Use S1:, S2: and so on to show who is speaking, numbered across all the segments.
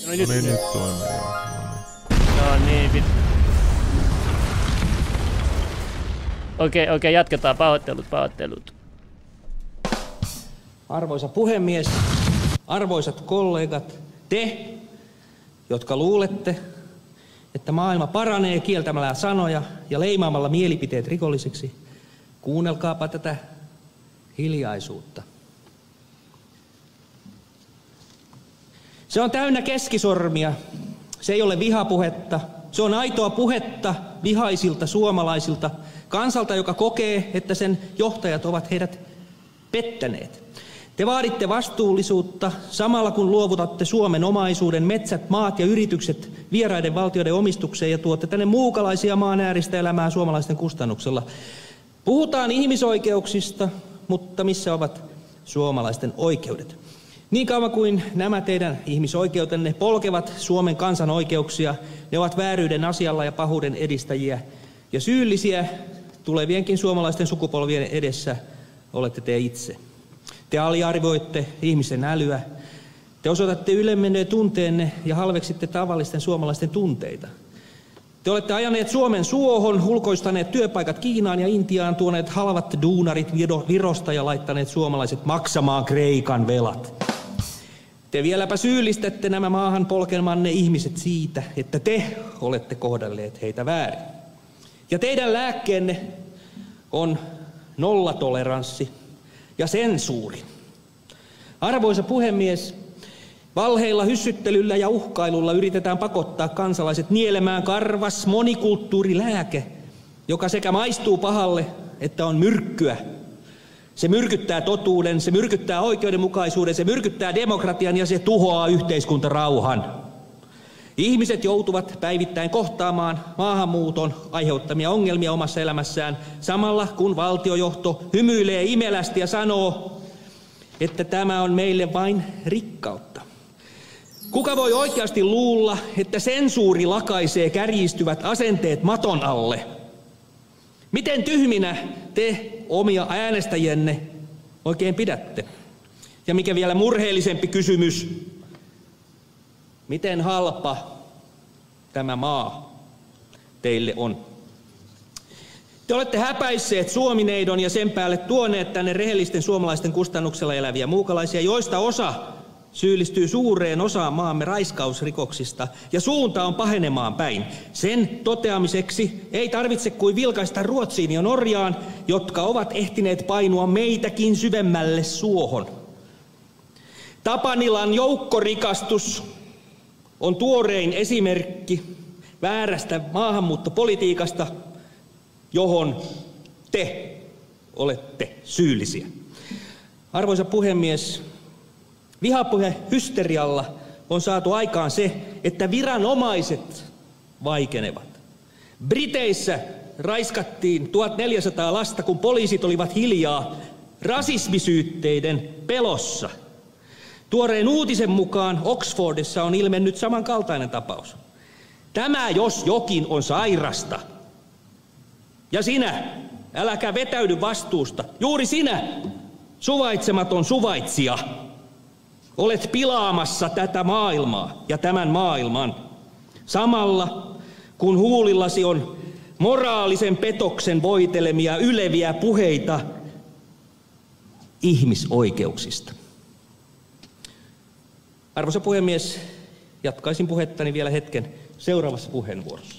S1: No niin, nyt toimii.
S2: No niin, Okei, jatketaan. Pahoittelut.
S3: Arvoisa puhemies, arvoisat kollegat, te, jotka luulette, että maailma paranee kieltämällä sanoja ja leimaamalla mielipiteet rikollisiksi, kuunnelkaapa tätä hiljaisuutta. Se on täynnä keskisormia. Se ei ole vihapuhetta. Se on aitoa puhetta vihaisilta suomalaisilta, kansalta, joka kokee, että sen johtajat ovat heidät pettäneet. Te vaaditte vastuullisuutta samalla kun luovutatte Suomen omaisuuden, metsät, maat ja yritykset vieraiden valtioiden omistukseen ja tuotte tänne muukalaisia maan ääristä elämää suomalaisten kustannuksella. Puhutaan ihmisoikeuksista, mutta missä ovat suomalaisten oikeudet? Niin kauan kuin nämä teidän ihmisoikeutenne polkevat Suomen kansan oikeuksia, ne ovat vääryyden asialla ja pahuuden edistäjiä ja syyllisiä tulevienkin suomalaisten sukupolvien edessä olette te itse. Te aliarvioitte ihmisen älyä, te osoitatte ylemmenneen tunteenne ja halveksitte tavallisten suomalaisten tunteita. Te olette ajaneet Suomen suohon, ulkoistaneet työpaikat Kiinaan ja Intiaan, tuoneet halvat duunarit Virosta ja laittaneet suomalaiset maksamaan Kreikan velat. Te vieläpä syyllistätte nämä maahan polkemanne ihmiset siitä, että te olette kohdelleet heitä väärin. Ja teidän lääkkeenne on nollatoleranssi ja sensuuri. Arvoisa puhemies, valheilla, hyssyttelyllä ja uhkailulla yritetään pakottaa kansalaiset nielemään karvas monikulttuurilääke, joka sekä maistuu pahalle että on myrkkyä. Se myrkyttää totuuden, se myrkyttää oikeudenmukaisuuden, se myrkyttää demokratian ja se tuhoaa yhteiskuntarauhan. Ihmiset joutuvat päivittäin kohtaamaan maahanmuuton aiheuttamia ongelmia omassa elämässään, samalla kun valtiojohto hymyilee imelästi ja sanoo, että tämä on meille vain rikkautta. Kuka voi oikeasti luulla, että sensuuri lakaisee kärjistyvät asenteet maton alle? Miten tyhminä te omia äänestäjienne oikein pidätte? Ja mikä vielä murheellisempi kysymys, miten halpa tämä maa teille on? Te olette häpäisseet Suomineidon ja sen päälle tuoneet tänne rehellisten suomalaisten kustannuksella eläviä muukalaisia, joista osa syyllistyy suureen osaan maamme raiskausrikoksista ja suunta on pahenemaan päin. Sen toteamiseksi ei tarvitse kuin vilkaista Ruotsiin ja Norjaan, jotka ovat ehtineet painua meitäkin syvemmälle suohon. Tapanilan joukkorikastus on tuorein esimerkki väärästä maahanmuuttopolitiikasta, johon te olette syyllisiä. Arvoisa puhemies, vihapuhehysterialla on saatu aikaan se, että viranomaiset vaikenevat. Briteissä raiskattiin 1400 lasta, kun poliisit olivat hiljaa rasismisyytteiden pelossa. Tuoreen uutisen mukaan Oxfordissa on ilmennyt samankaltainen tapaus. Tämä, jos jokin, on sairasta. Ja sinä, äläkä vetäydy vastuusta. Juuri sinä, suvaitsematon suvaitsija, olet pilaamassa tätä maailmaa ja tämän maailman. Samalla kun huulillasi on moraalisen petoksen voitelemia yleviä puheita ihmisoikeuksista. Arvoisa puhemies, jatkaisin puhettani vielä hetken seuraavassa puheenvuorossa.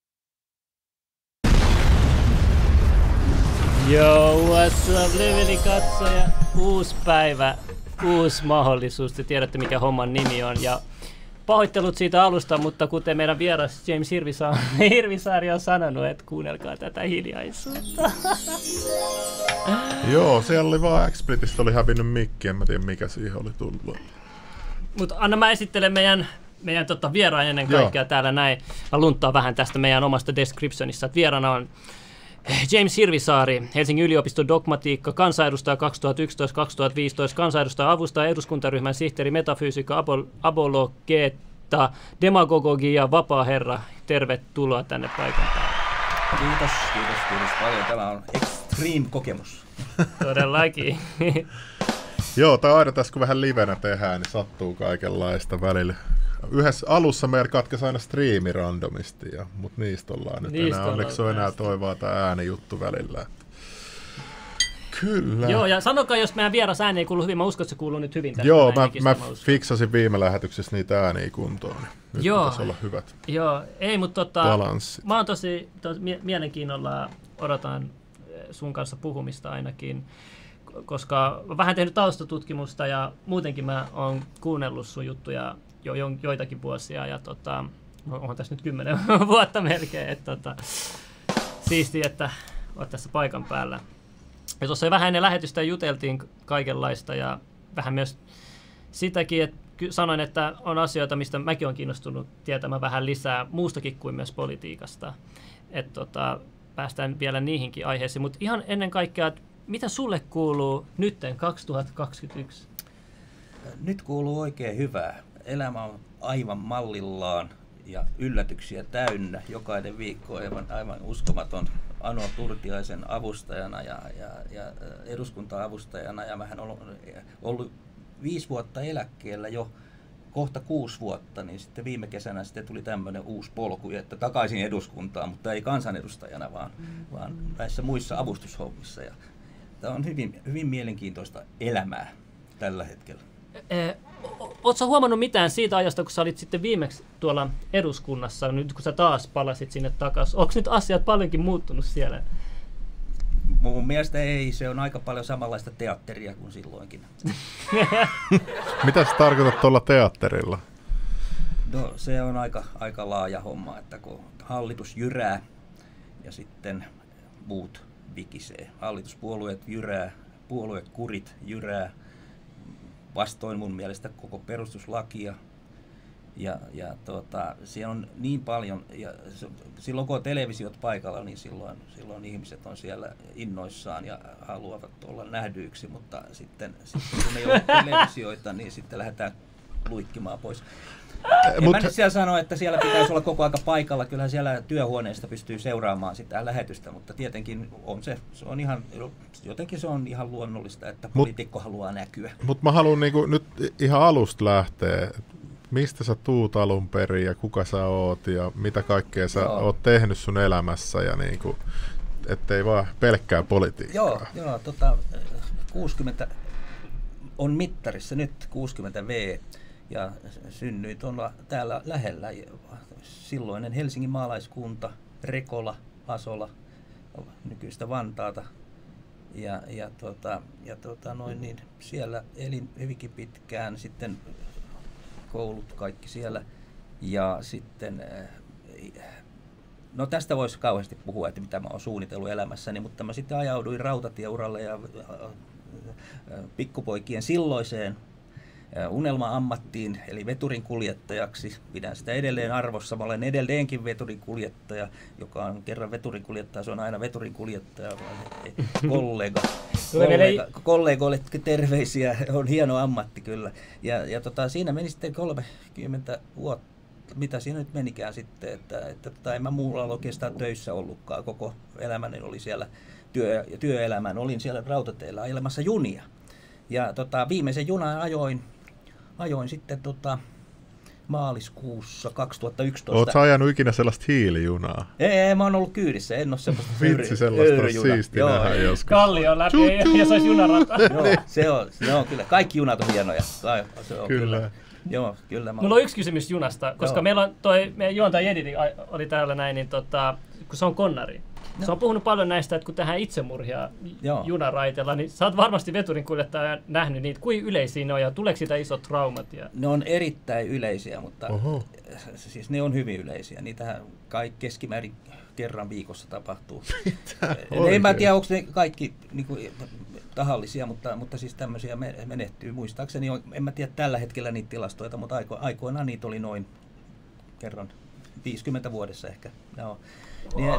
S2: Yo, what's up, Leveli katsoja? Uusi päivä, uusi mahdollisuus. Te tiedätte, mikä homman nimi on. Ja pahoittelut siitä alusta, mutta kuten meidän vieras James Hirvisaari on sanonut, että kuunnelkaa tätä hiljaisuutta.
S1: Joo, siellä oli vaan Xsplitistä oli hävinnyt mikki, en mä tiedä mikä siihen oli tullut.
S2: Mutta anna mä esittelen meidän vieraan ennen kaikkea täällä näin. Mä lunttaan vähän tästä meidän omasta descriptionissa, että vieraana on James Hirvisaari, Helsingin yliopiston dogmatiikka, kansanedustaja 2011-2015, kansanedustaja avustaja, eduskuntaryhmän sihteeri, metafysiikka, apologeta, demagogi ja vapaa herra. Tervetuloa tänne paikan päälle.
S4: Kiitos paljon. Tämä on extreme kokemus.
S2: Todellakin.
S1: Joo, tai aina tässä kun vähän livenä tehdään, niin sattuu kaikenlaista välillä. yhdessä alussa meillä katkesi aina striimi randomisti, mutta niistä ollaan nyt enää. Onneksi on enää toi vaan tämä äänijuttu välillä. Kyllä.
S2: Joo, ja sanokaa, jos meidän vieras ääni ei kuulu hyvin. Mä uskon, että se kuuluu nyt hyvin.
S1: Joo, mä fiksasin viime lähetyksessä niitä ääniä kuntoon. Nyt pitäisi olla hyvät
S2: mutta
S1: balanssit.
S2: Mä oon tosi mielenkiinnolla odotan sun kanssa puhumista ainakin, koska mä vähän tehnyt taustatutkimusta ja muutenkin mä oon kuunnellut sun juttuja jo joitakin vuosia ja onhan tässä nyt 10 vuotta melkein, että siistiä, että oot tässä paikan päällä. Ja tuossa vähän ennen lähetystä juteltiin kaikenlaista ja vähän myös sitäkin, että sanoin, että on asioita, mistä mäkin olen kiinnostunut tietämään vähän lisää muustakin kuin myös politiikasta. Että päästään vielä niihinkin aiheisiin, mutta ihan ennen kaikkea, mitä sulle kuuluu nytten 2021?
S4: Nyt kuuluu oikein hyvää. Elämä on aivan mallillaan ja yllätyksiä täynnä. Jokainen viikko aivan uskomaton. Ano Turtiaisen avustajana ja eduskunta-avustajana ja mähän olen ollut 5 vuotta eläkkeellä jo kohta 6 vuotta, niin sitten viime kesänä sitten tuli tämmöinen uusi polku, että takaisin eduskuntaan, mutta ei kansanedustajana, vaan näissä muissa avustushommissa. Ja tämä on hyvin, hyvin mielenkiintoista elämää tällä hetkellä.
S2: Oletko huomannut mitään siitä ajasta, kun sä olit sitten viimeksi tuolla eduskunnassa, nyt kun sä taas palasit sinne takaisin? Onko nyt asiat paljonkin muuttunut siellä?
S4: Mun mielestä ei, se on aika paljon samanlaista teatteria kuin silloinkin.
S1: Mitä sä tarkoitat tuolla teatterilla?
S4: No se on aika laaja homma, että kun hallitus jyrää ja sitten muut vikisee. Hallituspuolueet jyrää, puoluekurit jyrää vastoin mun mielestä koko perustuslakia. Ja siellä on niin paljon, ja silloin kun on televisiot paikalla, niin silloin ihmiset on siellä innoissaan ja haluavat olla nähdyiksi, mutta sitten kun ei ole televisioita, niin sitten lähdetään luikkimaan pois. En mä nyt siellä sano, että siellä pitäisi olla koko aika paikalla, kyllähän siellä työhuoneesta pystyy seuraamaan sitä lähetystä, mutta tietenkin se on ihan, jotenkin se on ihan luonnollista, että poliitikko haluaa näkyä. Mutta
S1: mä haluan nyt ihan alusta lähteä. Mistä sä tuut alun perin ja kuka sä oot ja mitä kaikkea sä oot tehnyt sun elämässä ja niinku, ettei vaan pelkkää politiikkaa.
S4: Joo, 60 on mittarissa nyt 60 V ja synnyin tuolla täällä lähellä. Silloinen Helsingin maalaiskunta, Rekola, Asola, nykyistä Vantaata. Niin siellä elin hyvinkin pitkään, sitten koulut kaikki siellä ja sitten no tästä voisi kauheasti puhua, että mitä mä oon suunnitellut elämässäni, mutta mä sitten ajauduin rautatieuralle ja pikkupoikien silloiseen unelma-ammattiin, eli veturin kuljettajaksi. Pidän sitä edelleen arvossa. Mä olen edelleenkin veturin kuljettaja, joka on kerran veturin kuljettaja, se on aina veturin kuljettaja, kollegoille terveisiä, on hieno ammatti kyllä. Ja siinä meni sitten 30 vuotta, mitä siinä nyt menikään sitten, että en mä muulla oikeastaan töissä ollutkaan, koko elämäni oli siellä työelämän, olin siellä rautateillä ajelemassa junia. Ja viimeisen junan ajoin sitten maaliskuussa 2011.
S1: Ootko sä ajanut ikinä sellaista hiilijunaa?
S4: Ei, mä oon ollut kyydissä, en ole semmoista
S1: vitsi, sellaista on siistiä nähdä joskus.
S2: Kallio läpi ja se olisi junarata.
S4: Joo, se on kyllä. Kaikki junat on hienoja. Se on kyllä. Joo, kyllä.
S2: Mulla on yksi kysymys junasta, koska meillä on meidän juontaja Jedidi oli täällä näin, niin kun se on konnari. Se on puhunut paljon näistä, että kun tehdään itsemurhia junaraiteella, niin sä oot varmasti veturin kuljettaja nähnyt niitä. Kuinka yleisiä ne on ja tuleeko siitä isot traumat?
S4: Ne on erittäin yleisiä, mutta siis ne on hyvin yleisiä. Niitähän kaikki keskimäärin kerran viikossa tapahtuu. En mä tiedä, onko ne kaikki niin kuin, tahallisia, mutta siis tämmöisiä menehtyy. Muistaakseni, en mä tiedä tällä hetkellä niitä tilastoita, mutta aikoinaan niitä oli noin kerran 50 vuodessa ehkä. No.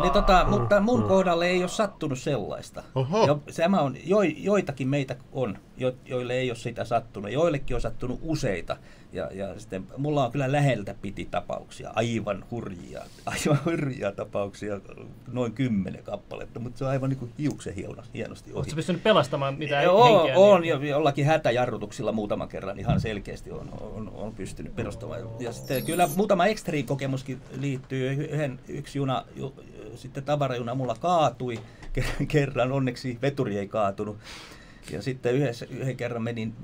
S4: Mutta mun kohdalle ei ole sattunut sellaista. Tämä on, joitakin meitä on joille ei ole sitä sattunut. Joillekin on sattunut useita. Ja sitten mulla on kyllä läheltä piti tapauksia, aivan hurjia tapauksia, noin 10 kappaletta, mutta se on aivan niin kuin hiuksen hienosti ohi.
S2: Oletko pystynyt pelastamaan mitään
S4: henkeä? On, jollakin hätäjarrutuksilla muutaman kerran ihan selkeästi on pystynyt perustamaan. Ja sitten kyllä muutama extreme kokemuskin liittyy. Yksi juna, sitten tavarajuna mulla kaatui kerran, onneksi veturi ei kaatunut. Ja sitten yhden kerran menin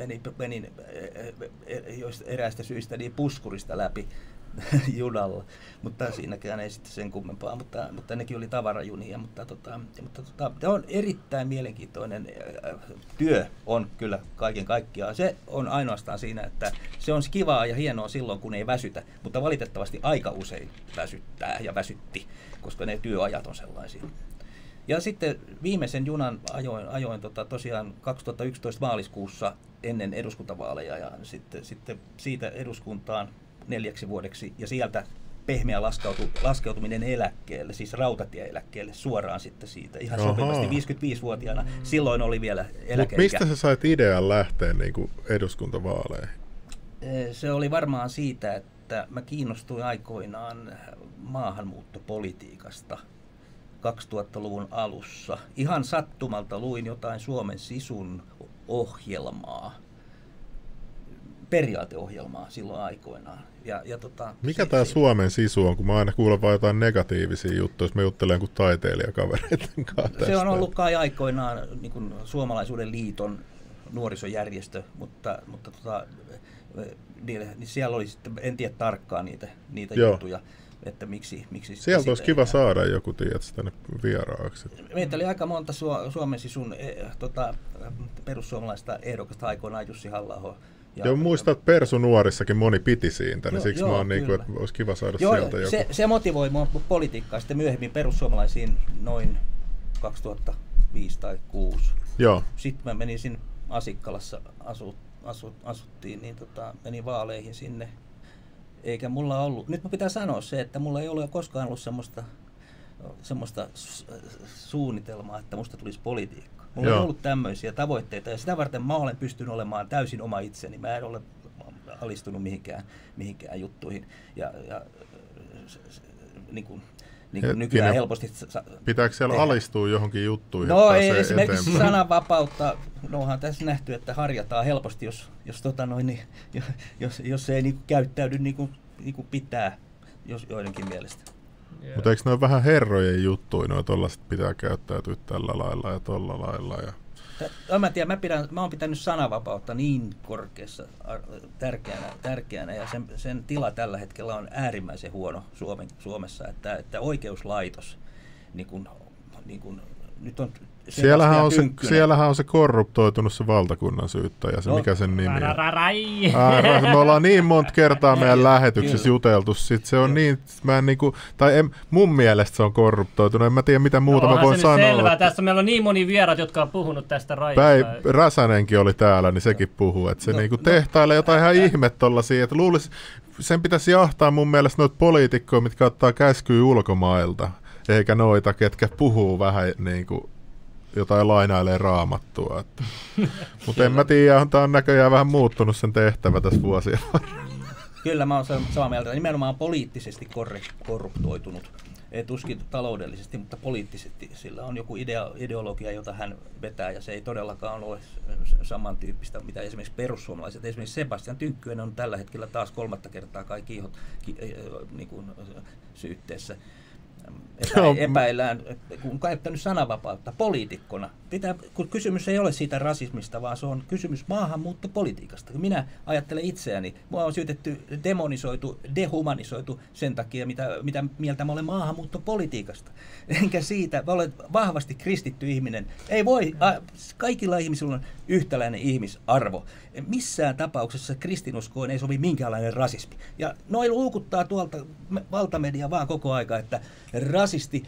S4: eräästä syistä niin puskurista läpi junalla, mutta siinäkään ei sitten sen kummempaa, mutta nekin oli tavarajunia, mutta tämä on erittäin mielenkiintoinen työ on kyllä kaiken kaikkiaan. Se on ainoastaan siinä, että se on kivaa ja hienoa silloin, kun ei väsytä, mutta valitettavasti aika usein väsyttää ja väsytti, koska ne työajat on sellaisia. Ja sitten viimeisen junan ajoin tosiaan 2011 maaliskuussa ennen eduskuntavaaleja ja sitten siitä eduskuntaan 4 vuodeksi ja sieltä pehmeä laskeutuminen eläkkeelle, siis rautatieeläkkeelle suoraan sitten siitä ihan sopivasti 55-vuotiaana. Silloin oli vielä eläkeikä.
S1: Mistä sä sait idean lähteä niin kuin eduskuntavaaleihin?
S4: Se oli varmaan siitä, että mä kiinnostuin aikoinaan maahanmuuttopolitiikasta. 2000-luvun alussa. Ihan sattumalta luin jotain Suomen Sisun ohjelmaa, periaateohjelmaa silloin aikoinaan.
S1: Mikä tämä Suomen Sisu on, kun mä aina kuulen vain jotain negatiivisia juttuja, jos mä juttelen kuin taiteilijakavereiden kanssa.
S4: Se on ollut kai aikoinaan niin kuin Suomalaisuuden liiton nuorisojärjestö, mutta niin siellä oli sitten, en tiedä tarkkaan niitä juttuja. Että miksi
S1: sieltä olisi kiva saada joku, tiedätkö, tänne vieraaksi.
S4: Meitä oli aika monta Suomen Sisun perussuomalaista ehdokasta aikoinaan, Jussi Halla-aho.
S1: Joo, muistan, että Persunuorissakin moni piti siitä, niin siksi mä oon niin kuin, että olisi kiva saada sieltä joku.
S4: Se motivoi mua politiikkaa sitten myöhemmin perussuomalaisiin noin 2005 tai 2006.
S1: Joo.
S4: Sitten mä menin sinne Asikkalassa, asuttiin, niin menin vaaleihin sinne. Eikä mulla ollut, nyt mä pitää sanoa se, että mulla ei ole koskaan ollut semmoista suunnitelmaa, että musta tulisi politiikka. Mulla on ollut tämmöisiä tavoitteita ja sitä varten mä olen pystynyt olemaan täysin oma itseni. Mä en ole alistunut mihinkään juttuihin. Ja niin kuin nykyään helposti.
S1: Pitääkö siellä alistua johonkin juttuihin?
S4: No ei esimerkiksi sananvapautta. Onhan tässä nähty, että harjataan helposti, jos ei niinku käyttäydy niin kuin pitää joidenkin mielestä.
S1: Yeah. Mutta eikö ne ole vähän herrojen juttuja, noin tollaiset pitää käyttäytyä tällä lailla ja tolla lailla?
S4: Mä tiedän, mä oon pitänyt sananvapautta niin korkeassa tärkeänä ja sen tila tällä hetkellä on äärimmäisen huono Suomessa, että oikeuslaitos niin kun nyt on
S1: siellähän on se korruptoitunut se valtakunnan syyttäjä, mikä sen nimi on. Me ollaan niin monta kertaa meidän lähetyksessä juteltu, sit se on niin, mun mielestä se on korruptoitunut, en mä tiedä mitä muuta mä voin sanoa.
S2: Selvä. Tässä meillä on niin moni vierat, jotka on puhunut tästä Rajasta.
S1: Räsänenkin oli täällä, niin sekin puhuu, että se tehtailee jotain ihan ihme tollasia, että luulisi, sen pitäisi jahtaa mun mielestä noita poliitikkoja, mitkä ottaa käskyä ulkomailta, eikä noita, ketkä puhuu vähän niin kuin jotain lainailee raamattua. Mutta en mä tiedä, tämä on näköjään vähän muuttunut sen tehtävä tässä vuosien varrella.
S4: Kyllä, mä oon samaa mieltä. Nimenomaan poliittisesti korruptoitunut. Ei tuskin taloudellisesti, mutta poliittisesti. Sillä on joku ideologia, jota hän vetää, ja se ei todellakaan ole samantyyppistä, mitä esimerkiksi perussuomalaiset. Esimerkiksi Sebastian Tynkkynen on tällä hetkellä taas 3. kertaa kaikki niin kuin syytteessä. Epäillään, kun käyttänyt sananvapautta poliitikkona. Kun kysymys ei ole siitä rasismista, vaan se on kysymys maahanmuuttopolitiikasta. Kun minä ajattelen itseäni, minua on syytetty, demonisoitu, dehumanisoitu sen takia, mitä mieltä mä olen maahanmuuttopolitiikasta. Enkä siitä, mä olen vahvasti kristitty ihminen. Ei voi, kaikilla ihmisillä on yhtäläinen ihmisarvo. Missään tapauksessa kristinuskoon ei sovi minkäänlainen rasismi. Ja noin luukuttaa tuolta valtamedia vaan koko aika, että rasisti,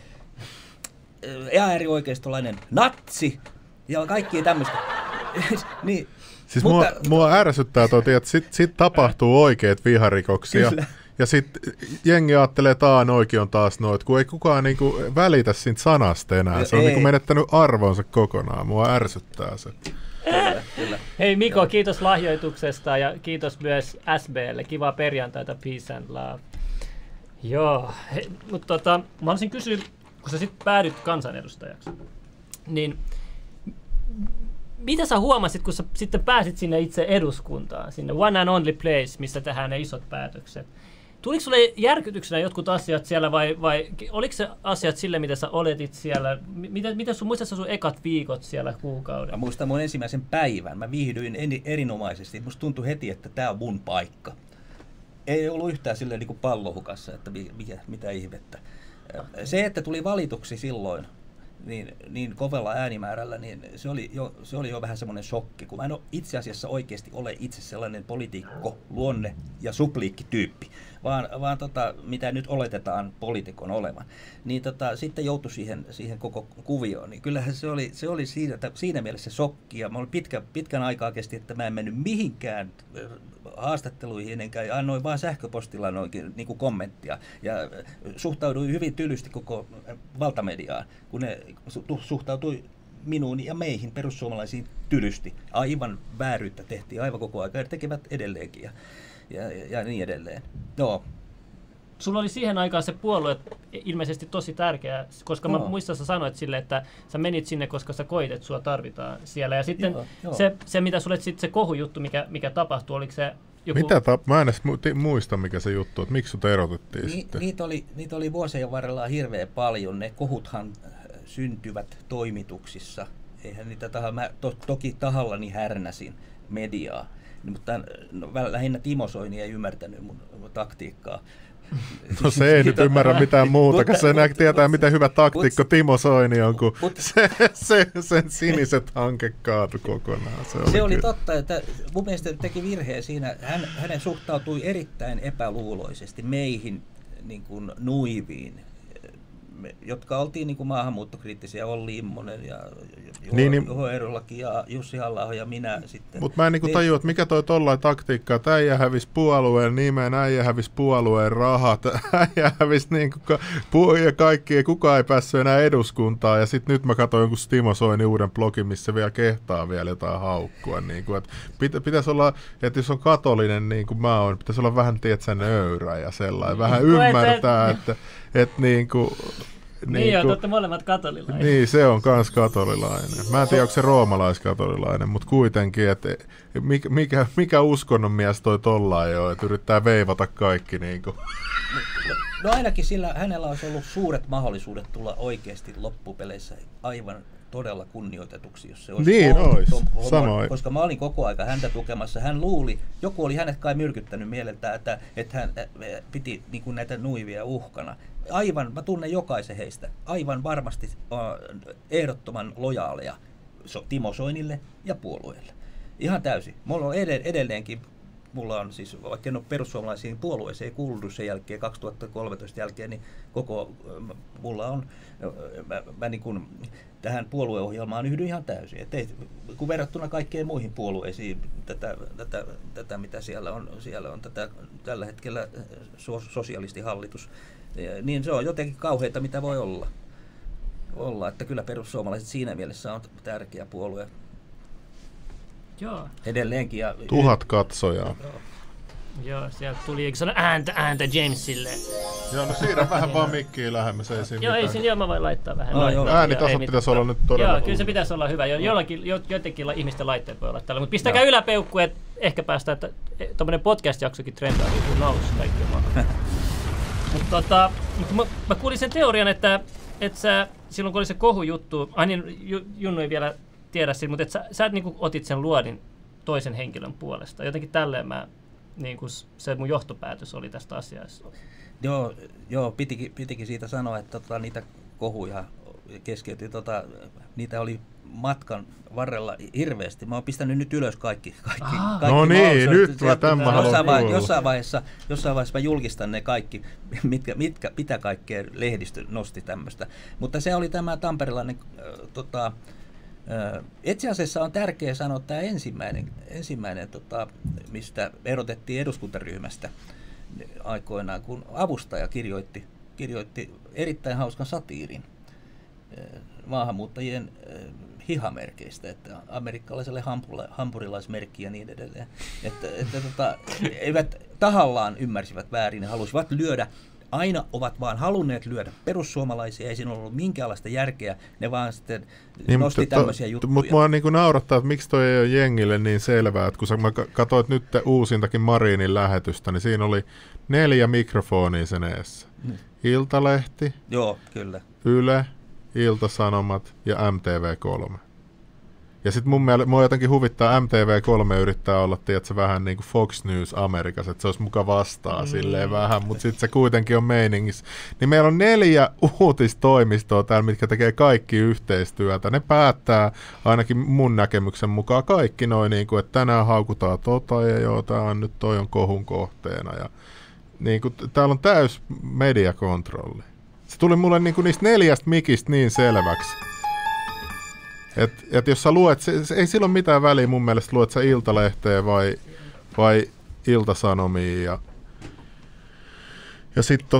S4: äärioikeistolainen, natsi ja kaikki tämmöistä. Niin,
S1: siis mua ärsyttää että sit tapahtuu oikeat viharikoksia. Kyllä. Ja sitten jengi ajattelee, että noikin on taas noit, kun ei kukaan niinku välitä siitä sanasta enää. Se on niinku menettänyt arvonsa kokonaan. Mua ärsyttää se.
S4: Kyllä.
S2: Hei Miko, kiitos lahjoituksesta ja kiitos myös SBlle. Kivaa perjantaita, peace and love. Joo, mutta mä haluaisin kysyä, kun sä sitten päädyt kansanedustajaksi, niin mitä sä huomasit, kun sä sitten pääsit sinne itse eduskuntaan, sinne one and only place, missä tehdään ne isot päätökset? Tuliko sulle järkytyksenä jotkut asiat siellä vai oliko se asiat sille, mitä sä oletit siellä? Miten muistatko sun ekat viikot siellä kuukauden?
S4: Mä muistan mun ensimmäisen päivän. Mä viihdyin erinomaisesti. Musta tuntui heti, että tää on mun paikka. Ei ollut yhtään silleen niin kuin pallohukassa, että mitä ihmettä. Se, että tuli valituksi silloin niin kovella äänimäärällä, niin se oli jo vähän semmoinen shokki, kun mä en ole itse asiassa oikeasti ole itse sellainen poliitikko, luonne ja supliikkityyppi, vaan mitä nyt oletetaan poliitikon olevan. Niin sitten joutui siihen koko kuvioon. Niin kyllähän se oli siinä mielessä shokki, ja mä olin pitkän aikaa kesti, että mä en mennyt mihinkään haastatteluihin, enkä annoin vaan sähköpostilla niin kuin kommenttia, ja suhtauduin hyvin tylysti koko valtamediaan, kun ne suhtautui minuun ja meihin perussuomalaisiin tylysti. Aivan vääryyttä tehtiin aivan koko ajan, ja tekevät edelleenkin ja niin edelleen. Joo.
S2: Sulla oli siihen aikaan se puolue ilmeisesti tosi tärkeä, koska mä muistan, sä sanoit sille, että sä menit sinne, koska sä koit, että sua tarvitaan siellä. Ja sitten se mitä sulle sitten se kohujuttu, mikä tapahtui, oliko se joku...
S1: Mä en edes muista, mikä se juttu, että miksi sut erotettiin sitten?
S4: Niitä oli vuosien varrella hirveän paljon. Ne kohuthan syntyvät toimituksissa. Eihän niitä mä toki tahallani härnäsin mediaa, mutta lähinnä Timo Soini ei ymmärtänyt mun taktiikkaa.
S1: No se ei nyt ymmärrä mitään muuta, kun se tietää, miten hyvä taktiikko Timo Soini on, kun sen siniset hanke kaatui kokonaan.
S4: Se oli totta, että mun mielestä teki virheen siinä. Hänen suhtautui erittäin epäluuloisesti meihin niin kuin nuiviin, jotka oltiin niin kuin maahanmuuttokriittisiä, Olli Immonen ja Juho Eerolaki ja Jussi Halla-aho ja minä sitten.
S1: Mutta mä en niin tajua, että mikä toi tollain taktiikkaa, että äijä hävisi puolueen nimen, äijä hävisi puolueen rahat, äijä hävisi niin kuin ja kaikki, ja kukaan ei päässyt enää eduskuntaan, ja sitten nyt mä katsoin jonkun Timo Soinin uuden blogin, missä vielä kehtaa vielä jotain haukkua. Niin kuin, että pitäisi olla, että jos on katolinen niin kuin mä oon, pitäisi olla vähän nöyrä ja sellainen, vähän ymmärtää, että niin kuin...
S2: Niin joo, te olette molemmat katolilainen.
S1: Niin, se on kans katolilainen. Mä en tiedä, onko se roomalaiskatolilainen, mutta kuitenkin, että mikä uskonnon mies toi tollain jo, että yrittää veivata kaikki niin kuin.
S4: No ainakin hänellä olisi ollut suuret mahdollisuudet tulla oikeasti loppupeleissä aivan todella kunnioitetuksi, jos se olisi
S1: niin olisi.
S4: Koska mä olin koko aika häntä tukemassa. Hän luuli, joku oli hänet kai myrkyttänyt mieleltään, että hän piti niin kuin näitä nuivia uhkana. Aivan, mä tunnen jokaisen heistä, aivan varmasti ehdottoman lojaaleja Timo Soinille ja puolueelle. Ihan täysin. Mulla on edelleenkin, siis, vaikka en ole perussuomalaisiin puolueeseen ei kuulunut sen jälkeen, 2013 jälkeen, niin mulla on, mä niin kuin tähän puolueohjelmaan yhdyn ihan täysin. Kun verrattuna kaikkeen muihin puolueisiin, tätä mitä siellä on tällä hetkellä sosialistihallitus, niin se on jotenkin kauheita, mitä voi olla, että kyllä perussuomalaiset siinä mielessä on tärkeä puolue.
S2: Joo.
S4: Edelleenkin.
S1: 1000 katsojaa.
S2: Joo, sieltä tuli eikö sanoa ääntä Jamesille.
S1: Joo, no siirrä vähän vaan mikkiä lähemmäs, ei siinä
S2: joo, mitään. Joo, mä voin laittaa vähän.
S1: Äänitaso pitäisi olla nyt todella.
S2: Joo, kyllä se pitäisi olla hyvä. Jotenkin ihmisten laitteet voi olla tällä. Mutta pistäkää yläpeukku, että ehkä päästään, että tuommoinen podcast-jaksokin trendaa, kun nousi kaikki maan. Mutta mä kuulin sen teorian, että sä, silloin kun oli se kohujuttu, Junnu ei vielä tiedä siitä, mutta sä niin kuin otit sen luodin toisen henkilön puolesta. Jotenkin tälleen niin kuin se mun johtopäätös oli tästä asiasta.
S4: Joo, pitikin siitä sanoa, että niitä kohuja keskeytyi, niitä oli matkan varrella hirveästi. Mä oon pistänyt nyt ylös kaikki
S1: no niin, nyt mä tämän haluan kuulla.
S4: Jossain vaiheessa mä julkistan ne kaikki, mitä kaikkea lehdistö nosti tämmöistä. Mutta se oli tämä tamperelainen, itse asiassa on tärkeää sanoa tämä ensimmäinen mistä erotettiin eduskuntaryhmästä aikoinaan, kun avustaja kirjoitti erittäin hauskan satiirin. maahanmuuttajien hihamerkeistä, että amerikkalaiselle hampurilaismerkki ja niin edelleen. Että eivät tahallaan ymmärsivät väärin, ne halusivat lyödä, aina ovat vaan halunneet lyödä perussuomalaisia, ei siinä ollut minkäänlaista järkeä, ne vaan sitten nosti tämmöisiä juttuja.
S1: Mutta mua niin naurattaa, että miksi toi ei ole jengille niin selvää, että kun mä katsoit nyt uusintakin Marinin lähetystä, niin siinä oli 4 mikrofonia sen eessä. Iltalehti,
S4: joo, kyllä.
S1: Yle, Ilta-Sanomat ja MTV3. Ja sitten mua jotenkin huvittaa, MTV3 yrittää olla, tiedätkö, vähän niin kuin Fox News Amerikassa, että se olisi muka vastaa silleen vähän, mutta sitten se kuitenkin on meiningissä. Niin meillä on 4 uutistoimistoa täällä, mitkä tekee kaikki yhteistyötä. Ne päättää ainakin mun näkemyksen mukaan kaikki noin, niin kuin, että tänään haukutaan ja joo, toi on kohun kohteena. Ja, niin kuin, täällä on täys mediakontrolli. Se tuli mulle niin kuin niistä 4 mikistä niin selväksi. Et jos sä luet, se ei silloin mitään väliä mun mielestä, luet sä Iltalehteä vai Ilta-Sanomia. Ja sitten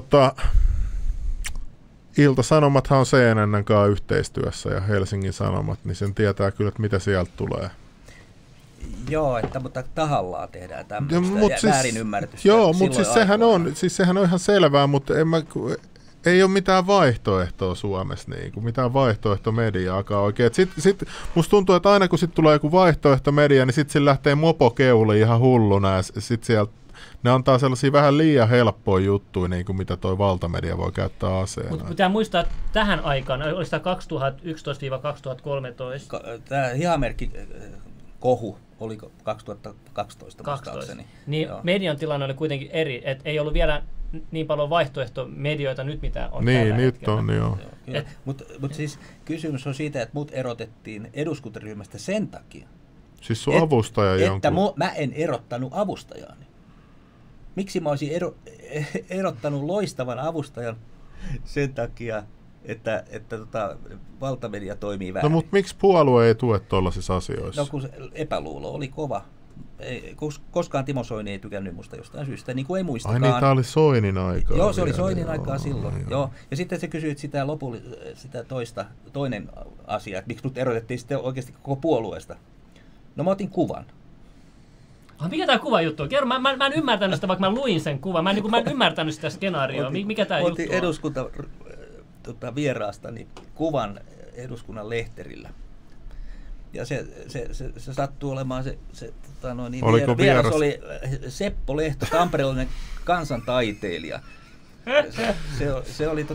S1: Ilta-Sanomathan on CNN:n kanssa yhteistyössä ja Helsingin Sanomat, niin sen tietää kyllä, että mitä sieltä tulee.
S4: Joo, mutta tahallaan tehdään tämmöistä väärinymmärrystä.
S1: Joo, mutta siis sehän on ihan selvää, mutta ei ole mitään vaihtoehtoa Suomessa, mitään vaihtoehtomediaakaan oikein. Sitten musta tuntuu, että aina kun tulee joku vaihtoehtomedia, niin sitten sillä lähtee mopokeuli ihan hulluna, ja sitten sieltä ne antaa sellaisia vähän liian helppoja juttuja, niin kuin mitä toi valtamedia voi käyttää aseena.
S2: Mutta pitää muistaa, että tähän aikaan, oli sitä 2011-2013.
S4: Tämä hihamerkki kohu oli 2012 muistaakseni.
S2: Niin median tilanne oli kuitenkin eri, että ei ollut vielä niin paljon vaihtoehtomedioita nyt, mitä on tällä
S1: nyt
S2: hetkellä.
S1: On, joo.
S4: Mutta siis kysymys on siitä, että mut erotettiin eduskuntaryhmästä sen takia,
S1: siis sun avustaja
S4: että mä en erottanut avustajaani. Miksi mä olisin erottanut loistavan avustajan sen takia, että valtamedia toimii väärin?
S1: No mutta miksi puolue ei tue tuollaisissa asioissa?
S4: No kun se epäluulo oli kova. Koskaan Timo Soini ei tykännyt musta jostain syystä, niin kuin ei muistakaan.
S1: Ai niin, tämä oli Soinin aikaa.
S4: Joo, se oli Soinin aikaa silloin. Joo. Ja sitten se kysyit sitä toinen asia, että miksi mut erotettiin sitten oikeasti koko puolueesta. No mä otin kuvan.
S2: Mikä tämä kuva juttu on? Kerro, mä en ymmärtänyt sitä, vaikka mä luin sen kuvan. Mä en ymmärtänyt sitä skenaarioa. Mikä tämä juttu on?
S4: Otin eduskunta vieraastani kuvan eduskunnan lehterillä. Ja se sattuu olemaan vieras oli Seppo Lehto, tamperelainen kansantaiteilija. Se oli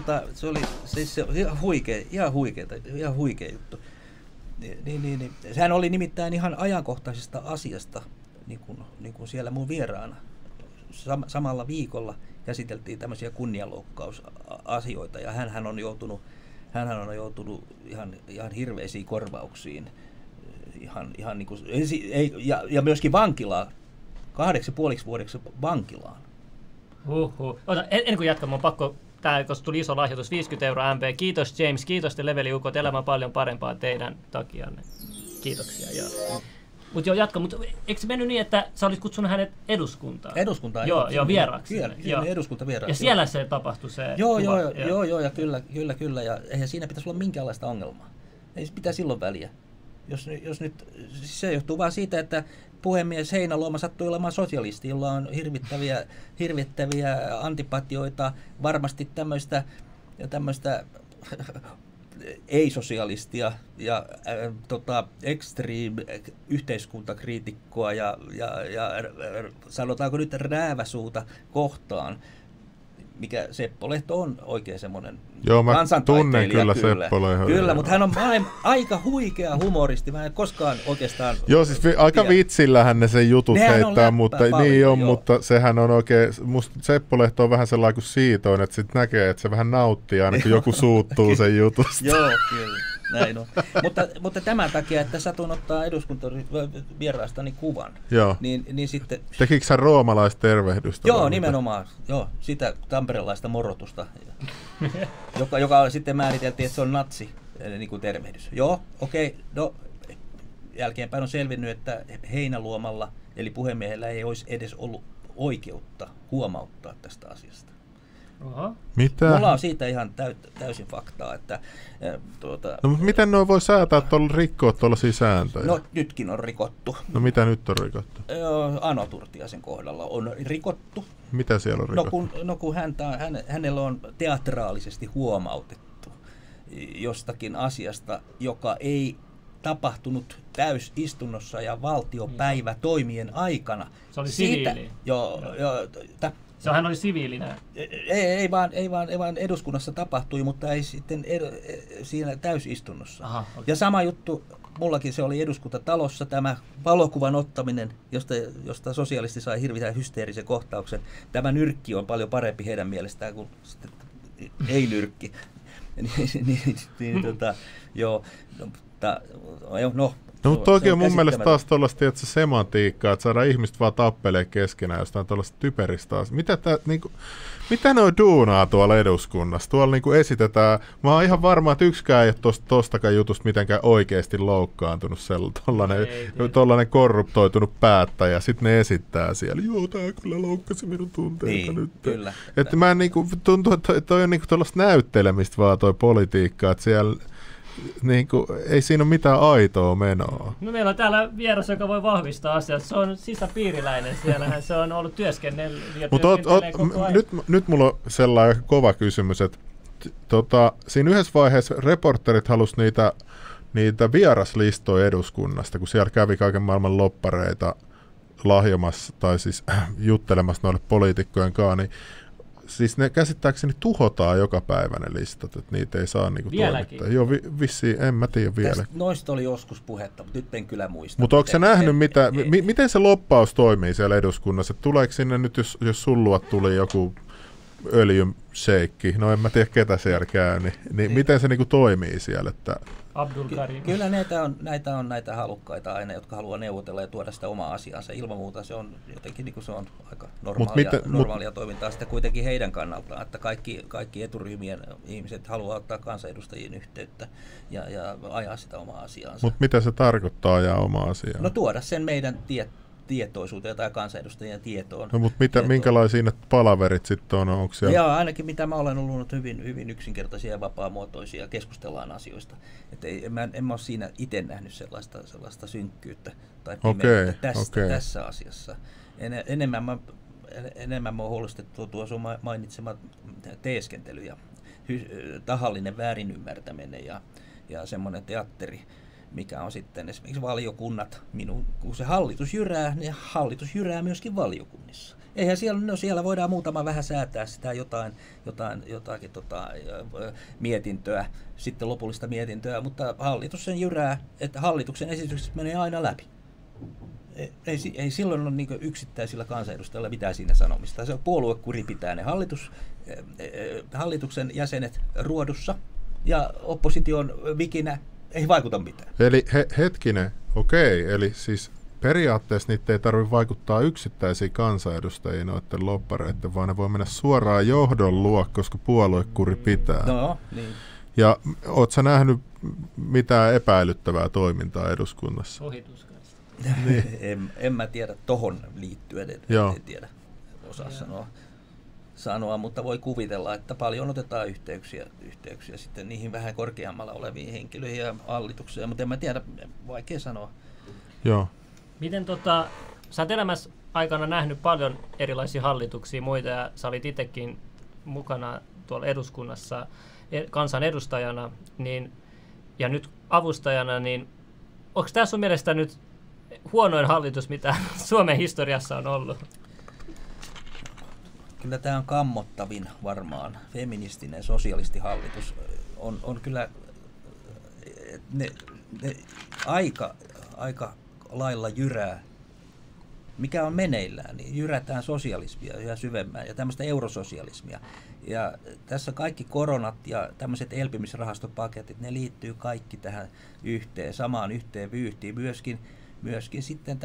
S4: ihan huikea juttu. Niin. Sehän oli nimittäin ihan ajankohtaisesta asiasta, niin kuin siellä mun vieraana. Samalla viikolla käsiteltiin tämmöisiä kunnianloukkausasioita, ja hänhän on joutunut ihan hirveisiin korvauksiin. Ihan niin kuin, ja myöskin vankilaan, 8,5 vuodeksi vankilaan.
S2: Ennen kuin jatkan, on pakko, koska tuli iso lahjoitus, 50 € MP. Kiitos James, kiitos te leveliukot, elämä paljon parempaa teidän takianne. Kiitoksia. Mutta jatka, mutta eikö se mennyt niin, että sä olit kutsunut hänet eduskuntaan?
S4: Eduskuntaan.
S2: Joo, vieraaksi.
S4: Kyllä, eduskuntavieraaksi.
S2: Ja siellä se tapahtui se
S4: Joo, ja kyllä. Ja eihän siinä pitäisi olla minkäänlaista ongelmaa. Ei se pitää silloin väliä. Jos nyt, se johtuu vaan siitä, että puhemies Heinäluoma sattui olemaan sosialisti, jolla on hirvittäviä antipatioita, varmasti tämmöistä ei-sosialistia ja extreme yhteiskuntakriitikkoa ja sanotaanko nyt rääväsuuta kohtaan, mikä Seppo Lehto on oikein semmoinen kansantaiteilija.
S1: Joo, mä tunnen kyllä Seppo Lehto.
S4: Kyllä, mutta hän on aika huikea humoristi. Mä en koskaan oikeastaan...
S1: Joo, siis aika vitsillähän ne sen jutut heittää, mutta niin on, mutta sehän on oikein... Musta Seppo Lehto on vähän sellainen kuin Siitoin, että sit näkee, että se vähän nauttii aina, kun joku suuttuu sen jutusta.
S4: Joo, kyllä. Näin on. Mutta tämän takia, että satun ottaa eduskuntavieraastani kuvan, niin sitten...
S1: Tekikö sä roomalaistervehdystä?
S4: Joo, nimenomaan. Joo, sitä tamperelaista morotusta, joka sitten määriteltiin, että se on natsi niin kuin tervehdys. Joo, okei. No, jälkeenpäin on selvinnyt, että Heinäluomalla, eli puhemiehellä, ei olisi edes ollut oikeutta huomauttaa tästä asiasta.
S2: Oho.
S1: Mitä?
S4: Mulla on siitä ihan täysin faktaa, että
S1: No, mutta miten nuo voi säätää rikkoa tuollaisia sääntöjä?
S4: no nytkin on rikottu.
S1: No mitä nyt on rikottu?
S4: Ano Turtiaisen kohdalla on rikottu.
S1: Mitä siellä on rikottu?
S4: Kun hänellä on teatraalisesti huomautettu jostakin asiasta, joka ei tapahtunut täysistunnossa ja valtiopäivätoimien aikana.
S2: Se oli siviili. Hän oli siviilinä.
S4: Ei vaan eduskunnassa tapahtui, mutta ei sitten siinä täysistunnossa.
S2: Aha, okay.
S4: Ja sama juttu, mullakin se oli eduskuntatalossa tämä valokuvan ottaminen, josta sosialisti sai hirveän hysteerisen kohtauksen. Tämä nyrkki on paljon parempi heidän mielestään kuin sitten ei-nyrkki.
S1: No, mutta toki on mun mielestä taas tuollaista semantiikkaa, että saadaan ihmiset vaan tappelee keskenään jostain tuollaista typeristä asiaa. Mitä ne on duunaa tuolla eduskunnassa? Tuolla niinku esitetään, mä oon ihan varma, että yksikään ei ole tostakaan jutusta mitenkään oikeasti loukkaantunut tollainen korruptoitunut päättäjä, sitten ne esittää siellä, joo, tää kyllä loukkasi minun tunteita nyt.
S4: Kyllä.
S1: Että mä tuntuu, että toi on niinku tuollaista näyttelemistä vaan toi politiikka, että siellä ei siinä ole mitään aitoa menoa.
S2: No meillä on täällä vieras, joka voi vahvistaa asiat. Se on sisäpiiriläinen. Siellähän se on ollut työskennellyt koko ajan.
S1: Nyt mulla on sellainen kova kysymys, että siinä yhdessä vaiheessa reporterit halusivat niitä vieraslistoja eduskunnasta, kun siellä kävi kaiken maailman loppareita lahjomassa tai siis juttelemassa noille poliitikkojen kanssa, niin siis ne käsittääkseni tuhotaan joka päivä ne listat, että niitä ei saa niinku toimittaa. Joo, vissiin, en mä tiedä vielä.
S4: Noista oli joskus puhetta, mutta nyt en kyllä muista.
S1: Mutta onko sä nähnyt, miten se loppaus toimii siellä eduskunnassa? Et tuleeko sinne nyt, jos sullua tuli joku öljyseikki, no en mä tiedä ketä siellä käy, niin miten se niinku toimii siellä? Että
S2: Abdul Karim.
S4: Kyllä näitä on näitä halukkaita aina, jotka haluaa neuvotella ja tuoda sitä omaa asiaansa. Ilman muuta se on jotenkin niin kuin se on aika normaalia toimintaa sitten kuitenkin heidän kannaltaan, että kaikki eturyhmien ihmiset haluaa ottaa kansanedustajien yhteyttä ja ajaa sitä omaa asiaansa.
S1: Mutta mitä se tarkoittaa ajaa omaa asiaa?
S4: No tuoda sen meidän tietoisuuteen tai kansanedustajien tietoon.
S1: No, mutta minkälaisia ne palaverit sitten on? Onko siellä?
S4: Joo, ainakin mitä mä olen ollut hyvin yksinkertaisia ja vapaamuotoisia, keskustellaan asioista. En mä ole siinä itse nähnyt sellaista synkkyyttä tai pimeyttä tässä asiassa. Enemmän mä oon huolestettu tuo sun mainitsema teeskentely ja tahallinen väärinymmärtäminen ja semmoinen teatteri, mikä on sitten esimerkiksi valiokunnat, kun se hallitus jyrää, niin hallitus jyrää myöskin valiokunnissa. Eihän siellä voidaan muutama vähän säätää sitä jotakin mietintöä, sitten lopullista mietintöä, mutta hallitus sen jyrää, että hallituksen esitykset menee aina läpi. Ei silloin ole niin yksittäisillä kansanedustajilla mitään siinä sanomista. Se puoluekuri pitää ne hallituksen jäsenet ruodussa ja opposition vikinä ei vaikuta mitään.
S1: Eli hetkinen, okei, eli siis periaatteessa niitä ei tarvitse vaikuttaa yksittäisiin kansanedustajiin noiden lobbareiden, vaan ne voi mennä suoraan johdon luo, koska puoluekuri pitää.
S4: No, niin.
S1: Ja ootko sä nähnyt mitään epäilyttävää toimintaa eduskunnassa?
S4: Niin. en mä tiedä tohon liittyen, en tiedä, osaa sanoa, mutta voi kuvitella, että paljon otetaan yhteyksiä sitten niihin vähän korkeammalla oleviin henkilöihin ja hallitukseen, mutta en mä tiedä, vaikea sanoa.
S1: Joo.
S2: Miten sä oot elämässä aikana nähnyt paljon erilaisia hallituksia, muita, ja sä olit itsekin mukana tuolla eduskunnassa kansanedustajana, niin, ja nyt avustajana, niin onko tämä sun mielestä nyt huonoin hallitus, mitä Suomen historiassa on ollut?
S4: Kyllä tämä on kammottavin varmaan. Feministinen sosialistihallitus on kyllä ne aika lailla jyrää. Mikä on meneillään, niin jyrätään sosialismia yhä syvemmän ja tämmöistä eurososialismia. Ja tässä kaikki koronat ja tämmöiset elpymisrahastopaketit, ne liittyy kaikki tähän samaan yhteen vyyhtiin. Myöskin sitten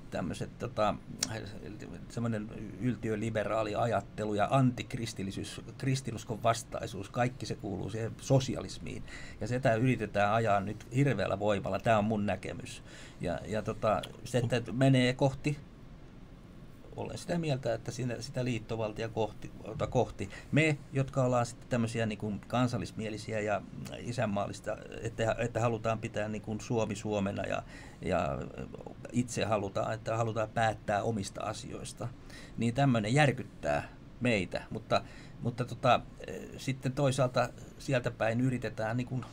S4: semmoinen yltiöliberaali ajattelu ja antikristillisyys, kristinuskon vastaisuus, kaikki se kuuluu siihen sosialismiin. Ja sitä yritetään ajaa nyt hirveällä voimalla, tämä on mun näkemys. Ja se, että menee kohti olen sitä mieltä, että sitä liittovaltia kohti me, jotka ollaan sitten tämmöisiä niin kuin kansallismielisiä ja isänmaallista, että halutaan pitää niin kuin Suomi Suomena ja itse halutaan päättää omista asioista, niin tämmöinen järkyttää meitä, mutta sitten toisaalta sieltä päin yritetään niin kuin,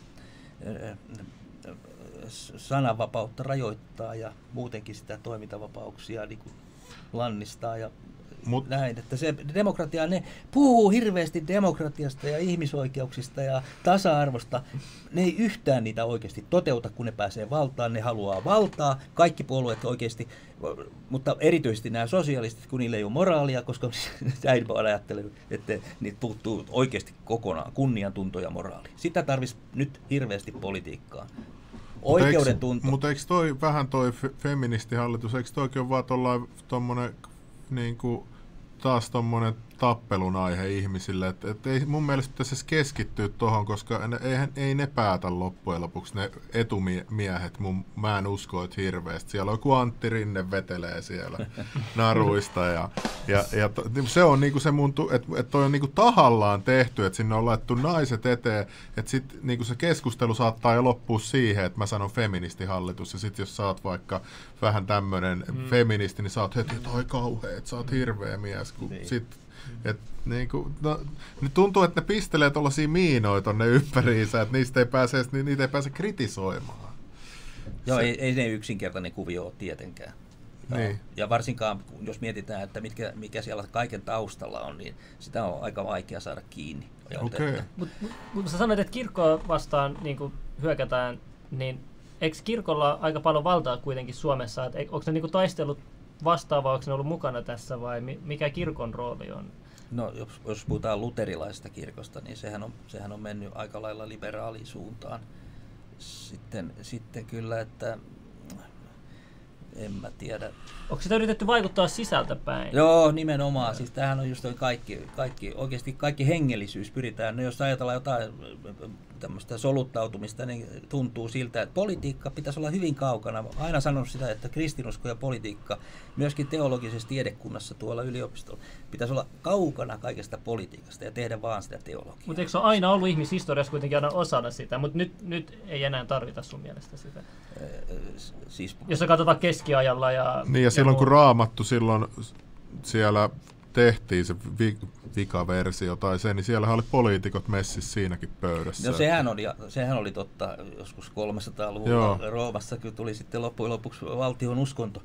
S4: sananvapautta rajoittaa ja muutenkin sitä toimintavapauksia niin kuin lannistaa ja näin, että se demokratia, ne puhuu hirveästi demokratiasta ja ihmisoikeuksista ja tasa-arvosta, ne ei yhtään niitä oikeasti toteuta, kun ne pääsee valtaan, ne haluaa valtaa, kaikki puolueet oikeasti, mutta erityisesti nämä sosialistit, kun niillä ei ole moraalia, koska näin vaan ajattelen, että niitä puuttuu oikeasti kokonaan kunniantunto ja moraali. Sitä tarvitsisi nyt hirveästi politiikkaa.
S1: Mutta eikö toi feministihallitus, eikö toikin ole vaan tommonen niinku taas tommonen tappelun aihe ihmisille, että ei mun mielestä pitäisi keskittyä tuohon, koska ei ne päätä loppujen lopuksi, ne etumiehet, mä en usko, että hirveästi. Siellä on joku Antti Rinne vetelee siellä naruista ja se on niinku se että toi on niinku tahallaan tehty, että sinne on laittu naiset eteen, että sit niinku se keskustelu saattaa jo loppua siihen, että mä sanon feministihallitus ja sit jos sä oot vaikka vähän tämmönen feministi, niin sä oot heti, että oi kauhea, että sä oot hirveä mies, kun sit nyt tuntuu, että ne pistelee tuollaisia miinoja tonne ympäriinsä, että niitä ei pääse kritisoimaan.
S4: Joo, ei ne yksinkertainen kuvio ole tietenkään.
S1: Niin.
S4: Ja varsinkaan, jos mietitään, että mikä siellä kaiken taustalla on, niin sitä on aika vaikea saada kiinni.
S1: Okay.
S2: Mutta sä sanoit, että kirkkoa vastaan niin hyökätään, niin eikö kirkolla aika paljon valtaa kuitenkin Suomessa? Onko ne niin taistelut vastaavaa, onko ne ollut mukana tässä vai mikä kirkon rooli on?
S4: No, jos puhutaan luterilaisesta kirkosta, niin sehän on mennyt aika lailla liberaaliin suuntaan. Sitten kyllä, että en mä tiedä.
S2: Onko sitä yritetty vaikuttaa sisältäpäin?
S4: Joo, nimenomaan. Siis tämähän on just oikeasti kaikki hengellisyys pyritään. No, jos ajatellaan jotain tämmöistä soluttautumista, niin tuntuu siltä, että politiikka pitäisi olla hyvin kaukana. Olen aina sanonut sitä, että kristinusko ja politiikka, myöskin teologisessa tiedekunnassa tuolla yliopistolla, pitäisi olla kaukana kaikesta politiikasta ja tehdä vaan sitä teologiaa.
S2: Mutta eikö se ole aina ollut ihmishistoriassa kuitenkin aina osana sitä, mutta nyt ei enää tarvita sun mielestä sitä?
S4: Siis,
S2: jos sä katsotaan keskiajalla ja...
S1: Niin ja silloin kun Raamattu silloin siellä tehtiin se vikaversio tai se, niin siellähän oli poliitikot messissä siinäkin pöydässä.
S4: No sehän oli totta joskus 300-luvulla Roomassa, kun tuli sitten loppujen lopuksi valtion uskonto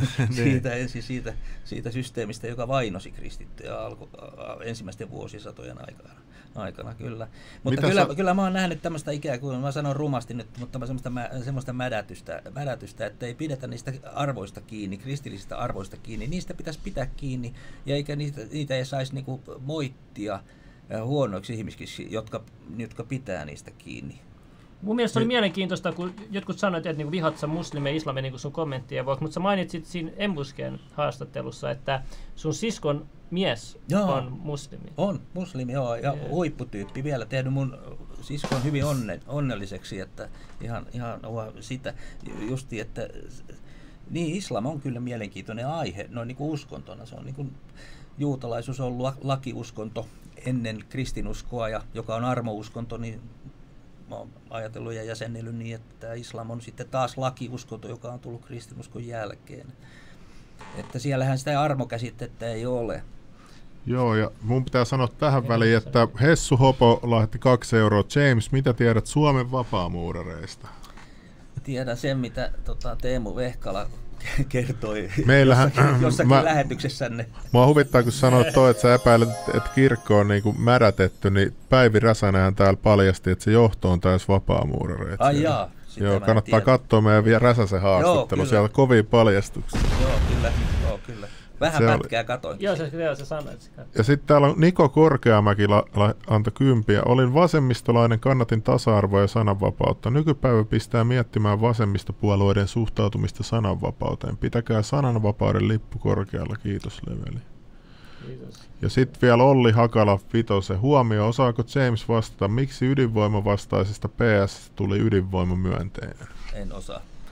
S4: siitä systeemistä, joka vainosi kristittyjä ensimmäisten vuosisatojen aikana kyllä. Mutta kyllä mä oon nähnyt tämmöistä ikään kuin, mä sanon rumasti nyt, mutta semmoista mädätystä, että ei pidetä niistä arvoista kiinni, kristillisistä arvoista kiinni, niistä pitäisi pitää kiinni, ja eikä niitä ei saisi niinku moittia huonoiksi ihmisiksi, jotka pitää niistä kiinni.
S2: Mun mielestä oli mielenkiintoista, kun jotkut sanoivat, että niinku vihat sä muslimeja islamin niin sun kommenttien vuoksi, mutta sä mainitsit siinä Embusken haastattelussa, että sun siskon mies on muslimi. On
S4: muslimi, joo, ja huipputyyppi vielä tehnyt mun siskon hyvin onnelliseksi, että ihan sitä justi, että niin islam on kyllä mielenkiintoinen aihe, noin niin kuin uskontona, se on niin kuin juutalaisuus on ollut lakiuskonto ennen kristinuskoa, ja joka on armouskonto, niin mä oon ajatellut ja jäsennellyt niin, että islam on sitten taas lakiuskonto, joka on tullut kristinuskon jälkeen. Että siellähän sitä armokäsitettä ei ole.
S1: Joo, ja mun pitää sanoa tähän väliin, että Hessu Hopo lahti 2 euroa. James, mitä tiedät Suomen vapaamuurareista?
S4: Tiedän sen, mitä Teemu Vehkala kertoi jossakin lähetyksessänne.
S1: Mua huvittaa, kun sanoit että sä epäilet, että kirkko on niinku märätetty, niin Päivi Räsänenhän täällä paljasti, että se johto on täys vapaamuurareita.
S4: Ai jaa.
S1: Joo, kannattaa katsoa meidän Räsäsen haastattelu, siellä on kovia paljastuksia.
S4: Joo, kyllä. Vähän pätkää katoin.
S2: Joo, se sanoi.
S1: Ja sitten täällä on Niko Korkeamäki antoi 10. Olin vasemmistolainen, kannatin tasa-arvoa ja sananvapautta. Nykypäivä pistää miettimään vasemmistopuolueiden suhtautumista sananvapauteen. Pitäkää sananvapauden lippu korkealla. Kiitos, Leveli.
S2: Kiitos.
S1: Ja sitten vielä Olli Hakala 5. Huomio, osaako James vastata, miksi ydinvoimavastaisesta PS tuli ydinvoimamyönteinen?
S4: En osaa.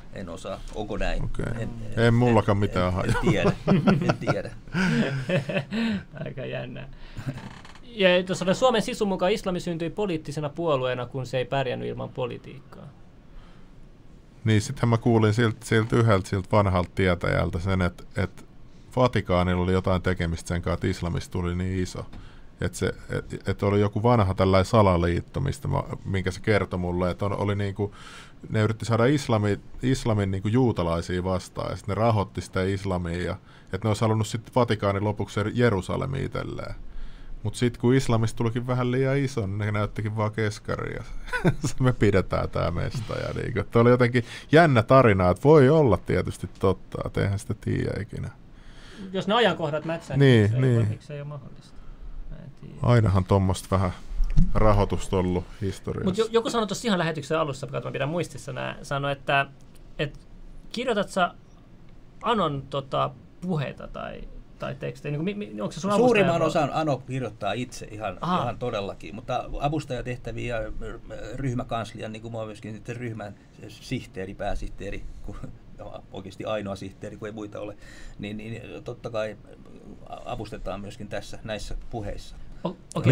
S4: En osaa. Onko näin?
S1: Okay. En mullakaan mitään hajua.
S4: En tiedä.
S2: Aika jännää. Ja tuossa Suomen sisun mukaan islami syntyi poliittisena puolueena, kun se ei pärjännyt ilman politiikkaa.
S1: Niin, sittenhän mä kuulin siltä vanhalta tietäjältä sen, että Vatikaanilla oli jotain tekemistä sen kanssa, että islamista tuli niin iso. Että oli joku vanha tällainen salaliitto, minkä se kertoi mulle, että oli niinku, ne yritti saada islamin niinku juutalaisia vastaan, ja sitten ne rahoitti sitä islamia, ja että ne olisi halunnut sitten Vatikaanin lopuksi Jerusalemi itselleen. Mutta sitten kun islamista tulikin vähän liian iso, niin ne näyttikin vaan keskaria. Me pidetään tämä mesta. Ja niinku, että oli jotenkin jännä tarina, että voi olla tietysti totta, että eihän sitä tiedä ikinä.
S2: Jos ne ajankohdat mätsää,
S1: niin
S2: miksi ei ole mahdollista?
S1: Ainahan tuommoista vähän rahoitusta ollut historiassa.
S2: Mutta joku sanoi tuossa ihan lähetyksen alussa, kun mä pidän muistissa sanoi, että kirjoitat sä Anon puheita tai tekstejä? Niin onko se sun
S4: suurimman osan Ano kirjoittaa itse ihan todellakin, mutta avustajatehtäviä ja ryhmäkanslian, niin kuin mä oon myöskin sitten ryhmän sihteeri, pääsihteeri, oikeasti ainoa sihteeri, kun ei muita ole, niin totta kai avustetaan myöskin näissä puheissa.
S2: Okay.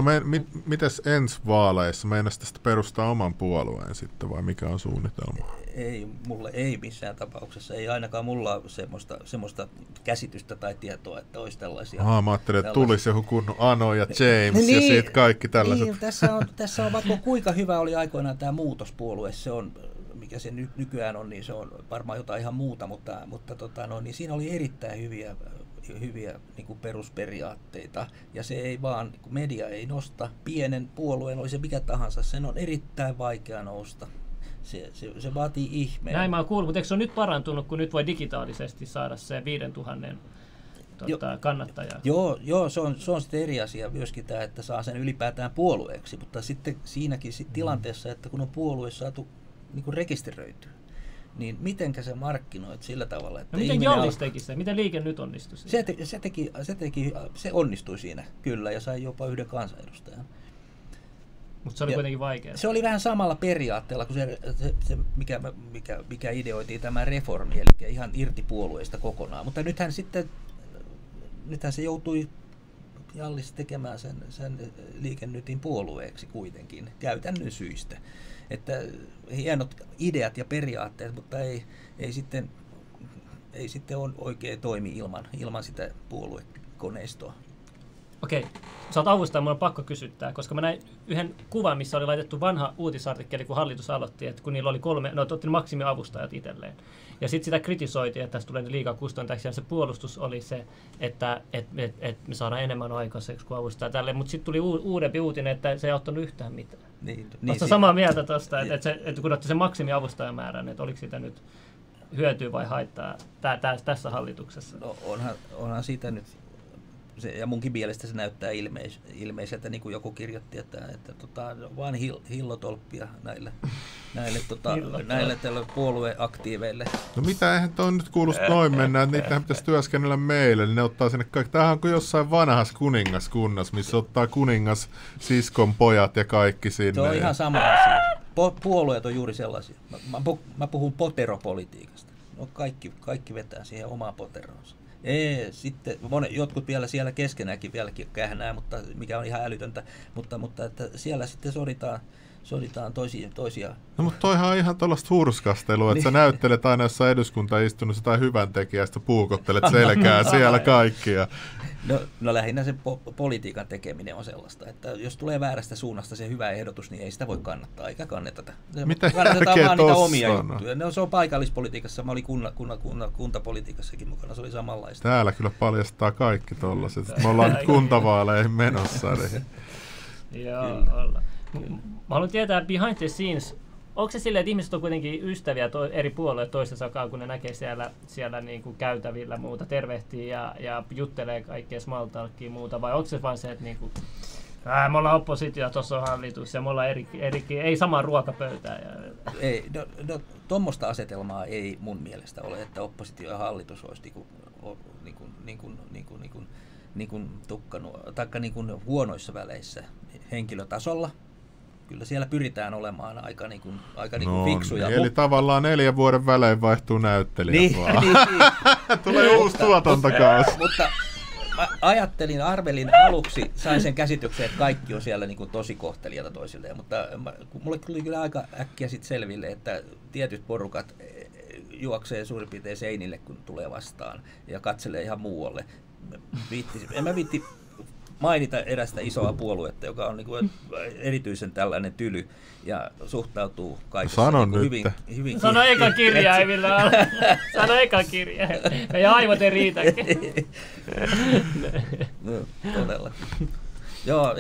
S1: Mites ensi vaaleissa? Meinaisi tästä perustaa oman puolueen sitten, vai mikä on suunnitelma?
S4: Mulle ei missään tapauksessa. Ei ainakaan mulla ole semmoista käsitystä tai tietoa, että olisi tällaisia.
S1: Mä ajattelin, että tulisi joku kunnon Ano ja James ja siitä kaikki tällaiset.
S4: Niin, tässä on vaikka kuinka hyvä oli aikoinaan tämä muutospuolue. Se on, mikä se nykyään on, niin se on varmaan jotain ihan muuta, mutta niin siinä oli erittäin hyviä niin kuin perusperiaatteita, ja se ei vaan, kun media ei nosta, pienen puolueen, oli se mikä tahansa, sen on erittäin vaikea nousta. Se vaatii ihmeen.
S2: Näin mä oon kuullut, mutta eikö se ole nyt parantunut, kun nyt voi digitaalisesti saada se 5000 kannattajaa?
S4: Joo, se on sitten eri asia myöskin tämä, että saa sen ylipäätään puolueeksi, mutta sitten siinäkin tilanteessa, että kun on puolue saatu niin kuin rekisteröityä, niin mitenkä se markkinoit sillä tavalla, että
S2: miten Jallis teki se? Miten Liike Nyt onnistui siinä?
S4: Se onnistui siinä, kyllä, ja sai jopa yhden kansanedustajan.
S2: Mutta se oli kuitenkin vaikeaa.
S4: Se oli vähän samalla periaatteella kuin se mikä ideoitiin tämä reformi, eli ihan irti puolueista kokonaan. Mutta nythän se joutui Jallis tekemään sen Liike Nytin puolueeksi kuitenkin, käytännön syistä. Että hienot ideat ja periaatteet, mutta ei sitten oikein toimi ilman sitä puoluekoneistoa.
S2: Okei, sä oot avustaja, mun on pakko kysyttää, koska mä näin yhden kuvan, missä oli laitettu vanha uutisartikkeli, kun hallitus aloitti, että kun niillä oli otti maksimiavustajat itselleen. Ja sitten sitä kritisoitiin, että tästä tulee liikaa kustannuksia, ja se puolustus oli se, että me saadaan enemmän aikaiseksi kuin avustaa tälle. Mutta sitten tuli uudempi uutinen, että se ei auttanut yhtään mitään. Oletko samaa mieltä tuosta, että kun otti sen maksimiavustajamäärän, että oliko siitä nyt hyötyä vai haittaa tässä hallituksessa?
S4: No onhan siitä nyt. Ja munkin mielestä se näyttää ilmeiseltä, niin kuin joku kirjoitti, että vaan hillotolppia näille puolueaktiiveille.
S1: No mitä, eihän toi nyt kuulosta noin mennä, että niitähän pitäisi työskennellä meille, niin ne ottaa sinne kaikki. Tämähän on kuin jossain vanhassa kuningaskunnassa, missä ottaa kuningas, siskon pojat ja kaikki sinne.
S4: Se on ihan sama asia. Puolueet on juuri sellaisia. Mä puhun poteropolitiikasta. No kaikki vetää siihen omaan poteroonsa. Sitten jotkut vielä siellä keskenäänkin vieläkin kähnää, mutta mikä on ihan älytöntä, mutta että siellä sitten soditaan toisia. No
S1: mutta toihan on ihan tuollaista hurskastelua, että sä näyttelet aina jossain eduskuntaistunnossa tai hyväntekijästä, puukottelet selkää siellä kaikkia.
S4: No lähinnä se politiikan tekeminen on sellaista, että jos tulee väärästä suunnasta se hyvä ehdotus, niin ei sitä voi kannattaa, eikä kannateta.
S1: Mitä järkeä
S4: vaan niitä omia juttuja. No, se on paikallispolitiikassa, mä olin kuntapolitiikassakin mukana, se oli samanlaista.
S1: Täällä kyllä paljastaa kaikki tollaiset. Me ollaan nyt kuntavaaleihin menossa.
S2: Joo, ollaan. Mä haluan tietää behind the scenes. Onko se silleen, että ihmiset on kuitenkin ystäviä eri puolueet toistensa kanssa, kun ne näkee siellä niin kuin käytävillä muuta, tervehtii ja juttelee kaikkea small-talkia muuta, vai onko se vain se, että niin kuin, me ollaan oppositio, tuossa on hallitus ja me ollaan ei samaa ruokapöytää?
S4: Ei, tuommoista asetelmaa ei mun mielestä ole, että oppositio ja hallitus olisi niin kuin huonoissa väleissä henkilötasolla. kyllä siellä pyritään olemaan aika fiksuja.
S1: Eli tavallaan 4 vuoden välein vaihtuu näyttelijät vaan.
S4: Niin.
S1: Tulee uusi tuotantokausi.
S4: Mutta mä arvelin aluksi, sain sen käsityksen, että kaikki on siellä niin kuin tosi kohtelijoita toisilleen, mutta mulle tuli kyllä aika äkkiä sit selville, että tietyt porukat juoksee suurin piirtein seinille, kun tulee vastaan ja katselee ihan muualle. En mä viitti mainita erästä isoa puoluetta, joka on niin kuin erityisen tällainen tyly ja suhtautuu kaikessa niin hyvin.
S2: Sano eka kirjaimilla. Sano eka kirjaimilla. Meidän aivot ei riitäkin.
S4: No, todella. Joo,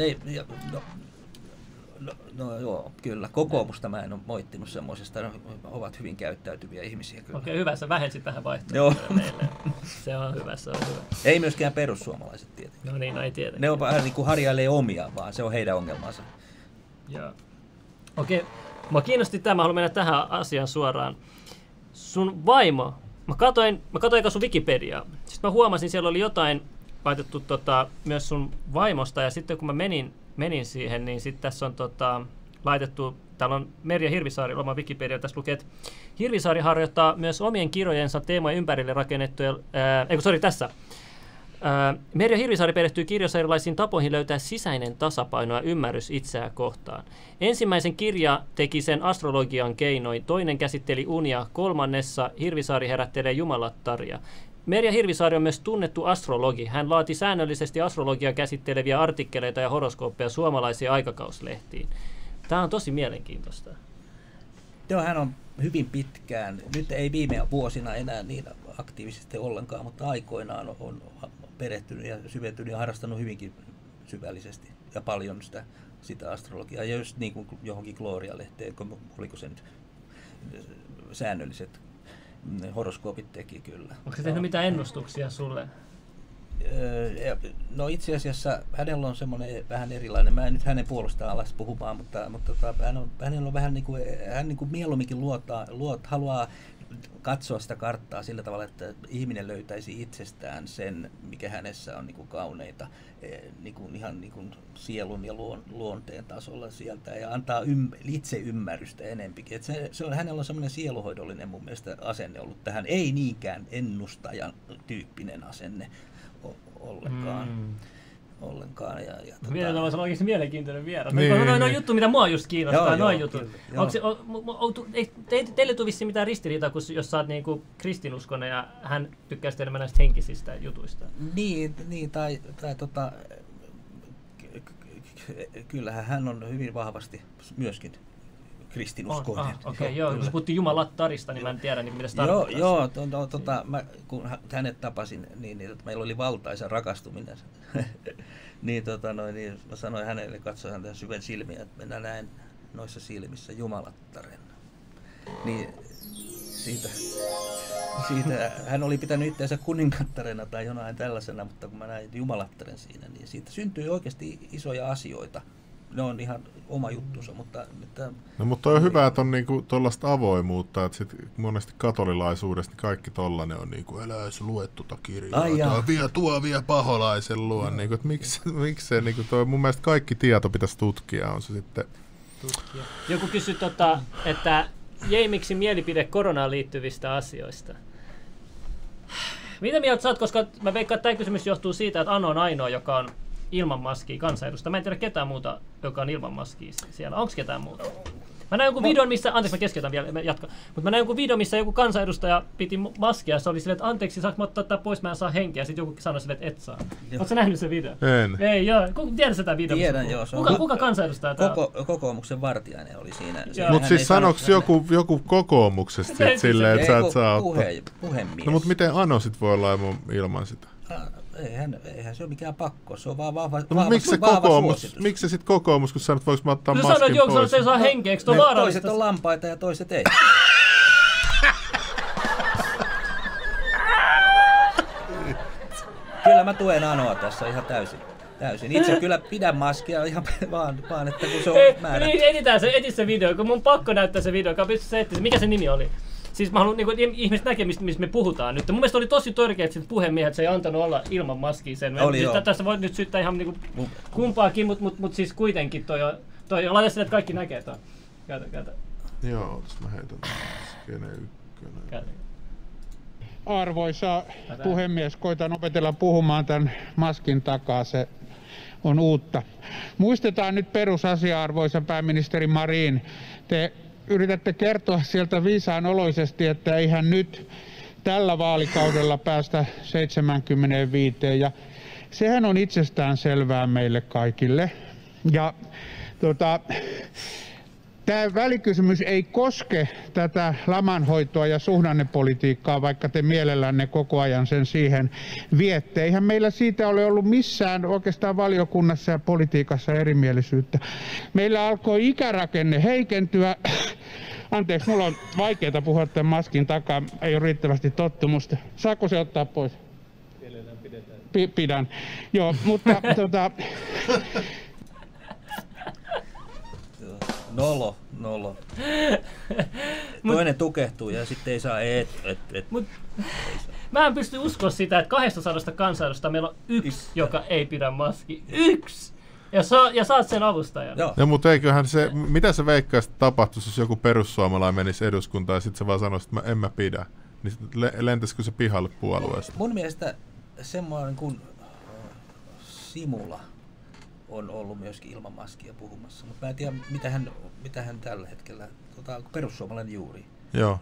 S4: joo, kyllä. Kokoomusta mä en ole moittinut semmoisesta. Ne ovat hyvin käyttäytyviä ihmisiä.
S2: Okei, hyvä. Sä vähensit vähän vaihtoehtoja meille. Se on hyvä.
S4: Ei myöskään perussuomalaiset tietenkin.
S2: No niin, ei tietenkin.
S4: Ne on vähän niin kuin harjailee omia, vaan se on heidän ongelmansa.
S2: Joo. Okei, mä kiinnosti tämä. Mä haluan mennä tähän asiaan suoraan. Sun vaimo. Mä katsoin eka sun Wikipediaa. Sitten mä huomasin, siellä oli jotain laitettu myös sun vaimosta. Ja sitten kun mä menin siihen, niin sitten tässä on laitettu, täällä on Merja Hirvisaari, oma Wikipedia, tässä lukee, että Hirvisaari harjoittaa myös omien kirjojensa teemojen ympärille rakennettuja, tässä. Merja Hirvisaari perehtyy kirjassa erilaisiin tapoihin löytää sisäinen tasapaino ja ymmärrys itseään kohtaan. Ensimmäisen kirja teki sen astrologian keinoin, toinen käsitteli unia, 3. Hirvisaari herättelee jumalattaria. Merja Hirvisaari on myös tunnettu astrologi. Hän laati säännöllisesti astrologiaa käsitteleviä artikkeleita ja horoskooppeja suomalaisiin aikakauslehtiin. Tämä on tosi mielenkiintoista.
S4: Joo, hän on hyvin pitkään, nyt ei viime vuosina enää niin aktiivisesti ollenkaan, mutta aikoinaan on perehtynyt ja syventynyt ja harrastanut hyvinkin syvällisesti ja paljon sitä astrologiaa. Ja just niin kuin johonkin Gloria-lehteen, oliko se nyt säännölliset horoskoopit teki kyllä.
S2: Onko se tehnyt mitään ennustuksia sulle?
S4: No itse asiassa hänellä on semmoinen vähän erilainen, mä en nyt hänen puolestaan alas puhumaan, mutta hänellä on vähän niin kuin, hän niin kuin mieluumminkin haluaa katsoa sitä karttaa sillä tavalla, että ihminen löytäisi itsestään sen, mikä hänessä on niin kuin kauneita, niin kuin ihan niin kuin sielun ja luonteen tasolla sieltä ja antaa itse ymmärrystä enempikin. Hänellä on semmoinen sieluhoidollinen mun mielestä asenne ollut tähän, ei niinkään ennustajan tyyppinen asenne ollenkaan.
S2: Vielä voisi olla oikeasti mielenkiintoinen vieras. No juttu, mitä mua just kiinnostaa, noin jutut. Teille tuli vissiin mitään ristiriitaa, jos sä oot niinku kristinuskoinen ja hän tykkää enemmän näistä henkisistä jutuista?
S4: Niin tai kyllähän hän on hyvin vahvasti myöskin kristinuskoinen.
S2: Okei, joo. Kun puhuttiin jumalattarista, niin mä en tiedä, mitä se tarkoittaa.
S4: Joo, kun hänet tapasin, niin meillä oli valtaisa rakastuminen. niin mä sanoin hänelle, katsoin häntä syvän silmiä, että minä näen noissa silmissä jumalattaren. Niin siitä hän oli pitänyt itseänsä kuningattarena tai jonain tällaisena, mutta kun mä näin jumalattaren siinä, niin siitä syntyi oikeasti isoja asioita. Ne on ihan oma juttunsa, mutta...
S1: mutta on hyvä, että on niinku tuollaista avoimuutta, että sit monesti katolilaisuudesta niin kaikki tollainen on niinku, älä edes lue tuota kirjaa, tuo vie paholaisen luon, niinku, että miksei niinku toi, mun mielestä kaikki tieto pitäisi tutkia, on se sitten...
S2: Joku kysyi, että miksi mielipide koronaan liittyvistä asioista? Mitä mieltä sä oot, koska mä veikkaan, että tämä kysymys johtuu siitä, että Ano on ainoa, joka on ilman maskia kansanedustaja. Mä en tiedä ketään muuta, joka on ilman maskia siellä. Onko ketään muuta? Mä näin jonkun videon, missä... Anteeksi, mä keskeytän vielä, jatka. Mutta mä näin jonkun videon, missä joku kansanedustaja piti maskia. Se oli silleen, että anteeksi, saanko mä ottaa pois, mä en saa henkeä. Sitten joku sanoi silleen, että et saa. Ootko sä nähnyt sen videon?
S1: En.
S2: Ei, joo. Tiedät sä tämän videon?
S4: Tiedän, joo.
S2: Kuka kansanedustaja tää on?
S4: Kokoomuksen Vartiainen oli siinä.
S1: Mutta siis sanoks joku kokoomuksesta sit silleen, että sä et saa ottaa?
S4: Puhemies.
S1: No mutta miten Ano sit voi olla ilman sitä?
S4: Eihän se ole mikään pakko, se on vaan vahva
S1: suositus. Miksi se sitten kokoomus, kun sanot, voiko mä ottaa maskin
S2: pois? Sanoit, se ei saa henkeä, eikö tuo vaarallista?
S4: Toiset on lampaita ja toiset ei. Kyllä mä tuen Anoa tässä ihan täysin. Itse kyllä pidän maskia ihan vaan että kun se on määrätty.
S2: Eti se video, kun mun pakko näyttää se video, mikä se nimi oli? Siis mä haluan, niin ihmiset näkee, mistä me puhutaan nyt. Mun mielestä oli tosi törkeät sit puhemiehet, että se ei antanut olla ilman maskia sen. Tässä voi nyt syyttää ihan niin kumpaakin, mutta siis kuitenkin toi on... Laita sinne, että kaikki näkee tuon. Käytä.
S1: Joo, mä heitän Skene 1.
S5: Arvoisa puhemies, koitan opetella puhumaan tämän maskin takaa, se on uutta. Muistetaan nyt perusasia, arvoisa pääministeri Marin. Te yritätte kertoa sieltä viisaan oloisesti, että eihän nyt tällä vaalikaudella päästä 75, ja sehän on itsestään selvää meille kaikille. Ja tämä välikysymys ei koske tätä lamanhoitoa ja suhdannepolitiikkaa, vaikka te mielellänne koko ajan sen siihen viette. Eihän meillä siitä ole ollut missään oikeastaan valiokunnassa ja politiikassa erimielisyyttä. Meillä alkoi ikärakenne heikentyä. Anteeksi, mulla on vaikeaa puhua tämän maskin takaa, ei ole riittävästi tottumusta. Saako se ottaa pois? Pidän. Joo, mutta
S4: Nolo. Toinen tukehtuu ja sitten ei saa
S2: Mä en pysty uskoa sitä, että 200 kansanedustajasta meillä on yksi, joka ei pidä maski. Yksi! Ja saat sen avustajan.
S1: Ja mutta eiköhän se, mitä se veikkaisit tapahtuisi, jos joku perussuomalainen menisi eduskuntaan ja sitten se vaan sanoisi, että en mä pidä. Niin lentäisikö se pihalle puolueesta?
S4: Mun mielestä semmoinen kuin Simula on ollut myöskin ilman maskia puhumassa, mutta mä en tiedä, mitä hän tällä hetkellä, perussuomalainen juuri.
S1: Joo.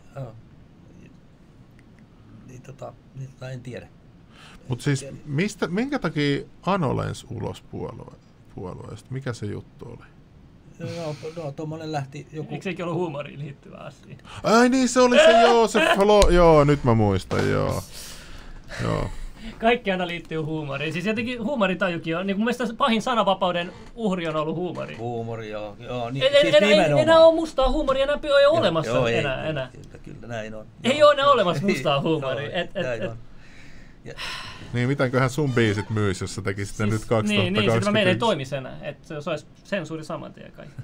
S4: En tiedä.
S1: Mutta siis minkä takia Ano lensi ulos puolueesta? Mikä se juttu oli?
S4: No, tuommoinen lähti joku...
S2: Eikö sekin ollut huumoriin liittyvä asia?
S1: Ai niin, se oli se, joo, nyt mä muistan, joo.
S2: Kaikki aina liittyy huumoriin. Siis jotenkin huumoritajukin on, niin mun mielestä pahin sananvapauden uhri on ollut huumori.
S4: Huumori, joo.
S2: Ei enää ole mustaa huumoria, enää ei ole olemassa enää.
S4: Kyllä, näin on.
S2: Ei ole enää olemassa mustaa huumoria.
S1: Niin, mitenköhän sun biisit myisi, jos sä tekisit ne nyt 2021?
S2: Niin, sitten meidän ei toimisi enää. Että se olisi sensuuri saman tien kaikki.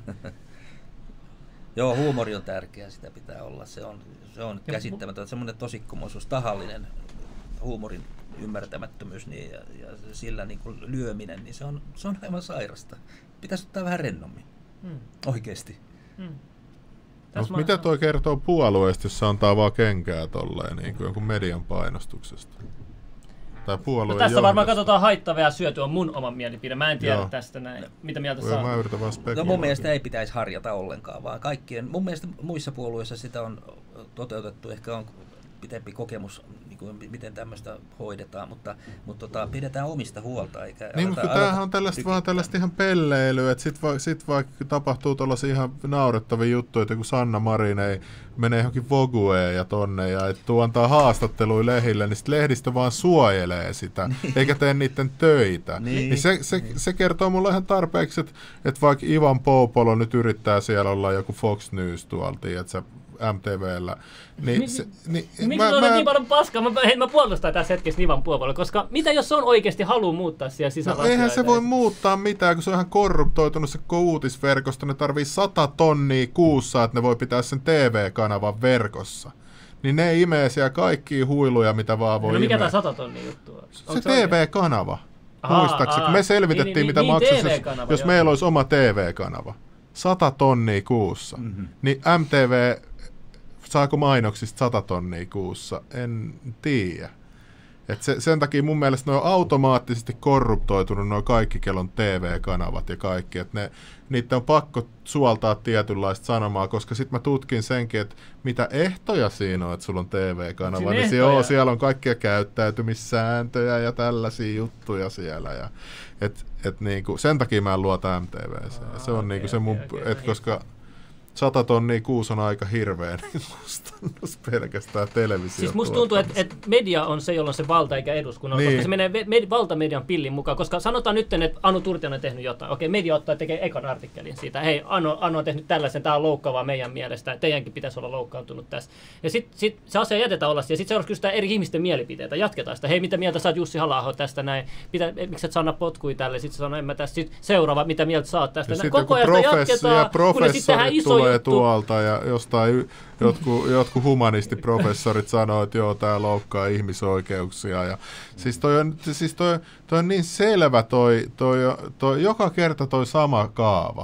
S4: Joo, huumori on tärkeää, sitä pitää olla. Se on käsittämätöntä. Semmoinen tosikkomuisuus, tahallinen huumorin ymmärtämättömyys niin, ja sillä niin kuin lyöminen, niin se on aivan sairasta. Pitäisi ottaa vähän rennommin. Oikeesti.
S1: Mitä toi kertoo puolueesta, jos se antaa vaan kenkää tolleen niin kuin jonkun median painostuksesta? Tai puolueen
S2: tässä varmaan katsotaan haittavaa ja syötyä on mun oma mielipide. Mä en tiedä tästä näin. Mitä mieltä saa?
S1: Mä yritän vaan spekuloida.
S4: Mun mielestä ei pitäisi harjata ollenkaan, vaan mun mielestä muissa puolueissa sitä on toteutettu. Ehkä on pitempi kokemus, niin kuin miten tämmöistä hoidetaan, mutta pidetään omista huolta.
S1: Niin, mutta tämähän on tällaista ihan pelleilyä, että sit vaikka tapahtuu tuollaisia ihan naurettavia juttuja, että kun Sanna Marin ei mene johonkin Vogueen ja tonne ja tuu antaa haastatteluja lehdille, niin sit lehdistö vaan suojelee sitä, eikä tee niiden töitä. Niin se kertoo mulle ihan tarpeeksi, että vaikka Ivan Poupolo nyt yrittää siellä olla joku Fox News tuolta, että se MTV:llä.
S2: Miksi on niin paljon paskaa? Mä puolustan tässä hetkessä Ivan Poupolo, koska mitä jos on oikeasti halu muuttaa siellä sisällä?
S1: No eihän se voi muuttaa mitään, kun se on ihan korruptoitunut se uutisverkosto. Ne tarvii 100 tonnia kuussa, että ne voi pitää sen TV-kanavan verkossa. Niin ne imee siellä kaikkia huiluja, mitä vaan voi
S2: mikä tämä 100 tonnia juttu on?
S1: Se TV-kanava. Muistaakseni, mitä mitä maksaisi, jos meillä olisi oma TV-kanava. 100 tonnia kuussa. Niin MTV, saako mainoksista 100 tonnia kuussa? En tiedä. Sen takia mun mielestä ne on automaattisesti korruptoitunut nuo kaikki kellon TV-kanavat ja kaikki. Niitä on pakko suoltaa tietynlaista sanomaa, koska sitten mä tutkin senkin, että mitä ehtoja siinä on, että sulla on TV-kanava. Niin siellä on kaikkia käyttäytymissääntöjä ja tällaisia juttuja siellä. Niinku, sen takia mä en luota MTV:seen. Se on niinku se mun, koska 100 tonnia kuussa on aika hirveä kustannus pelkästään televisio.
S2: Siis musta tuntuu, että media on se, jolla on se valta eikä eduskunnan, koska se menee valtamedian pillin mukaan. Koska sanotaan nyt, että Anu Turtiainen on tehnyt jotain. Okei, media ottaa ja tekee ekan artikkelin siitä. Hei, Anu on tehnyt tällaisen, tämä on loukkaavaa meidän mielestä. Teidänkin pitäisi olla loukkaantunut tässä. Ja sitten se asia jätetään olla. Ja sitten seuraavaksi kysytään eri ihmisten mielipiteitä. Jatketaan sitä. Hei, mitä mieltä sä oot Jussi Halla-aho tästä näin? Miksi et saa anna potkui tälle? Sitten sanoo, en mä tästä. Sitten seuraava, mitä mieltä sä oot tästä? Koko ajan jatketaan, kunnes sitten tähän iso
S1: tulee tuolta ja jostain jotkut humanistiprofessorit sanoo, että joo, tää loukkaa ihmisoikeuksia. Ja, siis toi on niin selvä toi joka kerta toi sama kaava.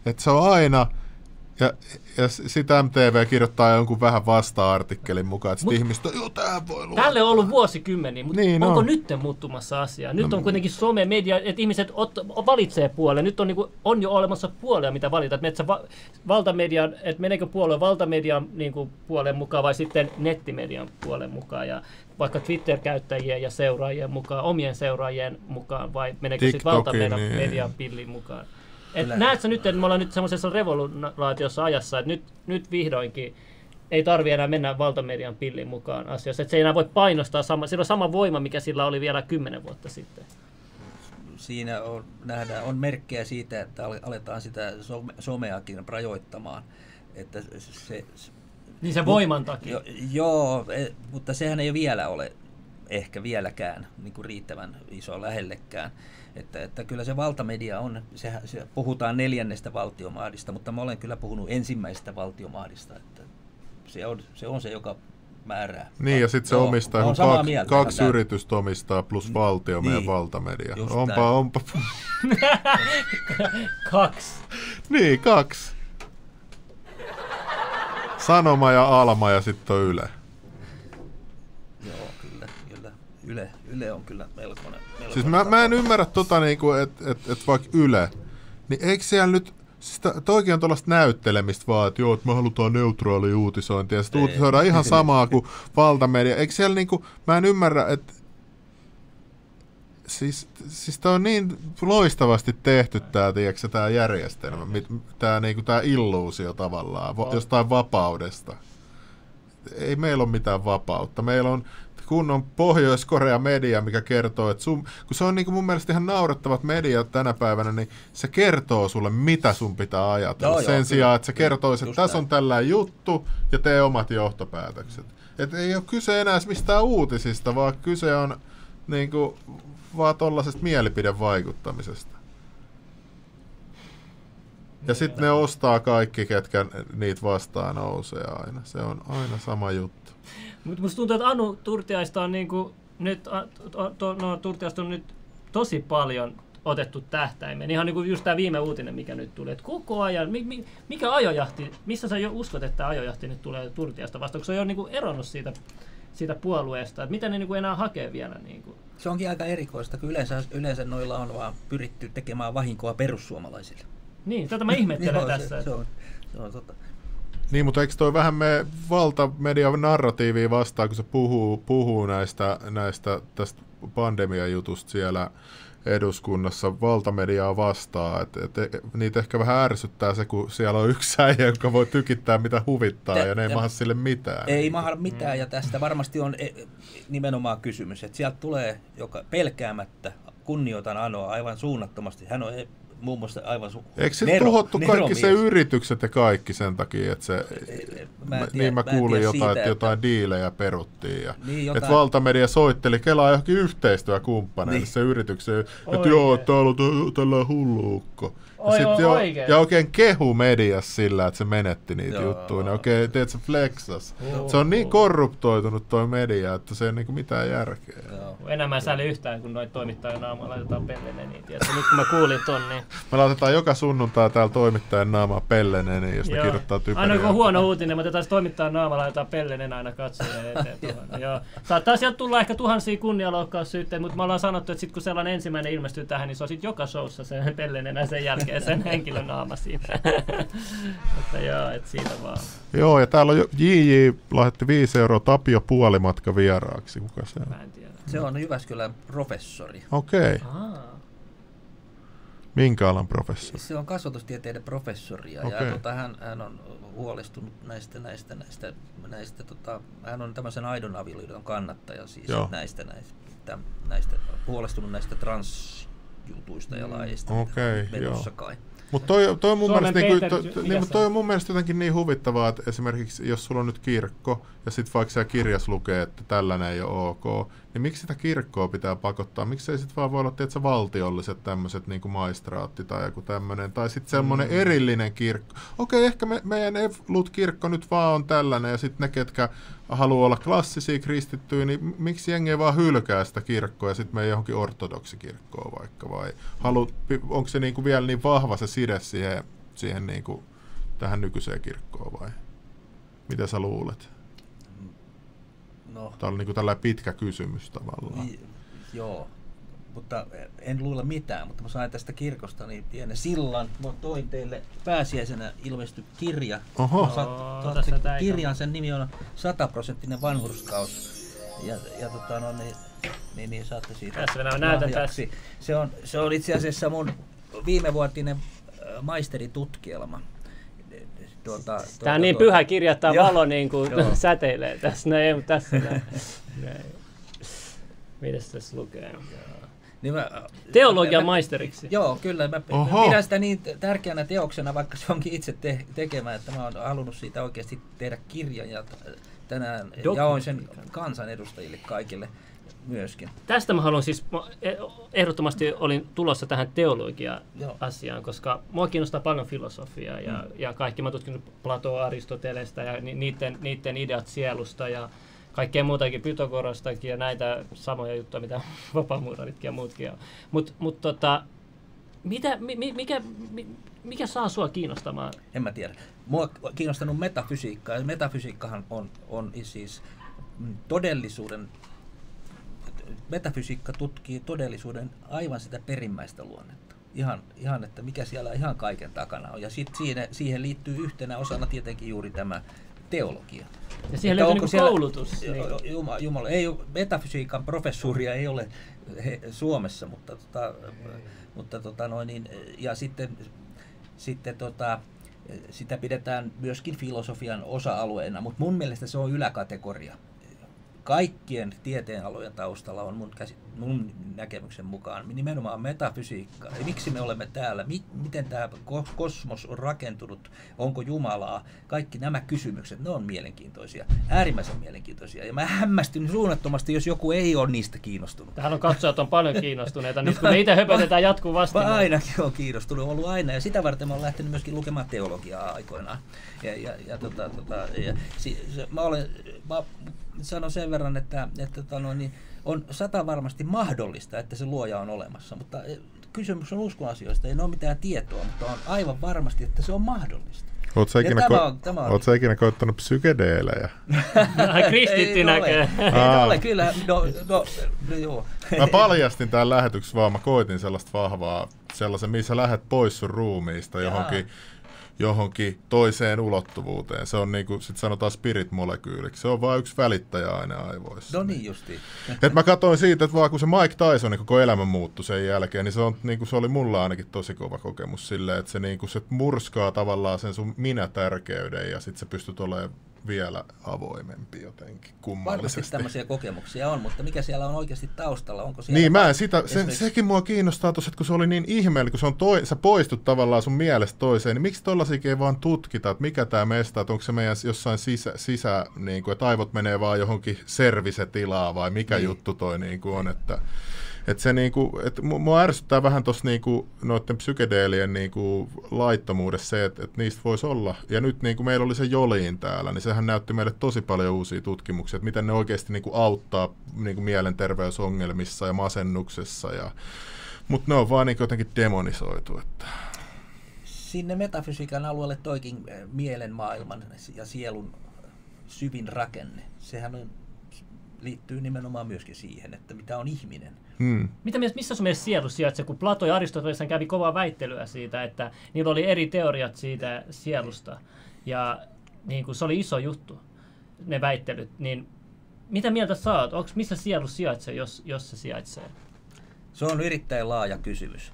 S1: Että se on aina, ja sitä MTV kirjoittaa jonkun vähän vasta-artikkelin mukaan, että ihmiset on, joo, tämähän voi luottaa.
S2: Tälle on ollut vuosikymmeniä, mutta
S1: niin
S2: onko nyt muuttumassa asia? Nyt on kuitenkin some, media, että ihmiset valitsee puolen. Nyt on jo olemassa puolia, mitä valita. Että meneekö puolue valtamedian puolen mukaan vai sitten nettimedian puolen mukaan. Ja vaikka Twitter-käyttäjien ja seuraajien mukaan, omien seuraajien mukaan, vai meneekö sitten valtamedian pillin mukaan? Näetkö nyt, että me ollaan nyt semmoisessa revoluutiossa ajassa, että nyt vihdoinkin ei tarvitse enää mennä valtamedian pillin mukaan asiassa. Että se ei enää voi painostaa, sillä on sama voima, mikä sillä oli vielä 10 vuotta sitten.
S4: Siinä on merkkejä siitä, että aletaan sitä someakin rajoittamaan. Että
S2: niin se voiman takia.
S4: Joo, mutta sehän ei vielä ole ehkä vieläkään niin kuin riittävän iso lähellekään. Että kyllä se valtamedia on, se puhutaan 4. valtiomahdista, mutta mä olen kyllä puhunut ensimmäisestä valtiomahdista, että se on se, joka määrää.
S1: Niin, ja sitten se omistaa, kaksi yritystä omistaa plus valtio meidän valtamedia. Onpa.
S2: 2.
S1: Niin, 2. Sanoma ja Alma ja sitten on Yle.
S4: Joo, kyllä. Yle on kyllä melkoinen.
S1: Siis mä en ymmärrä niinku, että vaikka Yle, niin eikö siellä nyt, siis toikin on tuollaista näyttelemistä vaan, että joo, että me halutaan neutraali uutisointia, ja sitten uutisoidaan ihan samaa kuin valtamedia. Eikö siellä niinku, mä en ymmärrä, että siis tää on niin loistavasti tehty tää järjestelmä, tää illuusio tavallaan, jostain vapaudesta. Ei meillä ole mitään vapautta. Meillä on kunnon Pohjois-Korea media, mikä kertoo, että kun se on mun mielestä ihan naurettavat mediat tänä päivänä, niin se kertoo sulle, mitä sun pitää ajatella. Sen sijaan, että se kertoisi, että tässä on tällainen juttu ja tee omat johtopäätökset. Et ei ole kyse enää mistään uutisista, vaan kyse on vaan tollasesta mielipidevaikuttamisesta. Ja sitten ne ostaa kaikki, ketkä niitä vastaan nousee aina. Se on aina sama juttu.
S2: Mutta musta tuntuu, että Anu Turtiaista on Turtiaista on nyt tosi paljon otettu tähtäimeen. Ihan just tämä viime uutinen, mikä nyt tulee. Et koko ajan, mikä ajojahti, missä sä jo uskot, että ajojahti nyt tulee Turtiasta vasta? Onko se on jo eronnut siitä puolueesta? Et mitä ne enää hakee vielä?
S4: Se onkin aika erikoista, kun yleensä noilla on vaan pyritty tekemään vahinkoa perussuomalaisille.
S2: Niin, tätä mä ihmettelen tässä.
S4: Se on totta.
S1: Niin, mutta eikö toi vähän me valtamedian narratiivia vastaan, kun se puhuu tästä pandemiajutusta siellä eduskunnassa valtamediaa vastaan, että niitä ehkä vähän ärsyttää se, kun siellä on yksi äijä, joka voi tykittää mitä huvittaa ja ne ei maha sille mitään.
S4: Ei maha mitään ja tästä varmasti on nimenomaan kysymys, että sieltä tulee, joka pelkäämättä, kunnioitan Anoa aivan suunnattomasti, hän on muun muassa aivan
S1: eikö sitten tuhottu kaikki se yritykset ja kaikki sen takia, että se, mä kuulin jotain, että jotain diilejä peruttiin. Ja, niin, että valtamedia soitteli Kelaa johonkin yhteistyökumppaneille se yritykseen, että joo, täällä on tällainen hulluukko. Ja oikein kehu mediassa sillä, että se menetti niitä juttuja. Ne oikein, teet se flexas. Se on niin korruptoitunut toi media, että se ei ole mitään järkeä.
S2: Enää sääli yhtään, kun noita toimittajan naamaa laitetaan pelleneen. Nyt kun mä kuulin ton, niin
S1: me laitetaan joka sunnuntai täällä toimittajan naamaa pelleneen, jos ne kirjoittaa typeriä.
S2: Aina kun on huono uutinen, me otetaan toimittajan naamaa laitetaan pelleneen aina katsojien eteen. Saattaa sieltä tulla ehkä tuhansia kunnianloukkaussyytteitä, mutta me ollaan sanottu, että sit, kun sellainen ensimmäinen ilmestyy tähän, niin se on sitten joka showssa se pellenenä sen jälkeen. Sen henkilön naama siitä. Että siitä vaan.
S1: Joo, ja täällä on JJ lahjoitti 5 € Tapio puolimatka vieraaksi. Kuka se on?
S2: Mä en tiedä.
S4: Se on Jyväskylän professori.
S1: Okei. Minkä alan professori?
S4: Se on kasvatustieteiden professori ja hän on huolestunut näistä hän on tämmöisen aidon avioliiton kannattaja siis näistä huolestunut näistä transjutuista ja laajista. Vedossa kai.
S1: Mutta toi on mun mielestä jotenkin niin huvittavaa, että esimerkiksi jos sulla on nyt kirkko ja sitten vaikka siellä kirjassa lukee, että tällainen ei ole ok, niin miksi sitä kirkkoa pitää pakottaa? Miksi ei sitten vaan voi olla tietysti valtiolliset tämmöiset niin kuin maistraatti tai joku tämmöinen, tai sitten semmoinen erillinen kirkko. Okei, ehkä meidän Ev-Lut-kirkko nyt vaan on tällainen, ja sitten ne, ketkä haluaa olla klassisia kristittyjä, niin miksi jengi ei vaan hylkää sitä kirkkoa ja sitten me johonkin ortodoksikirkkoon vaikka, vai onko se niin kuin vielä niin vahva se side siihen siihen niin kuin, tähän nykyiseen kirkkoon vai mitä sä luulet?
S4: No,
S1: tämä oli niin kuin tällainen pitkä kysymys tavallaan.
S4: Joo, mutta en luulla mitään, mutta mä sain tästä kirkosta niin pienen sillan. Mä toin teille pääsiäisenä ilmesty kirja. Kirjan sen nimi on 100% vanhurskaus. Ja niin saatte siitä lahjaksi. Se on itse asiassa mun viimevuotinen maisteritutkielma.
S2: Tämä on niin pyhä kirja, että tämä valo niin kuin säteilee tässä. No ei, tässä näin. Mitäs tässä lukee?
S4: Niin
S2: Teologian maisteriksi.
S4: Joo, kyllä. Mä pidän sitä niin tärkeänä teoksena, vaikka se onkin itse tekemä, että mä oon halunnut siitä oikeasti tehdä kirjan ja tänään jaoin sen kansanedustajille kaikille myöskin.
S2: Tästä mä haluan siis, ehdottomasti olin tulossa tähän teologia-asiaan, koska mua kiinnostaa paljon filosofiaa ja kaikki. Mä tutkinut Platoa, Aristotelesta ja niiden ideat sielusta ja kaikkea muutakin, Pythagorastakin ja näitä samoja juttuja, mitä vapaamuuraritkin ja muutkin. Mutta mikä saa sua kiinnostamaan?
S4: En mä tiedä. Mua on kiinnostanut metafysiikka, ja metafysiikkahan on siis todellisuuden. Metafysiikka tutkii todellisuuden aivan sitä perimmäistä luonnetta. Ihan että mikä siellä ihan kaiken takana on. Ja sitten siihen liittyy yhtenä osana tietenkin juuri tämä teologia.
S2: Ja siihen löytyy niin koulutus.
S4: Jumala, ei metafysiikan professuuria ei ole Suomessa, mutta ja sitten sitä pidetään myöskin filosofian osa-alueena, mutta mun mielestä se on yläkategoria. Kaikkien tieteenalojen taustalla on mun näkemyksen mukaan nimenomaan metafysiikka. Ja miksi me olemme täällä? Miten tämä kosmos on rakentunut? Onko Jumalaa? Kaikki nämä kysymykset, ne on mielenkiintoisia, äärimmäisen mielenkiintoisia. Ja mä hämmästyn suunnattomasti, jos joku ei ole niistä kiinnostunut.
S2: Tähän on katsojat on paljon kiinnostuneita, nyt kun me itse höpötetään jatkuvasti.
S4: Mä ainakin olen kiinnostunut, ollut aina. Ja sitä varten mä olen lähtenyt myöskin lukemaan teologiaa aikoinaan. Mä sanon sen verran, että on varmasti mahdollista, että se luoja on olemassa, mutta kysymys on uskonasioista, ei ole mitään tietoa, mutta on aivan varmasti, että se on mahdollista.
S1: Oletko sä ikinä koittanut psykedeelejä?
S2: Kristitti näkee.
S4: Ei ole, kyllä. Joo.
S1: Mä paljastin tämän lähetyksen vaan, mä koitin sellaista vahvaa, sellaisen, missä lähdet pois sun ruumiista johonkin toiseen ulottuvuuteen. Se on niin kuin sit sanotaan spirit-molekyyliksi. Se on vain yksi välittäjäaine aivoissa.
S4: No niin justiin.
S1: Et mä katsoin siitä, että vaan kun se Mike Tysonin koko elämä muuttui sen jälkeen, niin se oli mulla ainakin tosi kova kokemus silleen, että se murskaa tavallaan sen sun minä-tärkeyden ja sit sä pystyt olemaan vielä avoimempi jotenkin kummallisesti.
S4: Varmasti tämmöisiä kokemuksia on, mutta mikä siellä on oikeasti taustalla? Onko siellä
S1: niin, sekin mua kiinnostaa tuossa, että kun se oli niin ihmeellinen, kun sä poistut tavallaan sun mielestä toiseen, niin miksi tollaisikin ei vaan tutkita, että mikä tämä mestaa, että onko se meidän jossain niin kuin, että aivot menee vaan johonkin servise-tilaa vai mikä juttu toi niin kuin on, että se niinku, että mua ärsyttää vähän tuossa niinku noiden psykedeelien niinku laittomuudessa se, että niistä voisi olla. Ja nyt niinku meillä oli se Jolin täällä, niin sehän näytti meille tosi paljon uusia tutkimuksia, että miten ne oikeasti niinku auttaa niinku mielenterveysongelmissa ja masennuksessa. Mutta ne on vaan niinku jotenkin demonisoitu. Että.
S4: Sinne metafysiikan alueelle toikin mielenmaailman ja sielun syvin rakenne. Sehän liittyy nimenomaan myöskin siihen, että mitä on ihminen.
S2: Missä sun mielestä sielu sijaitsee, kun Plato ja Aristoteles kävi kovaa väittelyä siitä, että niillä oli eri teoriat siitä sielusta, ja niin kuin se oli iso juttu, ne väittelyt, niin mitä mieltä sä oot? Missä sielu sijaitsee, jos se sijaitsee?
S4: Se on erittäin laaja kysymys.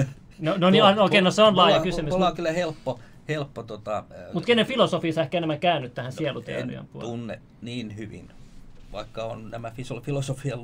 S2: No se on laaja kysymys.
S4: Mulla on kyllä helppo
S2: mutta kenen filosofia sä ehkä enemmän käännyt tähän sieluteorian puolelle?
S4: En tunne niin hyvin. Vaikka on nämä filosofian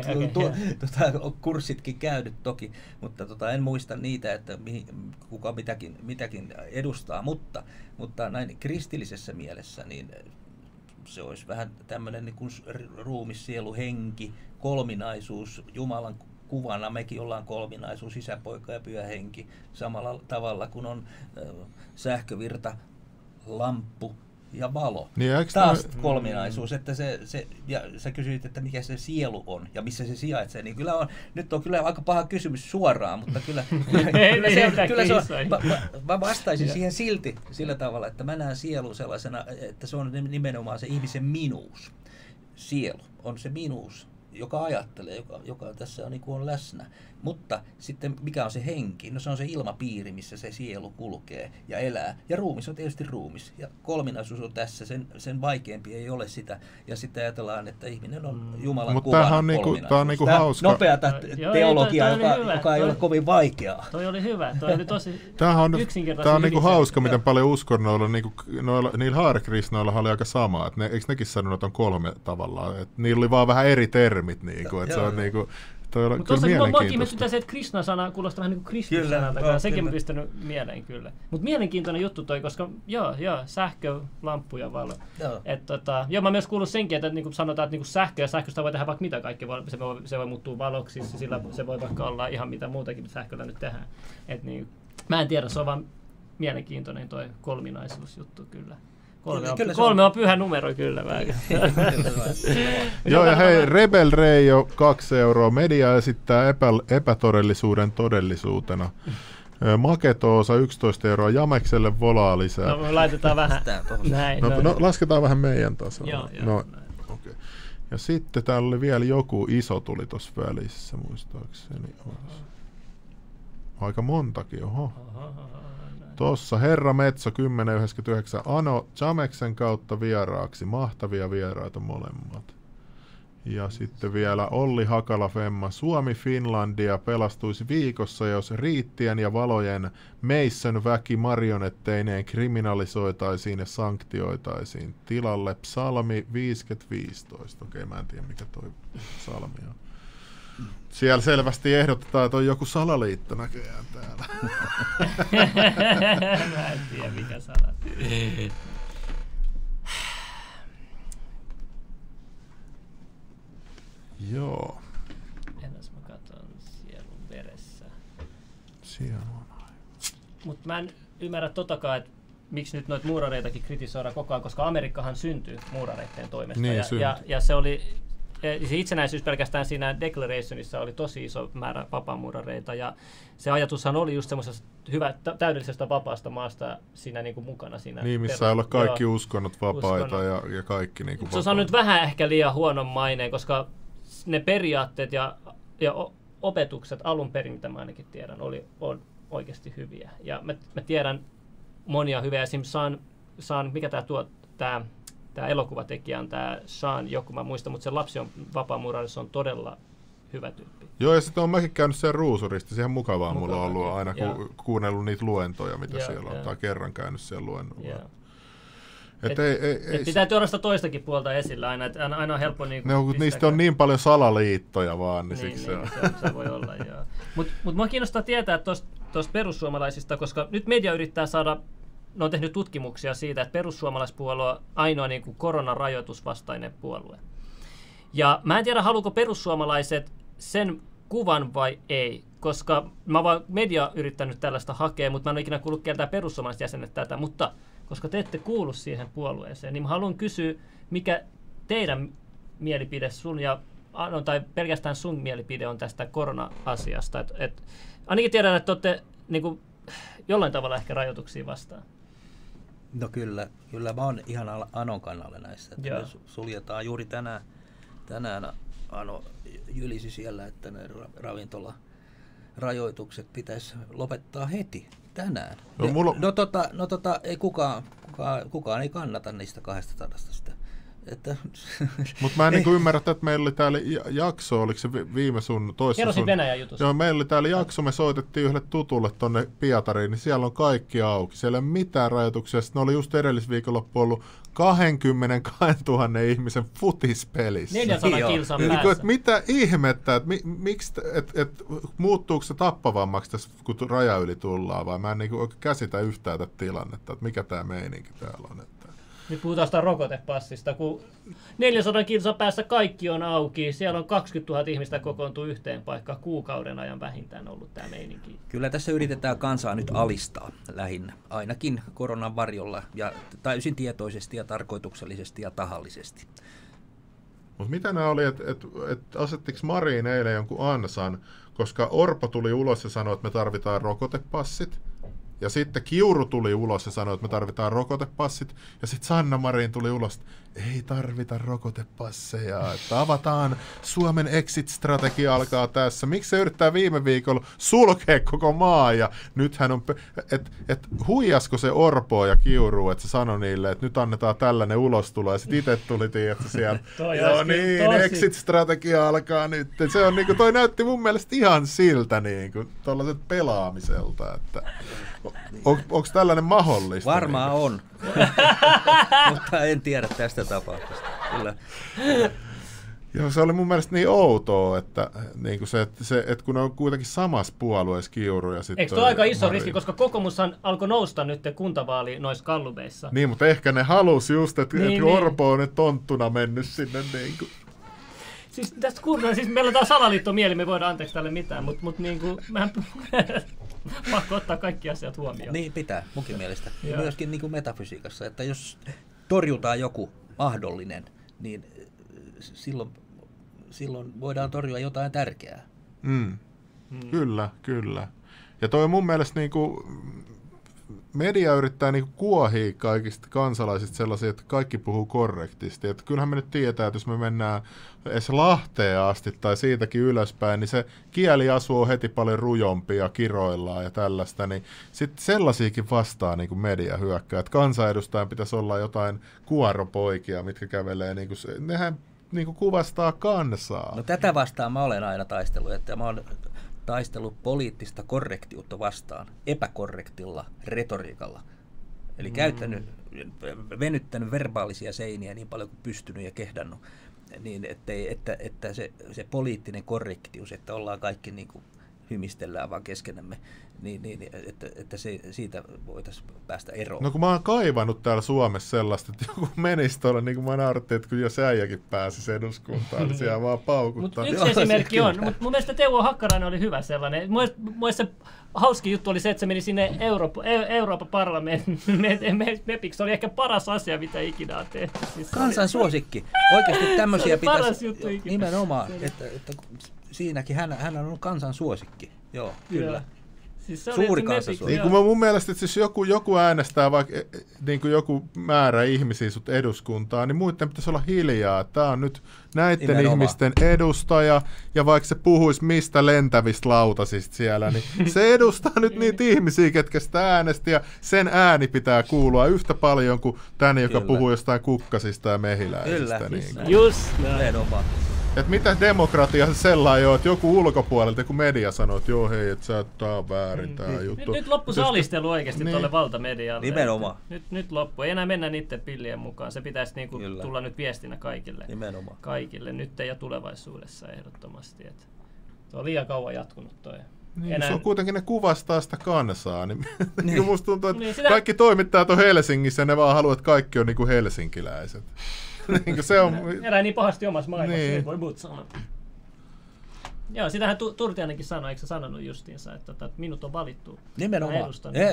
S4: kurssitkin käynyt toki, mutta en muista niitä, että kuka mitäkin edustaa, mutta näin kristillisessä mielessä niin se olisi vähän tämmöinen niin kuin ruumis, sielu, henki, kolminaisuus, Jumalan kuvana mekin ollaan kolminaisuus, isäpoika ja pyhä henki, samalla tavalla kuin on sähkövirta, lamppu, ja valo.
S1: Niin,
S4: taas kolminaisuus, että ja sä kysyit, että mikä se sielu on ja missä se sijaitsee, niin kyllä nyt on kyllä aika paha kysymys suoraan, mutta kyllä se on, mä vastaisin siihen silti sillä tavalla, että mä näen sielun sellaisena, että se on nimenomaan se ihmisen minuus. Sielu on se minuus, joka ajattelee, joka tässä on läsnä. Mutta sitten mikä on se henki? No se on se ilmapiiri, missä se sielu kulkee ja elää. Ja ruumis on tietysti ruumis. Ja kolminaisuus on tässä. Sen vaikeampi ei ole sitä. Ja sitten ajatellaan, että ihminen on Jumalan kuvana kolminaisuus.
S1: Tämä on niinku hauska.
S4: Nopeata teologiaa, joka ei ole kovin vaikeaa.
S2: Toi oli hyvä. Toi oli tosi yksinkertaisesti.
S1: Tämä on niinku hauska, miten paljon uskonnoilla, niillä haarekristnoilla oli aika sama. Että eikö nekin sanonut, että on 3 tavallaan? Että niillä oli vaan vähän eri termit. Että se on niinku...
S2: Mutta tuossa kun ihmetytään se, että Krishna-sana kuulostaa vähän niin kuin Kristus-sanalta, sekin on pistänyt mieleen kyllä. Mutta mielenkiintoinen juttu toi, koska sähkö, lamppu ja valo. Mä myös kuullut senkin, että niin kuin sanotaan, että niin kuin sähkö ja sähköstä voi tehdä vaikka mitä kaikkea. Se voi muuttua valoksi, sillä se voi vaikka olla ihan mitä muutakin, mitä sähköllä nyt tehdään. Niin, mä en tiedä, se on vaan mielenkiintoinen toi kolminaisuusjuttu kyllä. 3 on pyhä numero kyllä.
S1: Joo, ja hei, Rebel Reijo 2 €. Media esittää epätodellisuuden todellisuutena. Maketoosa 11 €. Jamekselle volaa lisää.
S2: No, laitetaan vähän. Näin,
S1: lasketaan vähän meidän tasolla.
S2: Joo.
S1: Okay. Ja sitten täällä oli vielä joku iso tuli tuossa välissä, muistaakseni. Aika montakin, oho. Tossa Herra Metso 10,99. Ano Jameksen kautta vieraaksi. Mahtavia vieraita molemmat. Ja sitten vielä Olli Hakala Femma. Suomi-Finlandia pelastuisi viikossa, jos riittien ja valojen Meissön väki marionetteineen kriminalisoitaisiin ja sanktioitaisiin. Tilalle psalmi 50:15. Okei, mä en tiedä mikä toi psalmi on. Siellä selvästi ehdotetaan, että on joku salaliitto näköjään täällä.
S2: Mä en tiedä mikä salaliitto.
S1: Joo.
S2: Entäs mä katson sielun veressä.
S1: Siellä on aivan.
S2: Mut mä en ymmärrä totakaan, että miksi nyt noita muurareitakin kritisoidaan koko ajan, koska Amerikkahan syntyi muurareiden toimesta.
S1: Niin,
S2: ja se oli... Se itsenäisyys pelkästään siinä Declarationissa oli tosi iso määrä vapaamuurareita ja se ajatushan oli just semmoisesta täydellisestä vapaasta maasta siinä niin kuin mukana. Siinä
S1: niin, missä ei ole kaikki uskonnot vapaita ja kaikki niin kuin
S2: se on nyt vähän ehkä liian huonon maineen, koska ne periaatteet ja opetukset alun perin, mitä mä ainakin tiedän, on oikeasti hyviä. Ja mä tiedän monia hyviä. Esimerkiksi mikä tämä elokuvatekijä on tämä Sean, joku mä muistan, mutta se lapsi on vapaamuurarissa on todella hyvä tyyppi.
S1: Joo, ja sitten on mäkin käynyt siellä Ruusurista. Siihen mukavaa mulla on ollut aina kuunnellut niitä luentoja, mitä siellä on, tai kerran käynyt siellä luennolla.
S2: Pitää tuoda sitä toistakin puolta esillä aina, että aina on helppo...
S1: niistä on niin paljon salaliittoja vaan, niin siksi
S2: se voi olla, joo. Mutta mua kiinnostaa tietää tuosta perussuomalaisista, koska nyt media yrittää saada... Ne on tehnyt tutkimuksia siitä, että perussuomalaispuolue on ainoa niin kuin koronarajoitusvastainen puolue. Ja mä en tiedä, haluuko perussuomalaiset sen kuvan vai ei, koska mä vaan media yrittänyt tällaista hakea, mutta mä en ole ikinä kuullut keltään perussuomalaiset jäsenet tätä, mutta koska te ette kuulu siihen puolueeseen, niin mä haluan kysyä, mikä teidän mielipide tai pelkästään sun mielipide on tästä korona-asiasta. Ainakin tiedän, että olette niin kuin, jollain tavalla ehkä rajoituksia vastaan.
S4: No kyllä mä oon ihan Anon kannalle näissä. Että suljetaan juuri tänään Ano jylisi siellä, että ne ravintolarajoitukset pitäisi lopettaa heti tänään. Ei kukaan ei kannata niistä 200 sitä.
S1: Mutta mä en niin ymmärrä, että meillä oli täällä jakso, oliko se viime sun toissa
S2: Kerrosin Venäjän jutusta.
S1: Joo, meillä oli täällä jakso, me soitettiin yhdelle tutulle tonne Pietariin, niin siellä on kaikki auki. Siellä ei ole mitään rajoituksia. Sitten ne oli just edellisviikonloppu ollut 22 000 ihmisen futispelissä.
S2: 400 kilsan
S1: päässä.
S2: päässä.
S1: Mitä ihmettä, että muuttuuko se tappavammaksi tässä, kun raja yli tullaan, vai mä en niin oikein käsitä yhtään tätä tilannetta, että mikä tämä meininki täällä on.
S2: Nyt puhutaan sitä rokotepassista, kun 400 kilsan päässä kaikki on auki. Siellä on 20 000 ihmistä kokoontuu yhteen paikkaan, kuukauden ajan vähintään ollut tämä meininki.
S4: Kyllä tässä yritetään kansaa nyt alistaa lähinnä, ainakin koronan varjolla ja täysin tietoisesti ja tarkoituksellisesti ja tahallisesti.
S1: Mutta mitä nämä oli, että asettiko Marin eilen jonkun ansan, koska Orpo tuli ulos ja sanoi, että me tarvitaan rokotepassit. Ja sitten Kiuru tuli ulos ja sanoi, että me tarvitaan rokotepassit. Ja sitten Sanna Marin tuli ulos, että ei tarvita rokotepasseja. Että avataan Suomen exit-strategia alkaa tässä. Miksi se yrittää viime viikolla sulkea koko maa? Ja nythän on, että huijasko se Orpo ja Kiuru, että se sanoi niille, että nyt annetaan tällainen ulostulo. Ja sitten itse tuli, tiedätkö, siellä. Joo niin, exit-strategia alkaa nyt. Se on niinku, toi näytti mun mielestä ihan siltä niinku, tollaiset pelaamiselta, että onko tällainen mahdollista?
S4: Varmaan on, mutta en tiedä tästä tapauksesta. Kyllä.
S1: Joo, se oli mun mielestä niin outoa, että, niin kuin että kun on kuitenkin samassa puolueessa Kiuru ja sitten...
S2: Eikö tuo aika iso riski, koska kokoomushan alkoi nousta nyt kuntavaali noissa kallubeissa?
S1: Niin, mutta ehkä ne halusi just, että Orpo on nyt tonttuna mennyt sinne niin kuin...
S2: Siis tästä kuullaan, siis meillä on tää salaliittomieli, me voidaan anteeksi tälle mitään, mutta niin kuin, mehän pakko ottaa kaikki asiat huomioon.
S4: Niin pitää, munkin mielestä. Myöskin niin kuin metafysiikassa, että jos torjutaan joku mahdollinen, niin silloin voidaan torjua jotain tärkeää.
S1: Kyllä. Ja toi mun mielestä niinku, media yrittää niinku kuohia kaikista kansalaisista sellaisia, että kaikki puhuu korrektisti. Että kyllähän me nyt tietää, että jos me mennään edes Lahteen asti tai siitäkin ylöspäin, niin se kieliasu on heti paljon rujompi ja kiroillaan ja tällaista. Niin sitten sellaisiakin vastaan niinku media hyökkää. Että kansanedustajan pitäisi olla jotain kuoropoikia, mitkä kävelee. Niinku, nehän niinku kuvastaa kansaa.
S4: No tätä vastaan mä olen aina taistellut, että mä olen taistellut poliittista korrektiutta vastaan epäkorrektilla retoriikalla. Eli venyttänyt verbaalisia seiniä niin paljon kuin pystynyt ja kehdannut, niin että se poliittinen korrektius, että ollaan kaikki niin kuin hymistellään vaan keskenämme, että siitä voitaisiin päästä eroon.
S1: No kun mä oon kaivannut täällä Suomessa sellaista, että joku menisi tuolla, niin kuin mä naurattiin, että kun jos äijäkin pääsisi eduskuntaan, niin siellä vaan paukuttaa.
S2: Mutta yksi esimerkki on, mutta mun mielestä Teuvo Hakkarainen oli hyvä sellainen. Mun mielestä se hauskin juttu oli se, että se meni sinne Euroopan parlamentin mepiksi. Se oli ehkä paras asia, mitä ikinä on tehty. Siis
S4: kansan suosikki. Oikeasti tämmöisiä pitäisi...
S2: paras juttu ikinä.
S4: Nimenomaan, että siinäkin hän on ollut kansan suosikki. Joo, kyllä.
S2: Siis
S4: suuri kansansuosikki.
S1: Niin kuin mun mielestä, että siis joku äänestää vaikka niin kuin joku määrä ihmisiä sut eduskuntaan, niin muiden pitäisi olla hiljaa. Tämä on nyt näiden ihmisten edustaja, ja vaikka se puhuisi mistä lentävistä lautasista siellä, niin se edustaa nyt niitä ihmisiä, ketkä sitä äänesti, ja sen ääni pitää kuulua yhtä paljon kuin tänne, joka puhuu jostain kukkasista ja mehiläisistä.
S4: Kyllä,
S1: niin
S2: just näin.
S1: Että mitä demokratia sellainen on, että joku ulkopuolelta, kun media sanoo, että joo hei, että tää on väärin tää juttu.
S2: Nyt loppu se alistelu oikeasti tuolle valtamedialle.
S4: Nimenomaan.
S2: Nyt loppu. Ei enää mennä niiden pillien mukaan. Se pitäisi niinku tulla nyt viestinä kaikille.
S4: Nimenomaan.
S2: Kaikille nyt ja tulevaisuudessa ehdottomasti. Että se on liian kauan jatkunut toi.
S1: Niin, se on kuitenkin, ne kuvastaa sitä kansaa. Niin. Musta tuntuu, että kaikki toimittajat on Helsingissä ja ne vaan haluaa, että kaikki on niin kuin helsinkiläiset. Niin se on...
S2: Elää niin pahasti omassa maailmassa, ei voi muuta sanoa. Joo, sitähän Turtiainenkin sanoi, eikö sä sanonut justiinsa, että minut on valittu.
S4: Nimenomaan.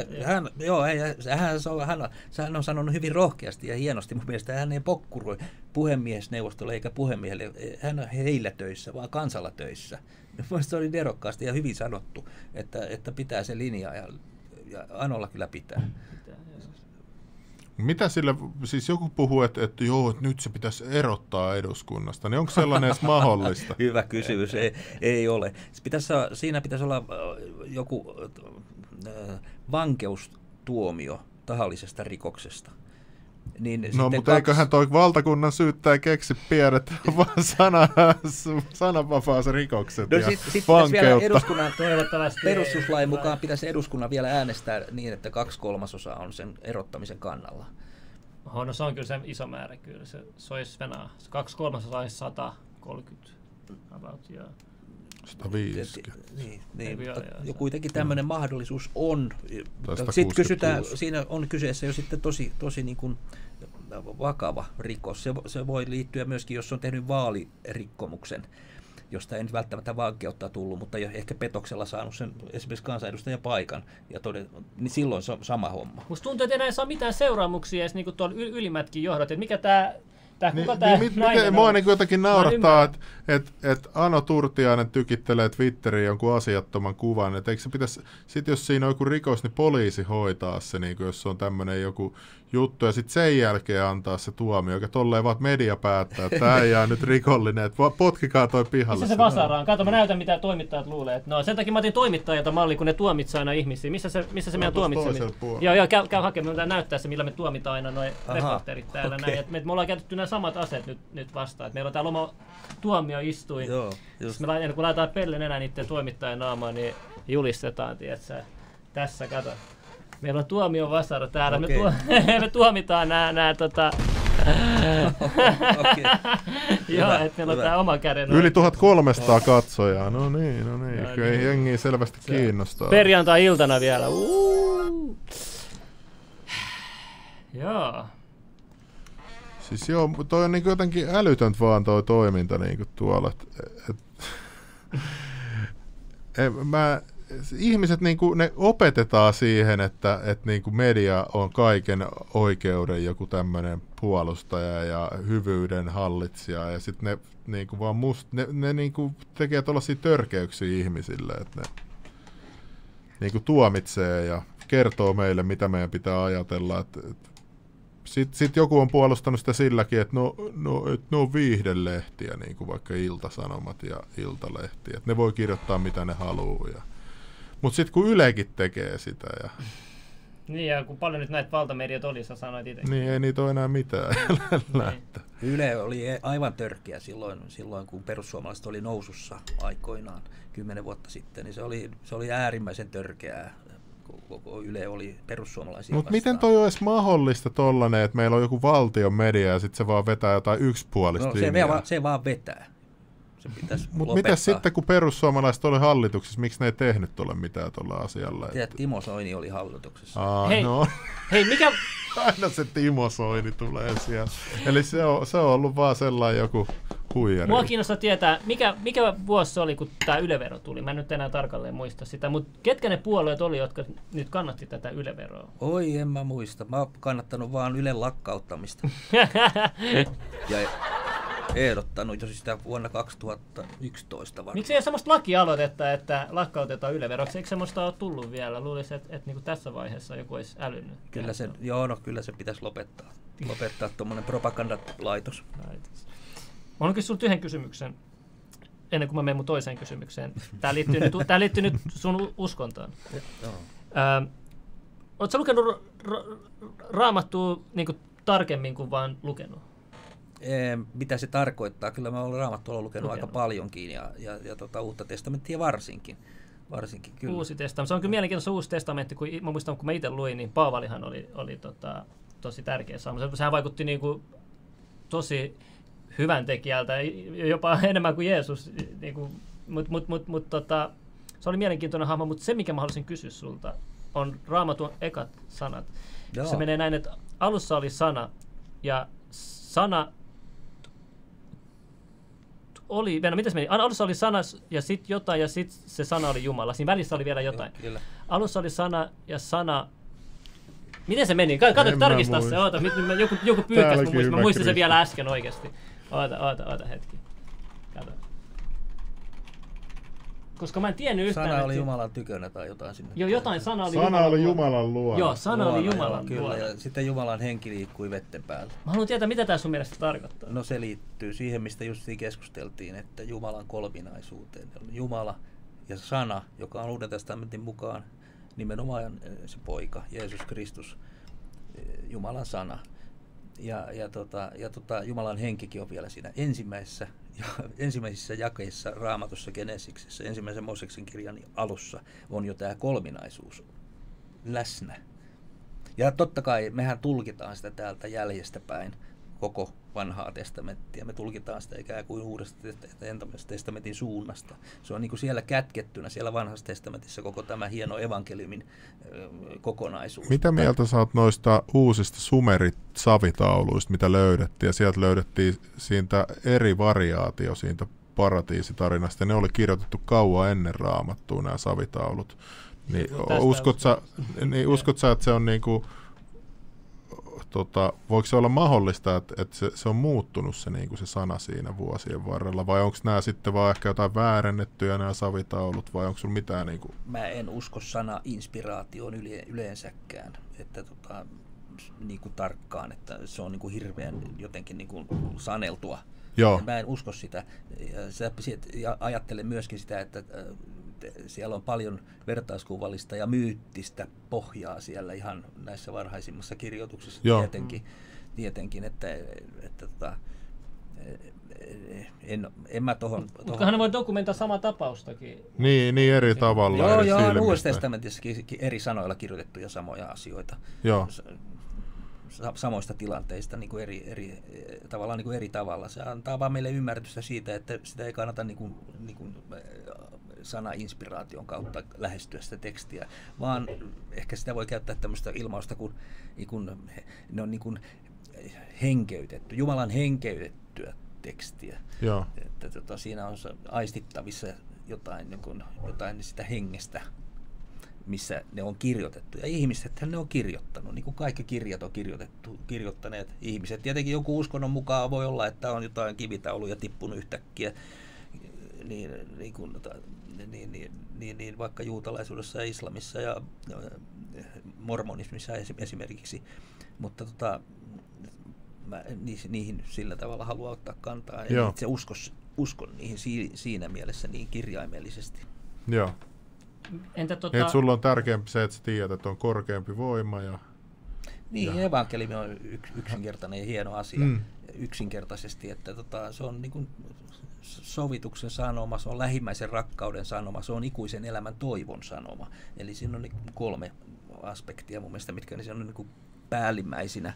S4: Hän on sanonut hyvin rohkeasti ja hienosti. Mun mielestä hän ei pokkuroi puhemiesneuvostolle eikä puhemiehelle. Hän on heillä töissä, vaan kansalla töissä. Mielestäni se oli nerokkaasti ja hyvin sanottu, että pitää se linja ja Anolla kyllä pitää.
S1: Mitä sillä, siis joku puhuu, että joo, että nyt se pitäisi erottaa eduskunnasta, niin onko sellainen edes mahdollista?
S4: Hyvä kysymys, ei ole. Siinä pitäisi olla joku vankeustuomio tahallisesta rikoksesta. Niin
S1: no, mutta eiköhän toi valtakunnan syyttäjä keksi pienet vaan sananvapausrikokset ja vankeutta.
S4: Eduskunnan perustuslain mukaan pitäisi eduskunnan vielä äänestää niin, että 2/3 on sen erottamisen kannalla.
S2: No se on kyllä se iso määrä kyllä. Se olisi venää. 2/3 olisi 130 about, yeah.
S1: 150.
S4: Niin, ja kuitenkin tämmöinen mahdollisuus on. Sitten kysytään, siinä on kyseessä jo sitten tosi niin kuin vakava rikos. Se voi liittyä myöskin, jos on tehnyt vaalirikkomuksen, josta ei nyt välttämättä vankeutta tullut, mutta ehkä petoksella saanut sen esimerkiksi kansanedustajan paikan, niin silloin se on sama homma.
S2: Musta tuntuu, että enää ei saa mitään seuraamuksia edes niin kuin tuolla ylimmätkin johdot, että mikä kuka tää nainen on?
S1: Mua niin jotenkin naurattaa, että Ano Turtiainen tykittelee Twitteriin jonkun asiattoman kuvan, että eikö se pitäisi, sit jos siinä on joku rikos, niin poliisi hoitaa se, niin jos se on tämmöinen joku juttu, ja sitten sen jälkeen antaa se tuomio, joka tolleen vaan media päättää, että tämä ei jää nyt rikollinen, että potkikaa toi pihalle.
S2: Missä se vasara on? Kato, mä näytän, mitä toimittajat luulee. No, sen takia mä otin toimittajilta malli, kun ne tuomitsee aina ihmisiä. Missä se meidän tuomitseminen? Joo, käy hakemaan, me näyttää se, millä me tuomitaan aina noin reporterit täällä. Okay. Näin. Me ollaan käytetty nämä samat aseet nyt vastaan. Et meillä on täällä oma tuomioistuin.
S4: Joo,
S2: kun laitetaan pellen enää niiden toimittajien naamaan, niin julistetaan, tietsä. Tässä, kato. Meillä on tuomiovasara täällä. Okay. Me tuomitaan nämä Joo, että meillä on tää oma käden.
S1: Yli 1300 katsojaa. No niin. Kyllä ei jengiä selvästi kiinnostaa.
S2: Perjantai-iltana vielä. Joo.
S1: Siis joo, toi on niinku jotenkin älytöntä vaan toi toiminta niinku tuolla. Ihmiset niinku, ne opetetaan siihen, että niinku media on kaiken oikeuden joku tämmöinen puolustaja ja hyvyyden hallitsija, ja sitten ne niinku vaan ne niinku tekee tuollaisia törkeyksiä ihmisille, että ne niinku tuomitsee ja kertoo meille, mitä meidän pitää ajatella. Sitten joku on puolustanut sitä silläkin, että ne on viihdelehtiä, niin kuin vaikka Ilta-Sanomat ja Iltalehti, että ne voi kirjoittaa mitä ne haluaa. Mutta sitten kun Ylekin tekee sitä.
S2: Niin, ja kun paljon nyt näitä valtamediat oli, sä sanoit itsekin.
S1: Niin, ei niitä ole enää mitään.
S4: Yle oli aivan törkeä silloin, kun perussuomalaiset oli nousussa aikoinaan 10 vuotta sitten, niin se oli äärimmäisen törkeää. Koko Yle oli perussuomalaisia
S1: Mutta miten toi on edes mahdollista tollanen, että meillä on joku valtion media ja sitten se vaan vetää jotain yksipuolista linjaa?
S4: Se vaan vetää.
S1: Mutta mitä sitten, kun perussuomalaiset oli hallituksessa, miksi ne ei tehnyt tuolle mitään tuolla asialla?
S4: Timo Soini oli hallituksessa.
S2: Hei, mikä...
S1: Aina se Timo Soini tulee siellä. Eli se on ollut vaan sellainen joku huijari.
S2: Mua kiinnostaa tietää, mikä vuosi se oli, kun tämä Yle-vero tuli. Mä en nyt enää tarkalleen muista sitä, mutta ketkä ne puolueet oli, jotka nyt kannatti tätä Yle-veroa?
S4: Oi, en mä muista. Mä oon kannattanut vaan Ylen lakkauttamista. Ja ehdottanut jo sitä vuonna 2011 varmaan.
S2: Miksi ei ole semmoista lakialoitetta, että lakkautetaan Yle-veroksi? Eikö semmoista ole tullut vielä? Luulisin, että niin kuin tässä vaiheessa joku olisi älynyt.
S4: Kyllä se pitäisi lopettaa. Lopettaa tuommoinen propagandatlaitos.
S2: Mä oon kysynyt yhden kysymyksen, ennen kuin mä menen mun toiseen kysymykseen. Tää liittyy nyt sun uskontaan. Ootko sä lukenut Raamattua niin kuin tarkemmin kuin vaan lukenut?
S4: Mitä se tarkoittaa? Kyllä mä olen Raamattua lukenut aika paljonkin ja Uutta testamenttia varsinkin kyllä.
S2: Uusi testamentti. Se on kyllä mielenkiintoista Uusi testamentti, kun mä muistan, kun mä itse luin, niin Paavalihan oli tosi tärkeä saama. Sehän vaikutti niin kuin tosi hyvän tekijältä, jopa enemmän kuin Jeesus. Niin mutta se oli mielenkiintoinen hahmo, mutta se, mikä mä haluaisin kysyä sulta, on Raamatun ekat sanat. Joo. Se menee näin, että alussa oli sana, ja sana oli, miten se meni? Alussa oli sana ja sitten jotain, ja sitten se sana oli Jumala. Siinä välissä oli vielä jotain. Kyllä. Alussa oli sana ja sana. Miten se meni? Kato, tarkistaa se. Oota, joku pyyhkäsi mun muistin. Mä muistin sen vielä äsken oikeasti. Oota hetki. Kato. Koska mä en tiennyt yhtään.
S4: Sana oli Jumalan tykönä tai jotain sinne.
S2: Joo, jotain sana
S1: oli Jumalan luona.
S2: Joo, sana oli Jumalan
S4: kyllä,
S2: luona.
S4: Ja sitten Jumalan henki liikkui vetten päällä.
S2: Mä haluan tietää, mitä tämä sun mielestä tarkoittaa.
S4: No se liittyy siihen, mistä justiin keskusteltiin, että Jumalan kolminaisuuteen. Jumala ja sana, joka on Uuden testamentin mukaan nimenomaan se poika, Jeesus Kristus, Jumalan sana. Ja Jumalan henkikin on vielä siinä ensimmäisissä jakeissa Raamatussa Genesiksessä, ensimmäisen Mooseksen kirjan alussa on jo tämä kolminaisuus läsnä. Ja totta kai mehän tulkitaan sitä täältä jäljestä päin, koko vanhaa testamenttia. Me tulkitaan sitä ikään kuin uudesta testamentin suunnasta. Se on niin kuin siellä kätkettynä, siellä vanhassa testamentissa koko tämä hieno evankeliumin kokonaisuus.
S1: Mitä mieltä sä oot noista uusista sumerit-savitauluista, mitä löydettiin? Ja sieltä löydettiin siitä eri variaatio siitä paratiisitarinasta. Ja ne oli kirjoitettu kauan ennen Raamattua, nämä savitaulut. Niin, uskot sä, että se on niinku... voiko se olla mahdollista, että se on muuttunut se, niin kuin se sana siinä vuosien varrella, vai onko nämä sitten vaan ehkä jotain väärennettyjä nämä savitaulut, vai onko sulla mitään? Niin kuin...
S4: Mä en usko sana inspiraatioon yleensäkään, että niin kuin tarkkaan, että se on niin kuin hirveän jotenkin niin kuin saneltua.
S1: Joo.
S4: Mä en usko sitä. Ja ajattelen myöskin sitä, että siellä on paljon vertauskuvallista ja myyttistä pohjaa siellä ihan näissä varhaisimmassa kirjoituksissa tietenkin, että en mä tohon...
S2: Mutta hän voi dokumentoida samaa tapaustakin.
S1: Niin eri tavalla.
S4: Joo, on Uudessa testamentissakin eri sanoilla kirjoitettuja samoja asioita.
S1: Joo.
S4: Samoista tilanteista niin kuin eri tavalla. Se antaa vaan meille ymmärrystä siitä, että sitä ei kannata niin kuin sana-inspiraation kautta lähestyä sitä tekstiä, vaan ehkä sitä voi käyttää tämmöistä ilmausta, kun ne on niin kuin henkeytetty, Jumalan henkeytettyä tekstiä.
S1: Joo.
S4: Että siinä on aistittavissa jotain sitä hengestä, missä ne on kirjoitettu. Ja ihmisethän ne on kirjoittanut, niin kuin kaikki kirjat on kirjoittaneet ihmiset. Tietenkin joku uskonnon mukaan voi olla, että on jotain kivitauluja tippunut yhtäkkiä, niin vaikka juutalaisuudessa ja islamissa ja mormonismissa esimerkiksi. Mutta mä niihin sillä tavalla haluan ottaa kantaa. Ja itse uskon niihin siinä mielessä niin kirjaimellisesti.
S1: Joo.
S2: Entä
S1: Et sulla on tärkeämpi se, että sä tiedät, että on korkeampi voima.
S4: Niin, evankeliumi on yksinkertainen ja hieno asia. Yksinkertaisesti, että se on niin kuin sovituksen sanoma, se on lähimmäisen rakkauden sanoma, se on ikuisen elämän toivon sanoma. Eli siinä on niin 3 aspektia mun mielestä, mitkä on niin kuin päällimmäisinä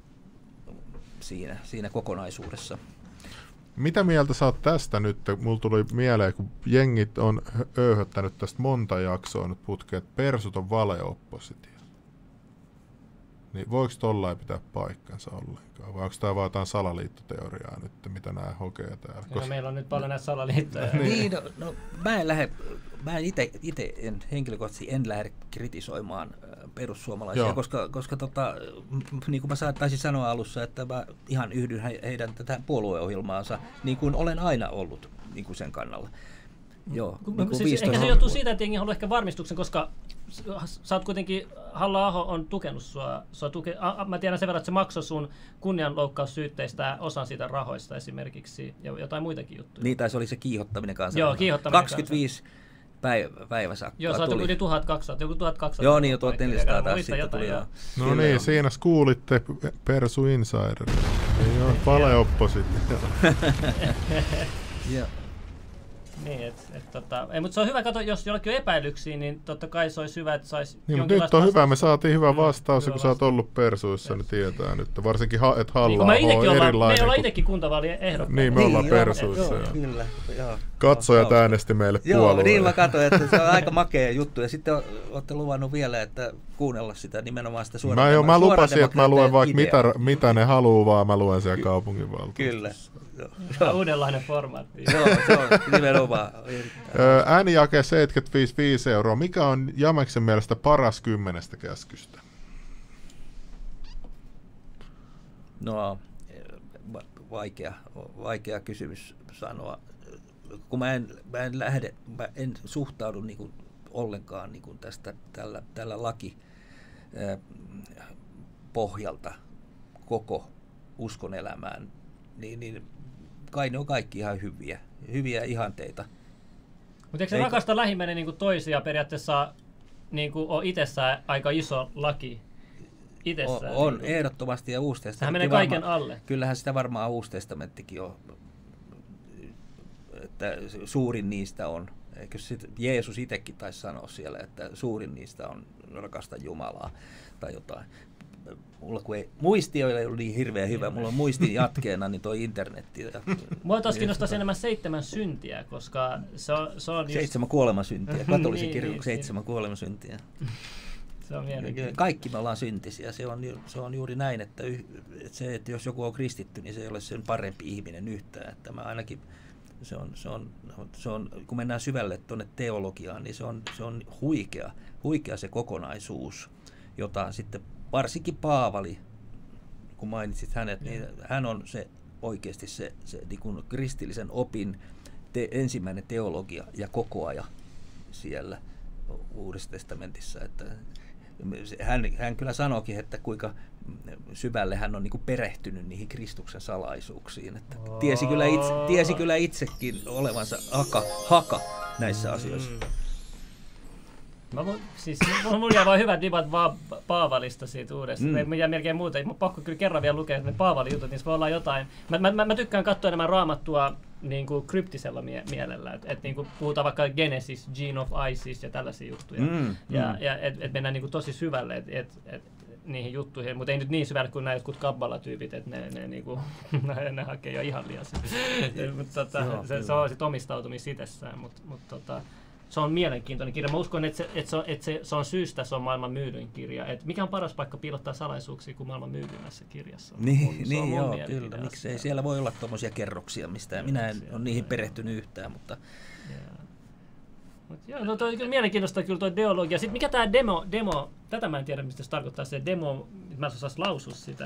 S4: siinä kokonaisuudessa.
S1: Mitä mieltä sä oot tästä nyt? Mulla tuli mieleen, kun jengit on öyhöttänyt tästä monta jaksoa nyt putkeen, että persut on valeoppositio. Niin voiko tollain pitää paikkansa ollenkaan? Vai onko tämä vaan jotain salaliittoteoriaa nyt, mitä nämä hokee täällä?
S2: No, meillä on nyt paljon näitä salaliittoja.
S4: Niin, mä itse henkilökohtaisesti en lähde kritisoimaan perussuomalaisia, koska niin kuin mä taisin sanoa alussa, että mä ihan yhdyn heidän tätä puolueohjelmaansa, niin kuin olen aina ollut niin kuin sen kannalla. Joo,
S2: siis ehkä se johtuu siitä, että jengi haluaa ehkä varmistuksen, koska sä oot kuitenkin, Halla-aho on tukenut sua. Mä tiedän sen verran, että se maksoi sun kunnianloukkaussyytteistä osan siitä rahoista esimerkiksi ja jotain muitakin juttuja.
S4: Niin, tai se oli se kiihottaminen kanssa.
S2: Joo, kiihottaminen
S4: 25 päiväsakkoa
S2: joo, sä oot yli 1200, joku 1200.
S4: Joo, niin jo 1400 taas sitten tuli.
S1: No niin, siinä kuulitte Persu Insider. Ei ole valeoppositio.
S4: Joo.
S2: Niin, mutta se on hyvä, jos jollakin on epäilyksiä, niin totta kai se olisi hyvä, että saisi
S1: niin, mutta nyt on hyvä, me saatiin hyvä vastaus, kun sä oot ollut Persuissa, niin tietää nyt. Varsinkin, että Halla-aho on erilainen.
S2: Me ollaan itsekin kuntavaalien ehdokkaita.
S1: Niin, me ollaan Persuissa.
S4: Joo, kyllä.
S1: Katsojat äänesti meille puolueen.
S4: Joo, niin mä katsoin, että se on aika makea juttu. Ja sitten olette luvannut vielä, että kuunnella sitä nimenomaan sitä suoraan.
S1: Mä lupasin, että mä luen vaikka mitä ne haluaa, vaan mä luen siellä kaupunginvaltuustossa.
S4: Kyllä.
S2: Uudenlainen formaatti.
S4: Joo, se on nimenomaan.
S1: Äänijake 75 €. Mikä on Jameksen mielestä paras 10 käskystä?
S4: No, vaikea kysymys sanoa. Kun mä en suhtaudu niin kuin ollenkaan niin kuin tällä laki pohjalta koko uskon elämään, niin kai ne on kaikki ihan hyviä ihanteita.
S2: Mutta eikö se rakasta lähimmäinen niin kuin toisia periaatteessa niin kuin on itsessään aika iso laki? Itsessään,
S4: on
S2: niin
S4: ehdottomasti, ja Uusi testamentti.
S2: Sehän menee kaiken alle.
S4: Kyllähän sitä varmaan Uusi testamenttikin on, että suurin niistä on. Eikö Jeesus itsekin taisi sanoa siellä, että suurin niistä on rakasta Jumalaa tai jotain. kun muisti ei ollut niin hirveän hyvä, mulla on muistin jatkeena niin toi internetti.
S2: Mua taas kiinnostaisi enemmän 7 syntiä, koska se on just...
S4: 7 kuolemasyntiä, katolisen kirkon 7 kuolemasyntiä.
S2: Se on mielenkiintoista.
S4: Kaikki me ollaan syntisiä. Se on juuri näin, että että jos joku on kristitty, niin se ei ole sen parempi ihminen yhtään. Että mä ainakin, se on, kun mennään syvälle tuonne teologiaan, niin se on huikea se kokonaisuus, jota sitten varsinkin Paavali, kun mainitsit hänet, niin hän on se oikeasti se niin kuin kristillisen opin ensimmäinen teologia ja kokoaja siellä Uudessa testamentissa. Että hän kyllä sanoikin, että kuinka syvälle hän on niin kuin perehtynyt niihin Kristuksen salaisuuksiin. Että tiesi kyllä itsekin olevansa haka näissä asioissa.
S2: Mulla jää vaan hyvät divat vaan Paavalista siitä uudesta. Me jää melkein muuta. Mä pakko kyllä kerran vielä lukea ne Paavalin jutut, niin se voi olla jotain. Mä tykkään katsoa enemmän Raamattua niin kuin kryptisellä mielellä. Et niin kuin puhutaan vaikka Genesis, Gene of Isis ja tällaisia juttuja. Ja et mennään niin kuin tosi syvälle niihin juttuihin, mutta ei nyt niin syvälle kuin nämä jotkut kabbalatyypit, että ne hakee jo ihan liian se on sitten omistautumista itsessään, mutta se on mielenkiintoinen kirja. Mä uskon, että se on syystä, se on maailman myydyin kirja. Et mikä on paras paikka piilottaa salaisuuksia kuin maailman myydymmässä kirjassa?
S4: Joo, kyllä. Miksei siellä voi olla tuommoisia kerroksia, mistä minä en ole niihin perehtynyt yhtään, mutta...
S2: Joo, toi on kyllä mielenkiintoista kyllä tuo deologia. Sitten mikä tämä demo, tätä mä en tiedä, mistä se tarkoittaa se demo, mä en osaisi lausua sitä.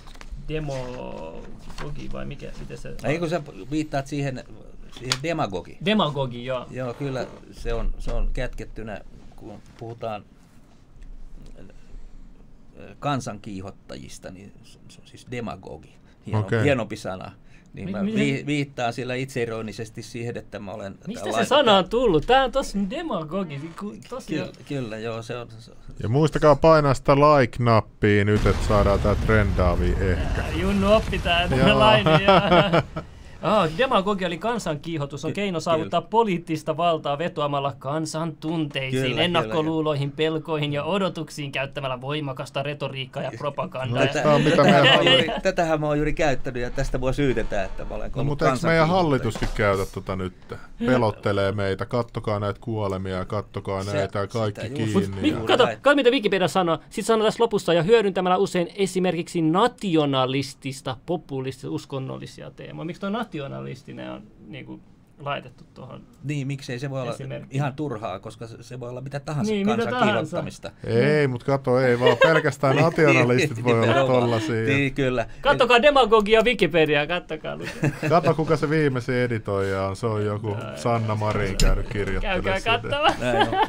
S2: Demagogi vai miten se...
S4: Eikö sä viittaat siihen demagogi?
S2: Demagogi, joo.
S4: Joo, kyllä se on kätkettynä, kun puhutaan kansankiihottajista, niin se on siis demagogi. Hienompi sana. Niin mä viittaan sillä itseironisesti siihen, että mä olen...
S2: Mistä se sana on tullut? Tää on tosi demagogi.
S4: Kyllä, joo, se on...
S1: Ja muistakaa painaa sitä like-nappia nyt, että saadaan tää trendaavi ehkä.
S2: Junnu oppi tää laini. Demagogia eli kansankiihotus on keino saavuttaa poliittista valtaa vetoamalla kansan tunteisiin, ennakkoluuloihin, pelkoihin ja odotuksiin käyttämällä voimakasta retoriikkaa ja propagandaa.
S4: Tätähän mä oon juuri käyttänyt ja tästä voi syytetään, että mä olen ollut
S1: mutta eikö meidän hallituskin käytä tota nyt? Pelottelee meitä, kattokaa näitä kuolemia, kattokaa näitä kaikki kiinni.
S2: Kato mitä Wikipedia sanoo. Sitten sanoo tässä lopussa, ja hyödyntämällä usein esimerkiksi nationalistista, populistista, uskonnollisia teemoja. Miksi tuo nationalistinen on niinku laitettu tuohon?
S4: Niin, miksei se voi olla ihan turhaa, koska se voi olla mitä tahansa kansan kiihottamista.
S1: Ei, mutta kato, ei vaan pelkästään nationalistit voi olla tollasia.
S4: Niin, kyllä.
S2: Kattokaa demagogia Wikipedia, kattokaa.
S1: Kato, kuka se viimeisin editoija on. Se on joku Sanna Marin käynyt kirjoittelemaan.
S2: Käykää katsomaan.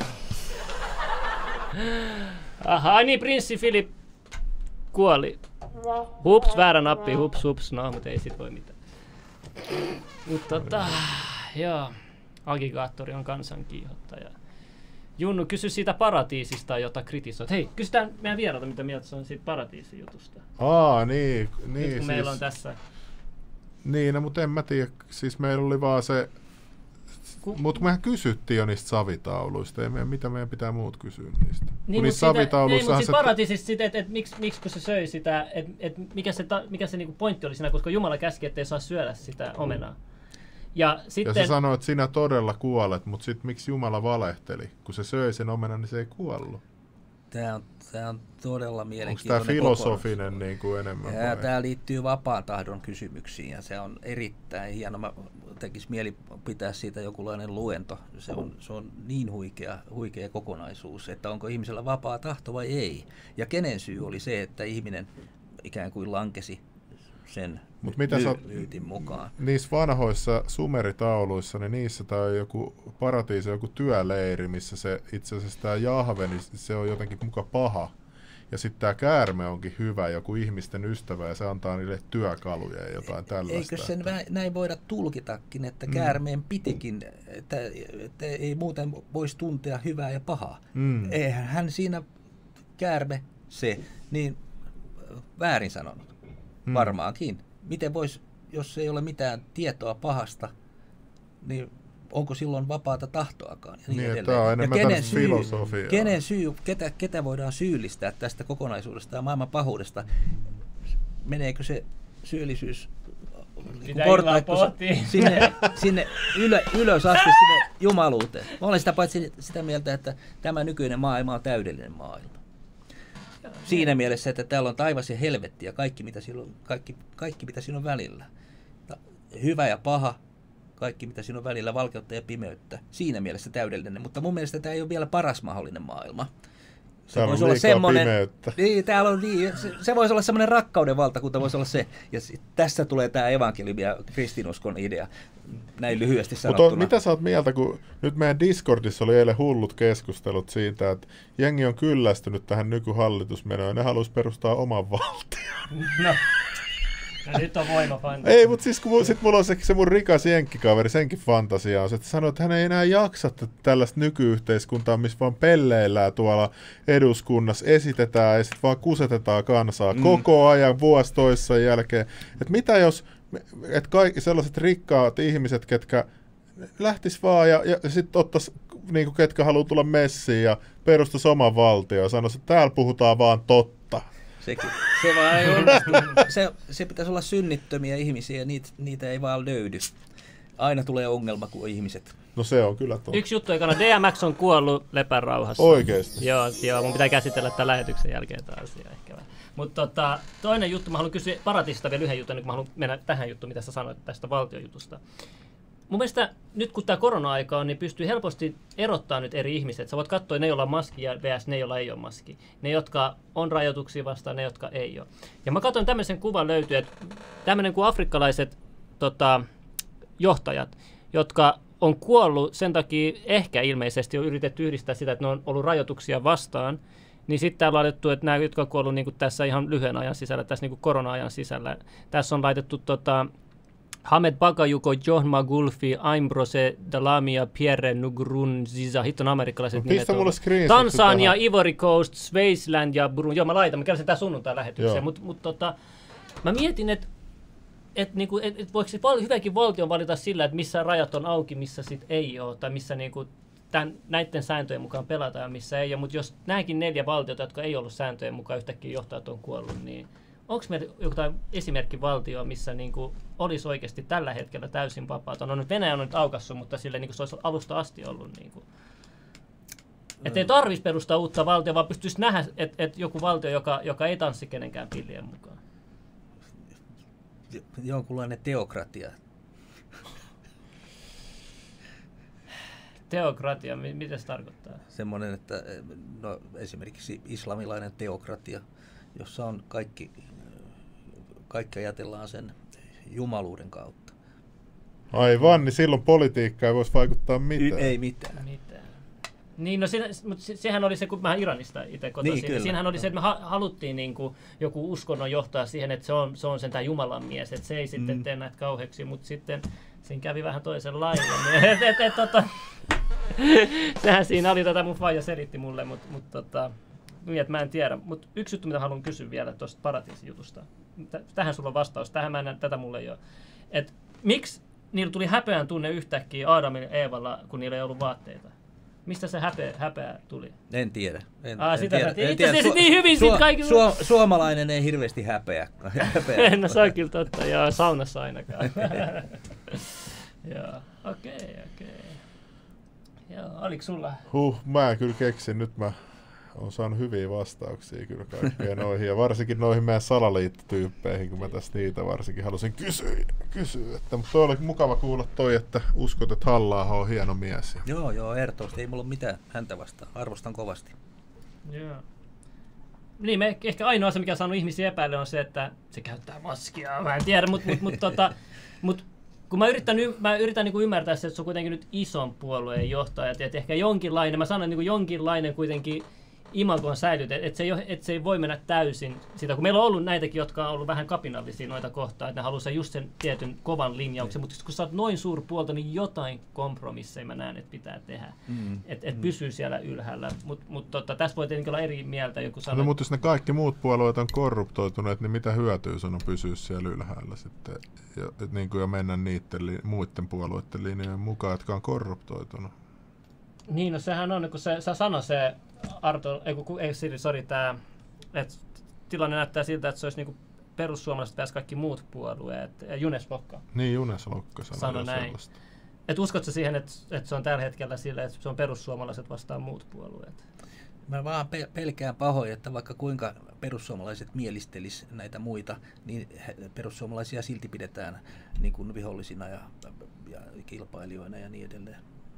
S2: Aha, niin prinssi Filip kuoli. Hups, väärä nappi, hups. No, mutta ei sit voi mitään. Mutta joo, Agigaattori on kansankiihottaja. Junnu, kysy siitä paratiisista, jota kritisoit. Hei, kysytään meidän vieralta, mitä mieltä se on siitä paratiisijutusta.
S1: Niin.
S2: Nyt kun
S1: siis,
S2: meillä on tässä.
S1: Niin, no, mutta en mä tiedä. Siis meillä oli vaan se... Mutta mehän kysyttiin jo niistä savitauluista. Mitä meidän pitää muut kysyä niistä?
S2: Niin, mutta siis paratiisista sitä, että miksi kun se söi sitä, että mikä se niinku pointti oli siinä, koska Jumala käski, ettei saa syödä sitä omenaa. Ja
S1: se sanoi, että sinä todella kuolet, mutta sitten miksi Jumala valehteli? Kun se söi sen omenan, niin se ei kuollut.
S4: Tämä on todella mielenkiintoinen.
S1: Onko tämä filosofinen niin kuin enemmän?
S4: Tämä liittyy vapaan tahdon kysymyksiin ja se on erittäin hieno. Mä tekisi mieli pitää siitä jokinlainen luento. Se on niin huikea kokonaisuus, että onko ihmisellä vapaa tahto vai ei. Ja kenen syy oli se, että ihminen ikään kuin lankesi sen myytin mukaan.
S1: Niissä vanhoissa sumeritauluissa, niin niissä tämä on joku paratiisi, joku työleiri, missä se itse asiassa tämä Jahve, niin se on jotenkin muka paha. Ja sitten tämä käärme onkin hyvä, joku ihmisten ystävä, ja se antaa niille työkaluja ja jotain tällaista.
S4: Eikö sen näin voida tulkitakin, että käärmeen pitikin, että ei muuten voisi tuntea hyvää ja pahaa. Eihän hän siinä käärme niin väärin sanonut. Varmaankin. Miten voisi, jos ei ole mitään tietoa pahasta, niin onko silloin vapaata tahtoakaan? Ja
S1: niin tämä on enemmän tällaista filosofiaa.
S4: Kenen syy, ketä voidaan syyllistää tästä kokonaisuudesta ja maailman pahuudesta? Meneekö se syyllisyys sinne ylös asti sinne jumaluuteen? Mä olen sitä paitsi sitä mieltä, että tämä nykyinen maailma on täydellinen maailma. Siinä mielessä, että täällä on taivas ja helvetti ja kaikki mitä siinä on välillä. Hyvä ja paha, kaikki mitä siinä on välillä, valkeutta ja pimeyttä. Siinä mielessä täydellinen, mutta mun mielestä tämä ei ole vielä paras mahdollinen maailma.
S1: Se voisi olla semmoinen,
S4: niin, täällä on se voisi olla semmoinen rakkauden valtakunta, voisi olla se. Ja tässä tulee tämä evankeliumi ja kristinuskon idea, näin lyhyesti sanottuna.
S1: Mutta mitä sä oot mieltä, kun nyt meidän Discordissa oli eilen hullut keskustelut siitä, että jengi on kyllästynyt tähän nykyhallitusmenoon ja ne haluaisi perustaa oman valtion.
S2: No. Ja nyt on voimafantasia.
S1: Ei, mutta siis kun sit mulla on se mun rikas jenkkikaveri, senkin fantasia on se, että sanoo, että hän ei enää jaksa tällaista nykyyhteiskuntaa, missä vaan pelleillään tuolla eduskunnassa, esitetään ja sitten vaan kusetetaan kansaa koko ajan vuosi toisessa jälkeen. Että mitä jos, että kaikki sellaiset rikkaat ihmiset, ketkä lähtis vaan ja sitten ottais, niinku, ketkä haluaa tulla messiin ja perustais oman valtion ja sanois, että täällä puhutaan vaan totta.
S4: Se vaan ei onnistu. Se pitäisi olla synnittömiä ihmisiä ja niitä ei vaan löydy. Aina tulee ongelma kuin ihmiset.
S1: No se on kyllä totta.
S2: Yksi juttu aikana, DMX on kuollut lepärauhassa.
S1: Oikeesti?
S2: Joo, mun pitää käsitellä tämän lähetyksen jälkeen tämä asia ehkä. Mutta toinen juttu, mä haluan kysyä Paratista vielä yhden jutun, niin mä haluan mennä tähän juttuun, mitä sä sanoit tästä valtiojutusta. Mun mielestä nyt kun tämä korona-aika on, niin pystyy helposti erottaa nyt eri ihmiset. Sä voit katsoa ne, joilla on maski ja vs. ne, joilla ei ole maski. Ne, jotka on rajoituksia vastaan, ne, jotka ei ole. Ja mä katsoin tämmöisen kuvan löytyy, että tämmöinen kuin afrikkalaiset johtajat, jotka on kuollut sen takia, ehkä ilmeisesti on yritetty yhdistää sitä, että ne on ollut rajoituksia vastaan, niin sitten täällä on laitettu, että nämä, jotka on kuollut niin kuin tässä ihan lyhyen ajan sisällä, tässä niin kuin korona-ajan sisällä. Tässä on laitettu Hamed Bakayuko, John Magulfi, Aimbrose, Dalamia, Pierre Nkurunziza, hitton amerikkalaiset nimet on. Tansania, Ivory Coast, Swaziland ja Burundi. Joo, mä käyn sen tää sunnuntai lähetykseen, mutta mä mietin, että niinku, voiko se hyväkin valtion valita sillä, että missä rajat on auki, missä sit ei ole, tai missä niinku näiden sääntöjen mukaan pelataan ja missä ei ole, mutta jos nämäkin 4 valtiota, jotka ei ollut sääntöjen mukaan yhtäkkiä johtajat on kuollut, niin onko meillä jotain esimerkkivaltioa, missä niinku olisi oikeasti tällä hetkellä täysin vapaata? No nyt Venäjä on nyt aukassut, mutta sille niinku se olisi alusta asti ollut. Niinku. Että ei tarvitsisi perustaa uutta valtiota, vaan pystyisi nähdä, että joku valtio, joka ei tanssi kenenkään pillien mukaan.
S4: Jonkunlainen teokratia.
S2: Teokratia, mitä se tarkoittaa?
S4: Semmoinen, että no, esimerkiksi islamilainen teokratia, jossa on kaikki ajatellaan sen jumaluuden kautta.
S1: Aivan, niin silloin politiikka ei voisi vaikuttaa mitään.
S4: Ei mitään.
S2: Niin, no sehän oli se, kun mä Iranista itse kotoisin. Niin, siinähän oli se, että me haluttiin niin kuin joku uskonnon johtaa siihen, että se on sentään Jumalan mies, että se ei sitten tee näitä kauheuksia, mutta sitten siinä kävi vähän toisenlainen. Sehän siinä oli, mun faija selitti mulle, mutta mä en tiedä. Mutta yksi juttu, mitä haluan kysyä vielä tuosta paratiisin jutusta. Tähän sulla on vastaus. Tätä mulle ei ole. Et miksi niillä tuli häpeän tunne yhtäkkiä Aadamilla ja Eevalla, kun niillä ei ollut vaatteita? Mistä se häpeä tuli?
S4: En tiedä.
S2: Niin hyvin siitä kaikilla.
S4: Suomalainen ei hirveästi häpeä.
S2: No se on kyllä totta. Joo, saunassa ainakaan. Joo, okei. Joo, oliko sulla?
S1: Mä kyllä keksin. Nyt mä oon saanut hyviä vastauksia kyllä kaikkeen noihin. Ja varsinkin noihin meidän salaliittotyyppeihin, kun mä tästä niitä varsinkin halusin kysyä. Mutta oli mukava kuulla toi, että uskot, että Halla-aho on hieno mies.
S4: Joo, ehdottomasti. Ei mulla ole mitään häntä vastaan. Arvostan kovasti.
S2: Joo. Niin, ehkä ainoa asia, mikä on saanut ihmisiä epäille, on se, että se käyttää maskia. Mä en tiedä, mutta kun mä yritän niin ymmärtää, että se on kuitenkin nyt ison puolueen johtaja, että ehkä jonkinlainen, mä sanon niin jonkinlainen kuitenkin imagoon säilytetään, että se ei voi mennä täysin sitä, kun meillä on ollut näitäkin, jotka on ollut vähän kapinallisia noita kohtaa, että ne haluaa just sen tietyn kovan linjauksen, mutta kun sä oot noin suurpuolta, niin jotain kompromisseja mä näen, että pitää tehdä, että pysyy siellä ylhäällä, mutta tässä voi tietenkin olla eri mieltä. Joku sanoo,
S1: no, mutta jos ne kaikki muut puolueet on korruptoituneet, niin mitä hyötyä sun on pysyä siellä ylhäällä sitten ja mennä niiden muiden puolueiden linjojen mukaan, jotka on korruptoitunut?
S2: Niin, no sehän on, kun sä sanoi se, Arto, että tilanne näyttää siltä, että se olisi niinku perussuomalaiset pääsi kaikki muut puolueet. Junes Lokka.
S1: Niin, Junes Lokka sanoi
S2: näin.
S1: sellaista.
S2: Et uskotko siihen, että se on tällä hetkellä sillä, että se on perussuomalaiset vastaan muut puolueet?
S4: Mä vaan pelkään pahoin, että vaikka kuinka perussuomalaiset mielistelis näitä muita, niin perussuomalaisia silti pidetään niin kuin vihollisina ja kilpailijoina ja niin edelleen.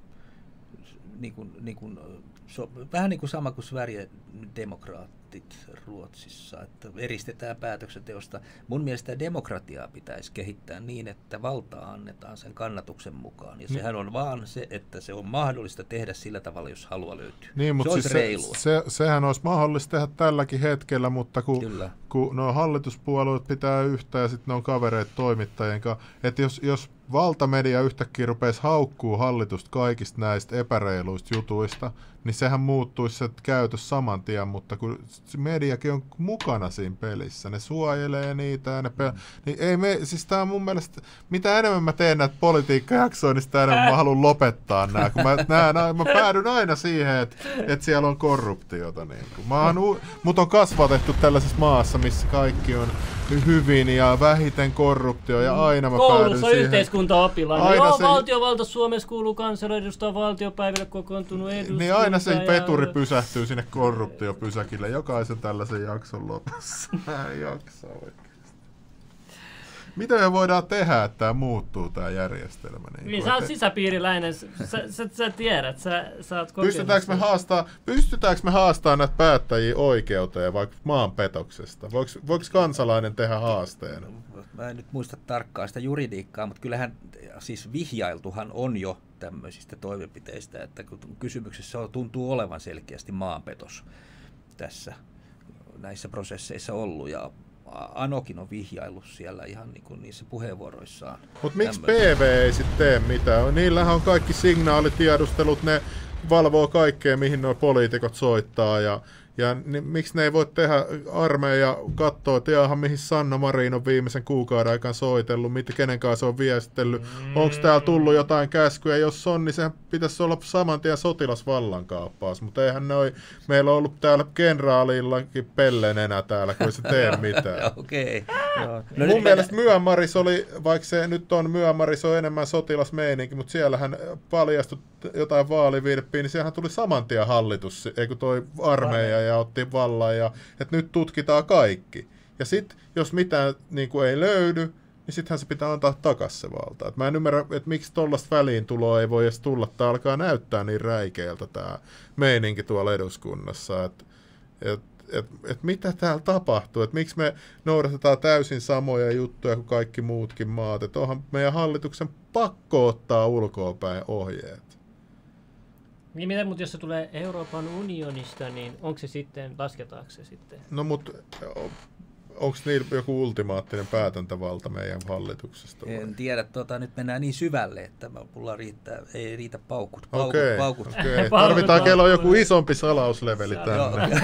S4: Vähän niin kuin sama kuin Sverigedemokraatit Ruotsissa, että eristetään päätöksenteosta. Mun mielestä demokratiaa pitäisi kehittää niin, että valtaa annetaan sen kannatuksen mukaan. Ja sehän on vaan se, että se on mahdollista tehdä sillä tavalla, jos halua löytyy.
S1: Niin, mutta
S4: se olisi
S1: sehän olisi mahdollista tehdä tälläkin hetkellä, mutta kun nuo hallituspuolueet pitää yhtä ja sitten ne on kavereet toimittajien kanssa, että jos valtamedia yhtäkkiä rupeisi haukkuu hallitusta kaikista näistä epäreiluista jutuista, niin sehän muuttuisi se käytös saman tien, mutta kun mediakin on mukana siinä pelissä, ne suojelee niitä ja niin siis tää on mun mielestä, mitä enemmän mä teen näitä politiikkajaksoja, niin sitä enemmän mä haluan lopettaa nää, kun mä päädyn aina siihen, että siellä on korruptiota. Niin mut on kasvatettu tällaisessa maassa, missä kaikki on hyvin ja vähiten korruptio ja aina mä päädyn siihen.
S2: Koulussa yhteiskuntaoppilaana. Joo, valtiovalta Suomessa kuuluu kansanedustaa valtiopäiville kokoontunut eduskunta.
S1: Niin aina se peturi pysähtyy sinne korruptiopysäkille jokaisen tällaisen jakson lopussa. Mä en jaksa oikeasti. Mitä me voidaan tehdä, että tämä muuttuu tämä järjestelmä?
S2: Niin sä oot sisäpiiriläinen, sä tiedät, sä oot kokenut.
S1: Pystytäänkö me haastamaan näitä päättäjiä oikeuteen vaikka maanpetoksesta? Voiko kansalainen tehdä haasteen?
S4: Mä en nyt muista tarkkaan sitä juridiikkaa, mutta kyllähän siis vihjailtuhan on jo tämmöisistä toimenpiteistä, että kun kysymyksessä tuntuu olevan selkeästi maanpetos tässä näissä prosesseissa ollut ja Anokin on vihjaillut siellä ihan niin kuin niissä puheenvuoroissaan.
S1: Mutta miksi PV ei sitten tee mitään? Niillähän on kaikki signaalitiedustelut, ne valvoo kaikkea, mihin nuo poliitikot soittaa ja miksi ne ei voi tehdä armeija katsoa, että jaha, mihin Sanna Marin on viimeisen kuukauden aikana soitellut, kenen kanssa se on viestitellyt, onko täällä tullut jotain käskyä, jos on, niin sehän pitäisi olla saman tien sotilasvallankaappaus, mutta eihän meillä on ollut täällä kenraalillakin pellenenä täällä, kun ei se tee mitään.
S4: Okei.
S1: No mun mielestä Myanmarissa oli, vaikka se nyt on Myanmarissa on enemmän sotilasmeininki, mutta siellähän paljastui jotain vaalivilppiä, niin siellähän tuli saman tien hallitus, eikö toi armeija ja otti vallan, ja että nyt tutkitaan kaikki. Ja sitten, jos mitään niin kuin ei löydy, niin sittenhän se pitää antaa takaisin se valta. Et mä en ymmärrä, että miksi tollaista väliintuloa ei voi edes tulla, tai alkaa näyttää niin räikeältä tämä meininki tuolla eduskunnassa. Et mitä täällä tapahtuu, että miksi me noudatetaan täysin samoja juttuja kuin kaikki muutkin maat, että onhan meidän hallituksen pakko ottaa ulkoapäin ohjeet.
S2: Niin miten, mutta jos se tulee Euroopan unionista, niin onko se sitten, lasketaanko se sitten?
S1: No mutta onko niillä joku ultimaattinen päätäntävalta meidän hallituksesta?
S4: En tiedä, nyt mennään niin syvälle, että mulla ei riitä paukut. Paukut.
S1: Tarvitaan kello joku isompi salausleveli tänne.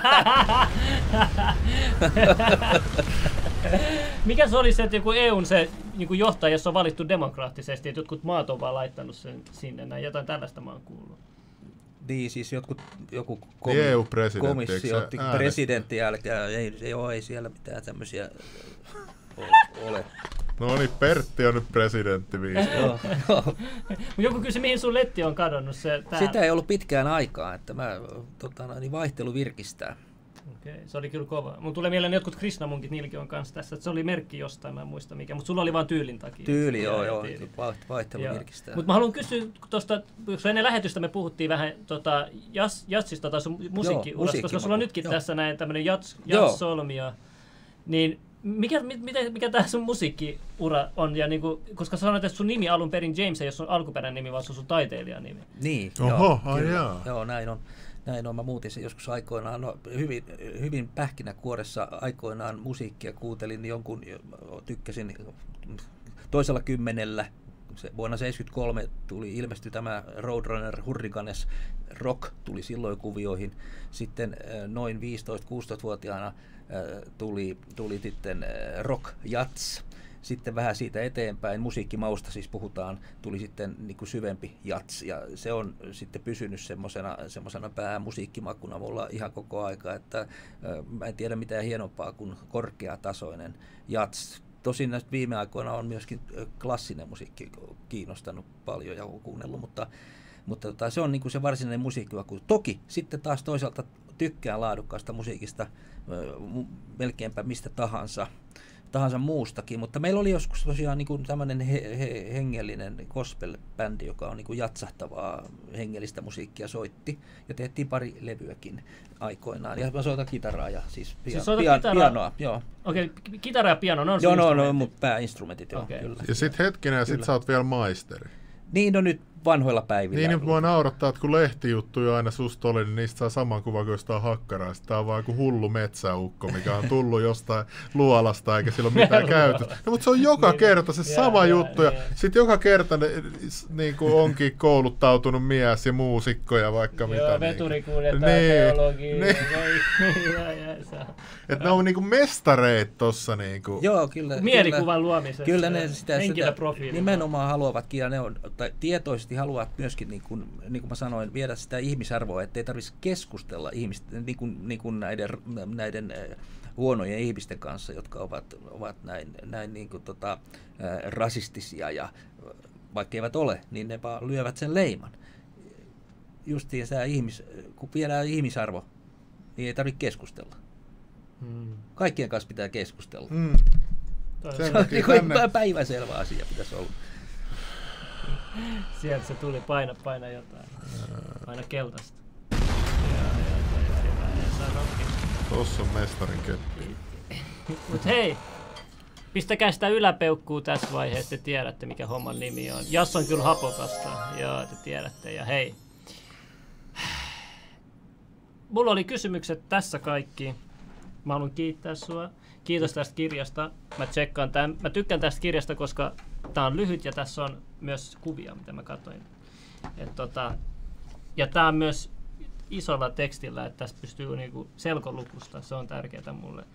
S2: Mikä se olisi, että joku EUn se niin johtaja, jos on valittu demokraattisesti, että jotkut maat on vaan laittanut sen sinne, näin jotain tällaista mä oon kuullut.
S4: Niin, siis joku
S1: EU-presidentti
S4: otti presidentti jälkeen, ei siellä mitään tämmöisiä ole.
S2: No
S1: niin, Pertti on nyt presidentti
S2: Joku kysyi, mihin sun letti on kadonnut?
S4: Sitä ei ollut pitkään aikaa, että vaihtelu virkistää.
S2: Okei, se oli kyllä kova. Mun tulee mieleen jotkut Krishnamunkit, niilläkin on kanssa tässä. Se oli merkki jostain, mä en muista mikä, mutta sulla oli vaan tyylin takia.
S4: Tyyli, joo, vaihtelu virkistää.
S2: Mutta mä haluan kysyä tuosta, koska ennen lähetystä me puhuttiin vähän jatsista tai sun musiikkiurasta, koska sulla on nytkin tässä näin tämmöinen jats-solmia. Niin mikä tämä sun musiikkiura on? Ja niinku, koska sä sanoit, että sun nimi alun perin James ei ole sun alkuperäinen nimi, vaan se on sun taiteilijan nimi.
S4: Niin,
S1: Oho,
S4: joo, näin on. Näin on, mä muutin sen joskus aikoinaan, hyvin pähkinäkuoressa aikoinaan musiikkia kuuntelin tykkäsin toisella kymmenellä. Vuonna 1973 ilmestyi tämä Roadrunner Hurricanes Rock, tuli silloin kuvioihin. Sitten noin 15-16-vuotiaana tuli sitten Rock Jats. Sitten vähän siitä eteenpäin, musiikkimausta siis puhutaan, tuli sitten niin kuin syvempi jats, ja se on sitten pysynyt semmoisena päämusiikkimakuna mulla ihan koko aika, että mä en tiedä mitään hienompaa kuin korkeatasoinen jats. Tosin näistä viime aikoina on myöskin klassinen musiikki kiinnostanut paljon ja kuunnellut, mutta se on niin kuin se varsinainen musiikkimaku. Toki sitten taas toisaalta tykkään laadukkaasta musiikista melkeinpä mistä tahansa muustakin, mutta meillä oli joskus tosiaan niin kuin tämmöinen hengellinen gospel-bändi, joka on niin kuin jatsahtavaa hengellistä musiikkia soitti, ja tehtiin pari levyäkin aikoinaan, ja mä soitan kitaraa ja siis pianoa.
S2: Okei, kitara ja piano, ne on
S4: Joo, mun pääinstrumentit,
S2: okay.
S4: Kyllä.
S1: Ja sitten hetkinen, ja sit sä oot vielä maisteri.
S4: Niin, no nyt vanhoilla päivillä.
S1: Niin, mua naurattaa, että kun lehtijuttuja aina susta oli, niin niistä saa saman kuvan kuin jostain hakkaraista. Tää on vaan joku hullu metsäukko, mikä on tullut jostain luolasta, eikä sillä ole mitään käytöstä. No, mutta se on joka kerta se sama juttu, ja sitten joka kerta niin kuin onkin kouluttautunut mies ja muusikko ja vaikka mitä.
S2: Joo, veturikuljetaan, teologia.
S1: Että ne on niinku mestareita tossa niinku.
S4: Joo, kyllä.
S2: Mielikuvan luomisessa.
S4: Kyllä ne sitä nimenomaan haluavatkin, ja ne on tietoisesti haluavat myöskin, niin kuin mä sanoin, viedä sitä ihmisarvoa, ettei tarvitsisi keskustella niin kuin näiden huonojen ihmisten kanssa, jotka ovat näin niin kuin rasistisia, ja vaikka eivät ole, niin ne vaan lyövät sen leiman. Justiin kun viedään ihmisarvo, niin ei tarvitse keskustella. Kaikkien kanssa pitää keskustella. Se on niin päiväselvä asia pitäisi olla.
S2: Sieltä se tuli, paina jotain. Paina keltaista.
S1: Tossa on mestarin keppi.
S2: Mut hei, pistäkää sitä yläpeukkuu tässä vaiheessa, te tiedätte mikä homman nimi on. Jas on kyllä hapokasta, joo te tiedätte. Ja hei, mulla oli kysymykset tässä kaikki. Mä haluan kiittää sua. Kiitos tästä kirjasta. Mä tsekkaan tämän. Mä tykkään tästä kirjasta, koska tää on lyhyt ja tässä on myös kuvia, mitä mä katsoin. Ja tää on myös isolla tekstillä, että tässä pystyy niinku selkolukusta. Se on tärkeää mulle.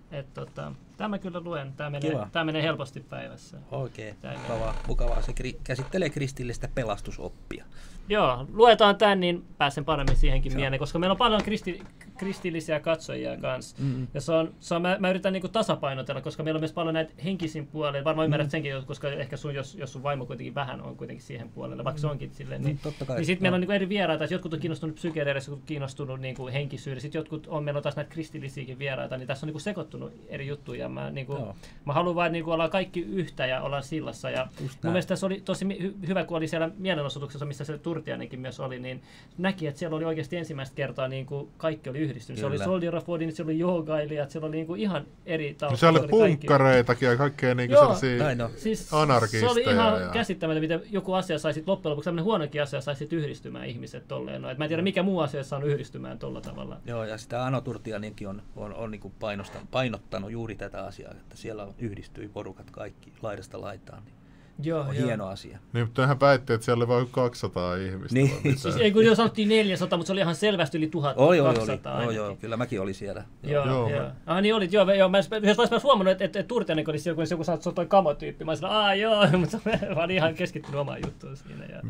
S2: Tämä mä kyllä luen. Tää menee helposti päivässä.
S4: Oikein, mukavaa. Se käsittelee kristillistä pelastusoppia.
S2: Joo, luetaan tän, niin pääsen paremmin siihenkin mieleen, koska meillä on paljon kristillisiä katsojia kanssa. Ja mä yritän niinku tasapainotella, koska meillä on myös paljon näitä henkisin puolia. Varmaan ymmärrät senkin, koska ehkä jos sun vaimo kuitenkin vähän on kuitenkin siihen puolelle, vaikka se onkin silleen. Niin sitten meillä on niinku eri vieraita. Jotkut on kiinnostunut psykedeerissä, jotkut on kiinnostunut niinku henkisyydessä. Sitten meillä on taas näitä kristillisiäkin vieraita, niin tässä on niinku sekoittunut eri juttuja. Mä haluan vain niinku olla kaikki yhtä ja olla sillassa. Ja mun mielestä tässä oli tosi hyvä, kun oli siellä mielenosoituksessa, missä se Turtiainenkin myös oli, niin näki, että siellä oli oikeasti ensimmäistä kertaa niin kuin kaikki oli yhdistynyt. Se oli Soldier of Odin, se oli joogailijat, siellä oli niin kuin ihan eri taustat.
S1: Siellä oli punkkareitakin ja kaikkea niin sellaisia anarkisteja.
S2: Se oli ihan käsittämätöntä, miten joku asia sai loppujen lopuksi, sellainen huonokin asia sai yhdistymään ihmiset tolleen. No, mä en tiedä, mikä muu asia saanut yhdistymään tolla tavalla.
S4: Joo, ja sitä Ano Turtiainenkin on niin kuin painottanut juuri tätä asiaa, että siellä yhdistyi porukat kaikki laidasta laitaan. Joo, hieno asia.
S1: Niin, mutta hän väitti, että siellä oli vain 200 ihmistä.
S4: Niin.
S2: Siis ei kun jo sanottiin 400, mutta se oli ihan selvästi yli 1200
S4: ainakin. Joo, kyllä mäkin olin siellä.
S2: Joo. Niin olit, joo. Mä olisin huomannut, että Turtiainen olisi joku toi kamotyyppi. Mä olisin, joo, mutta mä olin ihan keskittynyt omaan juttuun siinä. Ja...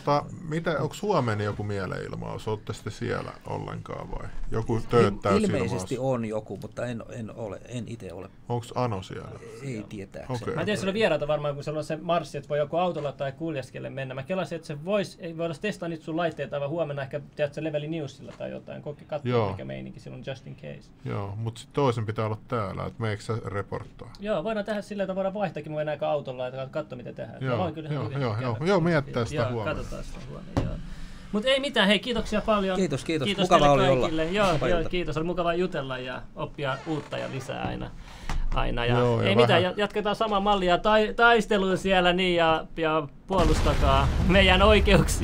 S1: onko Suomen joku mielenilmaus? Ootte sitten siellä ollenkaan vai? Joku tööttäysilmaus?
S4: Ilmeisesti on joku, mutta en itse ole.
S1: Onko Ano siellä?
S4: Ei tietääkseni.
S1: Okay.
S2: Mä en tiedä, se oli vieraita varmaan, kun se on se marssi, että voi joku autolla tai kuljeskelle mennä. Mä kelasin, että se voidaan testaa niitä sun laitteita, vai huomenna ehkä teet se Leveli Newsilla tai jotain. Katsotaan mikä meininki, silloin just in case.
S1: Joo, mutta sitten toisen pitää olla täällä, että meikö sä reporttaa?
S2: Joo, voidaan tehdä sillä, että voidaan vaihtakin mun enää autolla ja katsoa mitä tehdään.
S1: Joo, miettää sitä huomenna.
S2: Katsotaan sitä huomenna, Mutta ei mitään, hei, kiitoksia paljon.
S4: Kiitos. Mukava oli
S2: kaikille. Joo, kiitos. Oli mukava jutella ja oppia uutta ja lisää aina. Ja ei mitään, jatketaan samaa mallia taisteluun siellä niin ja puolustakaa meidän oikeuksia.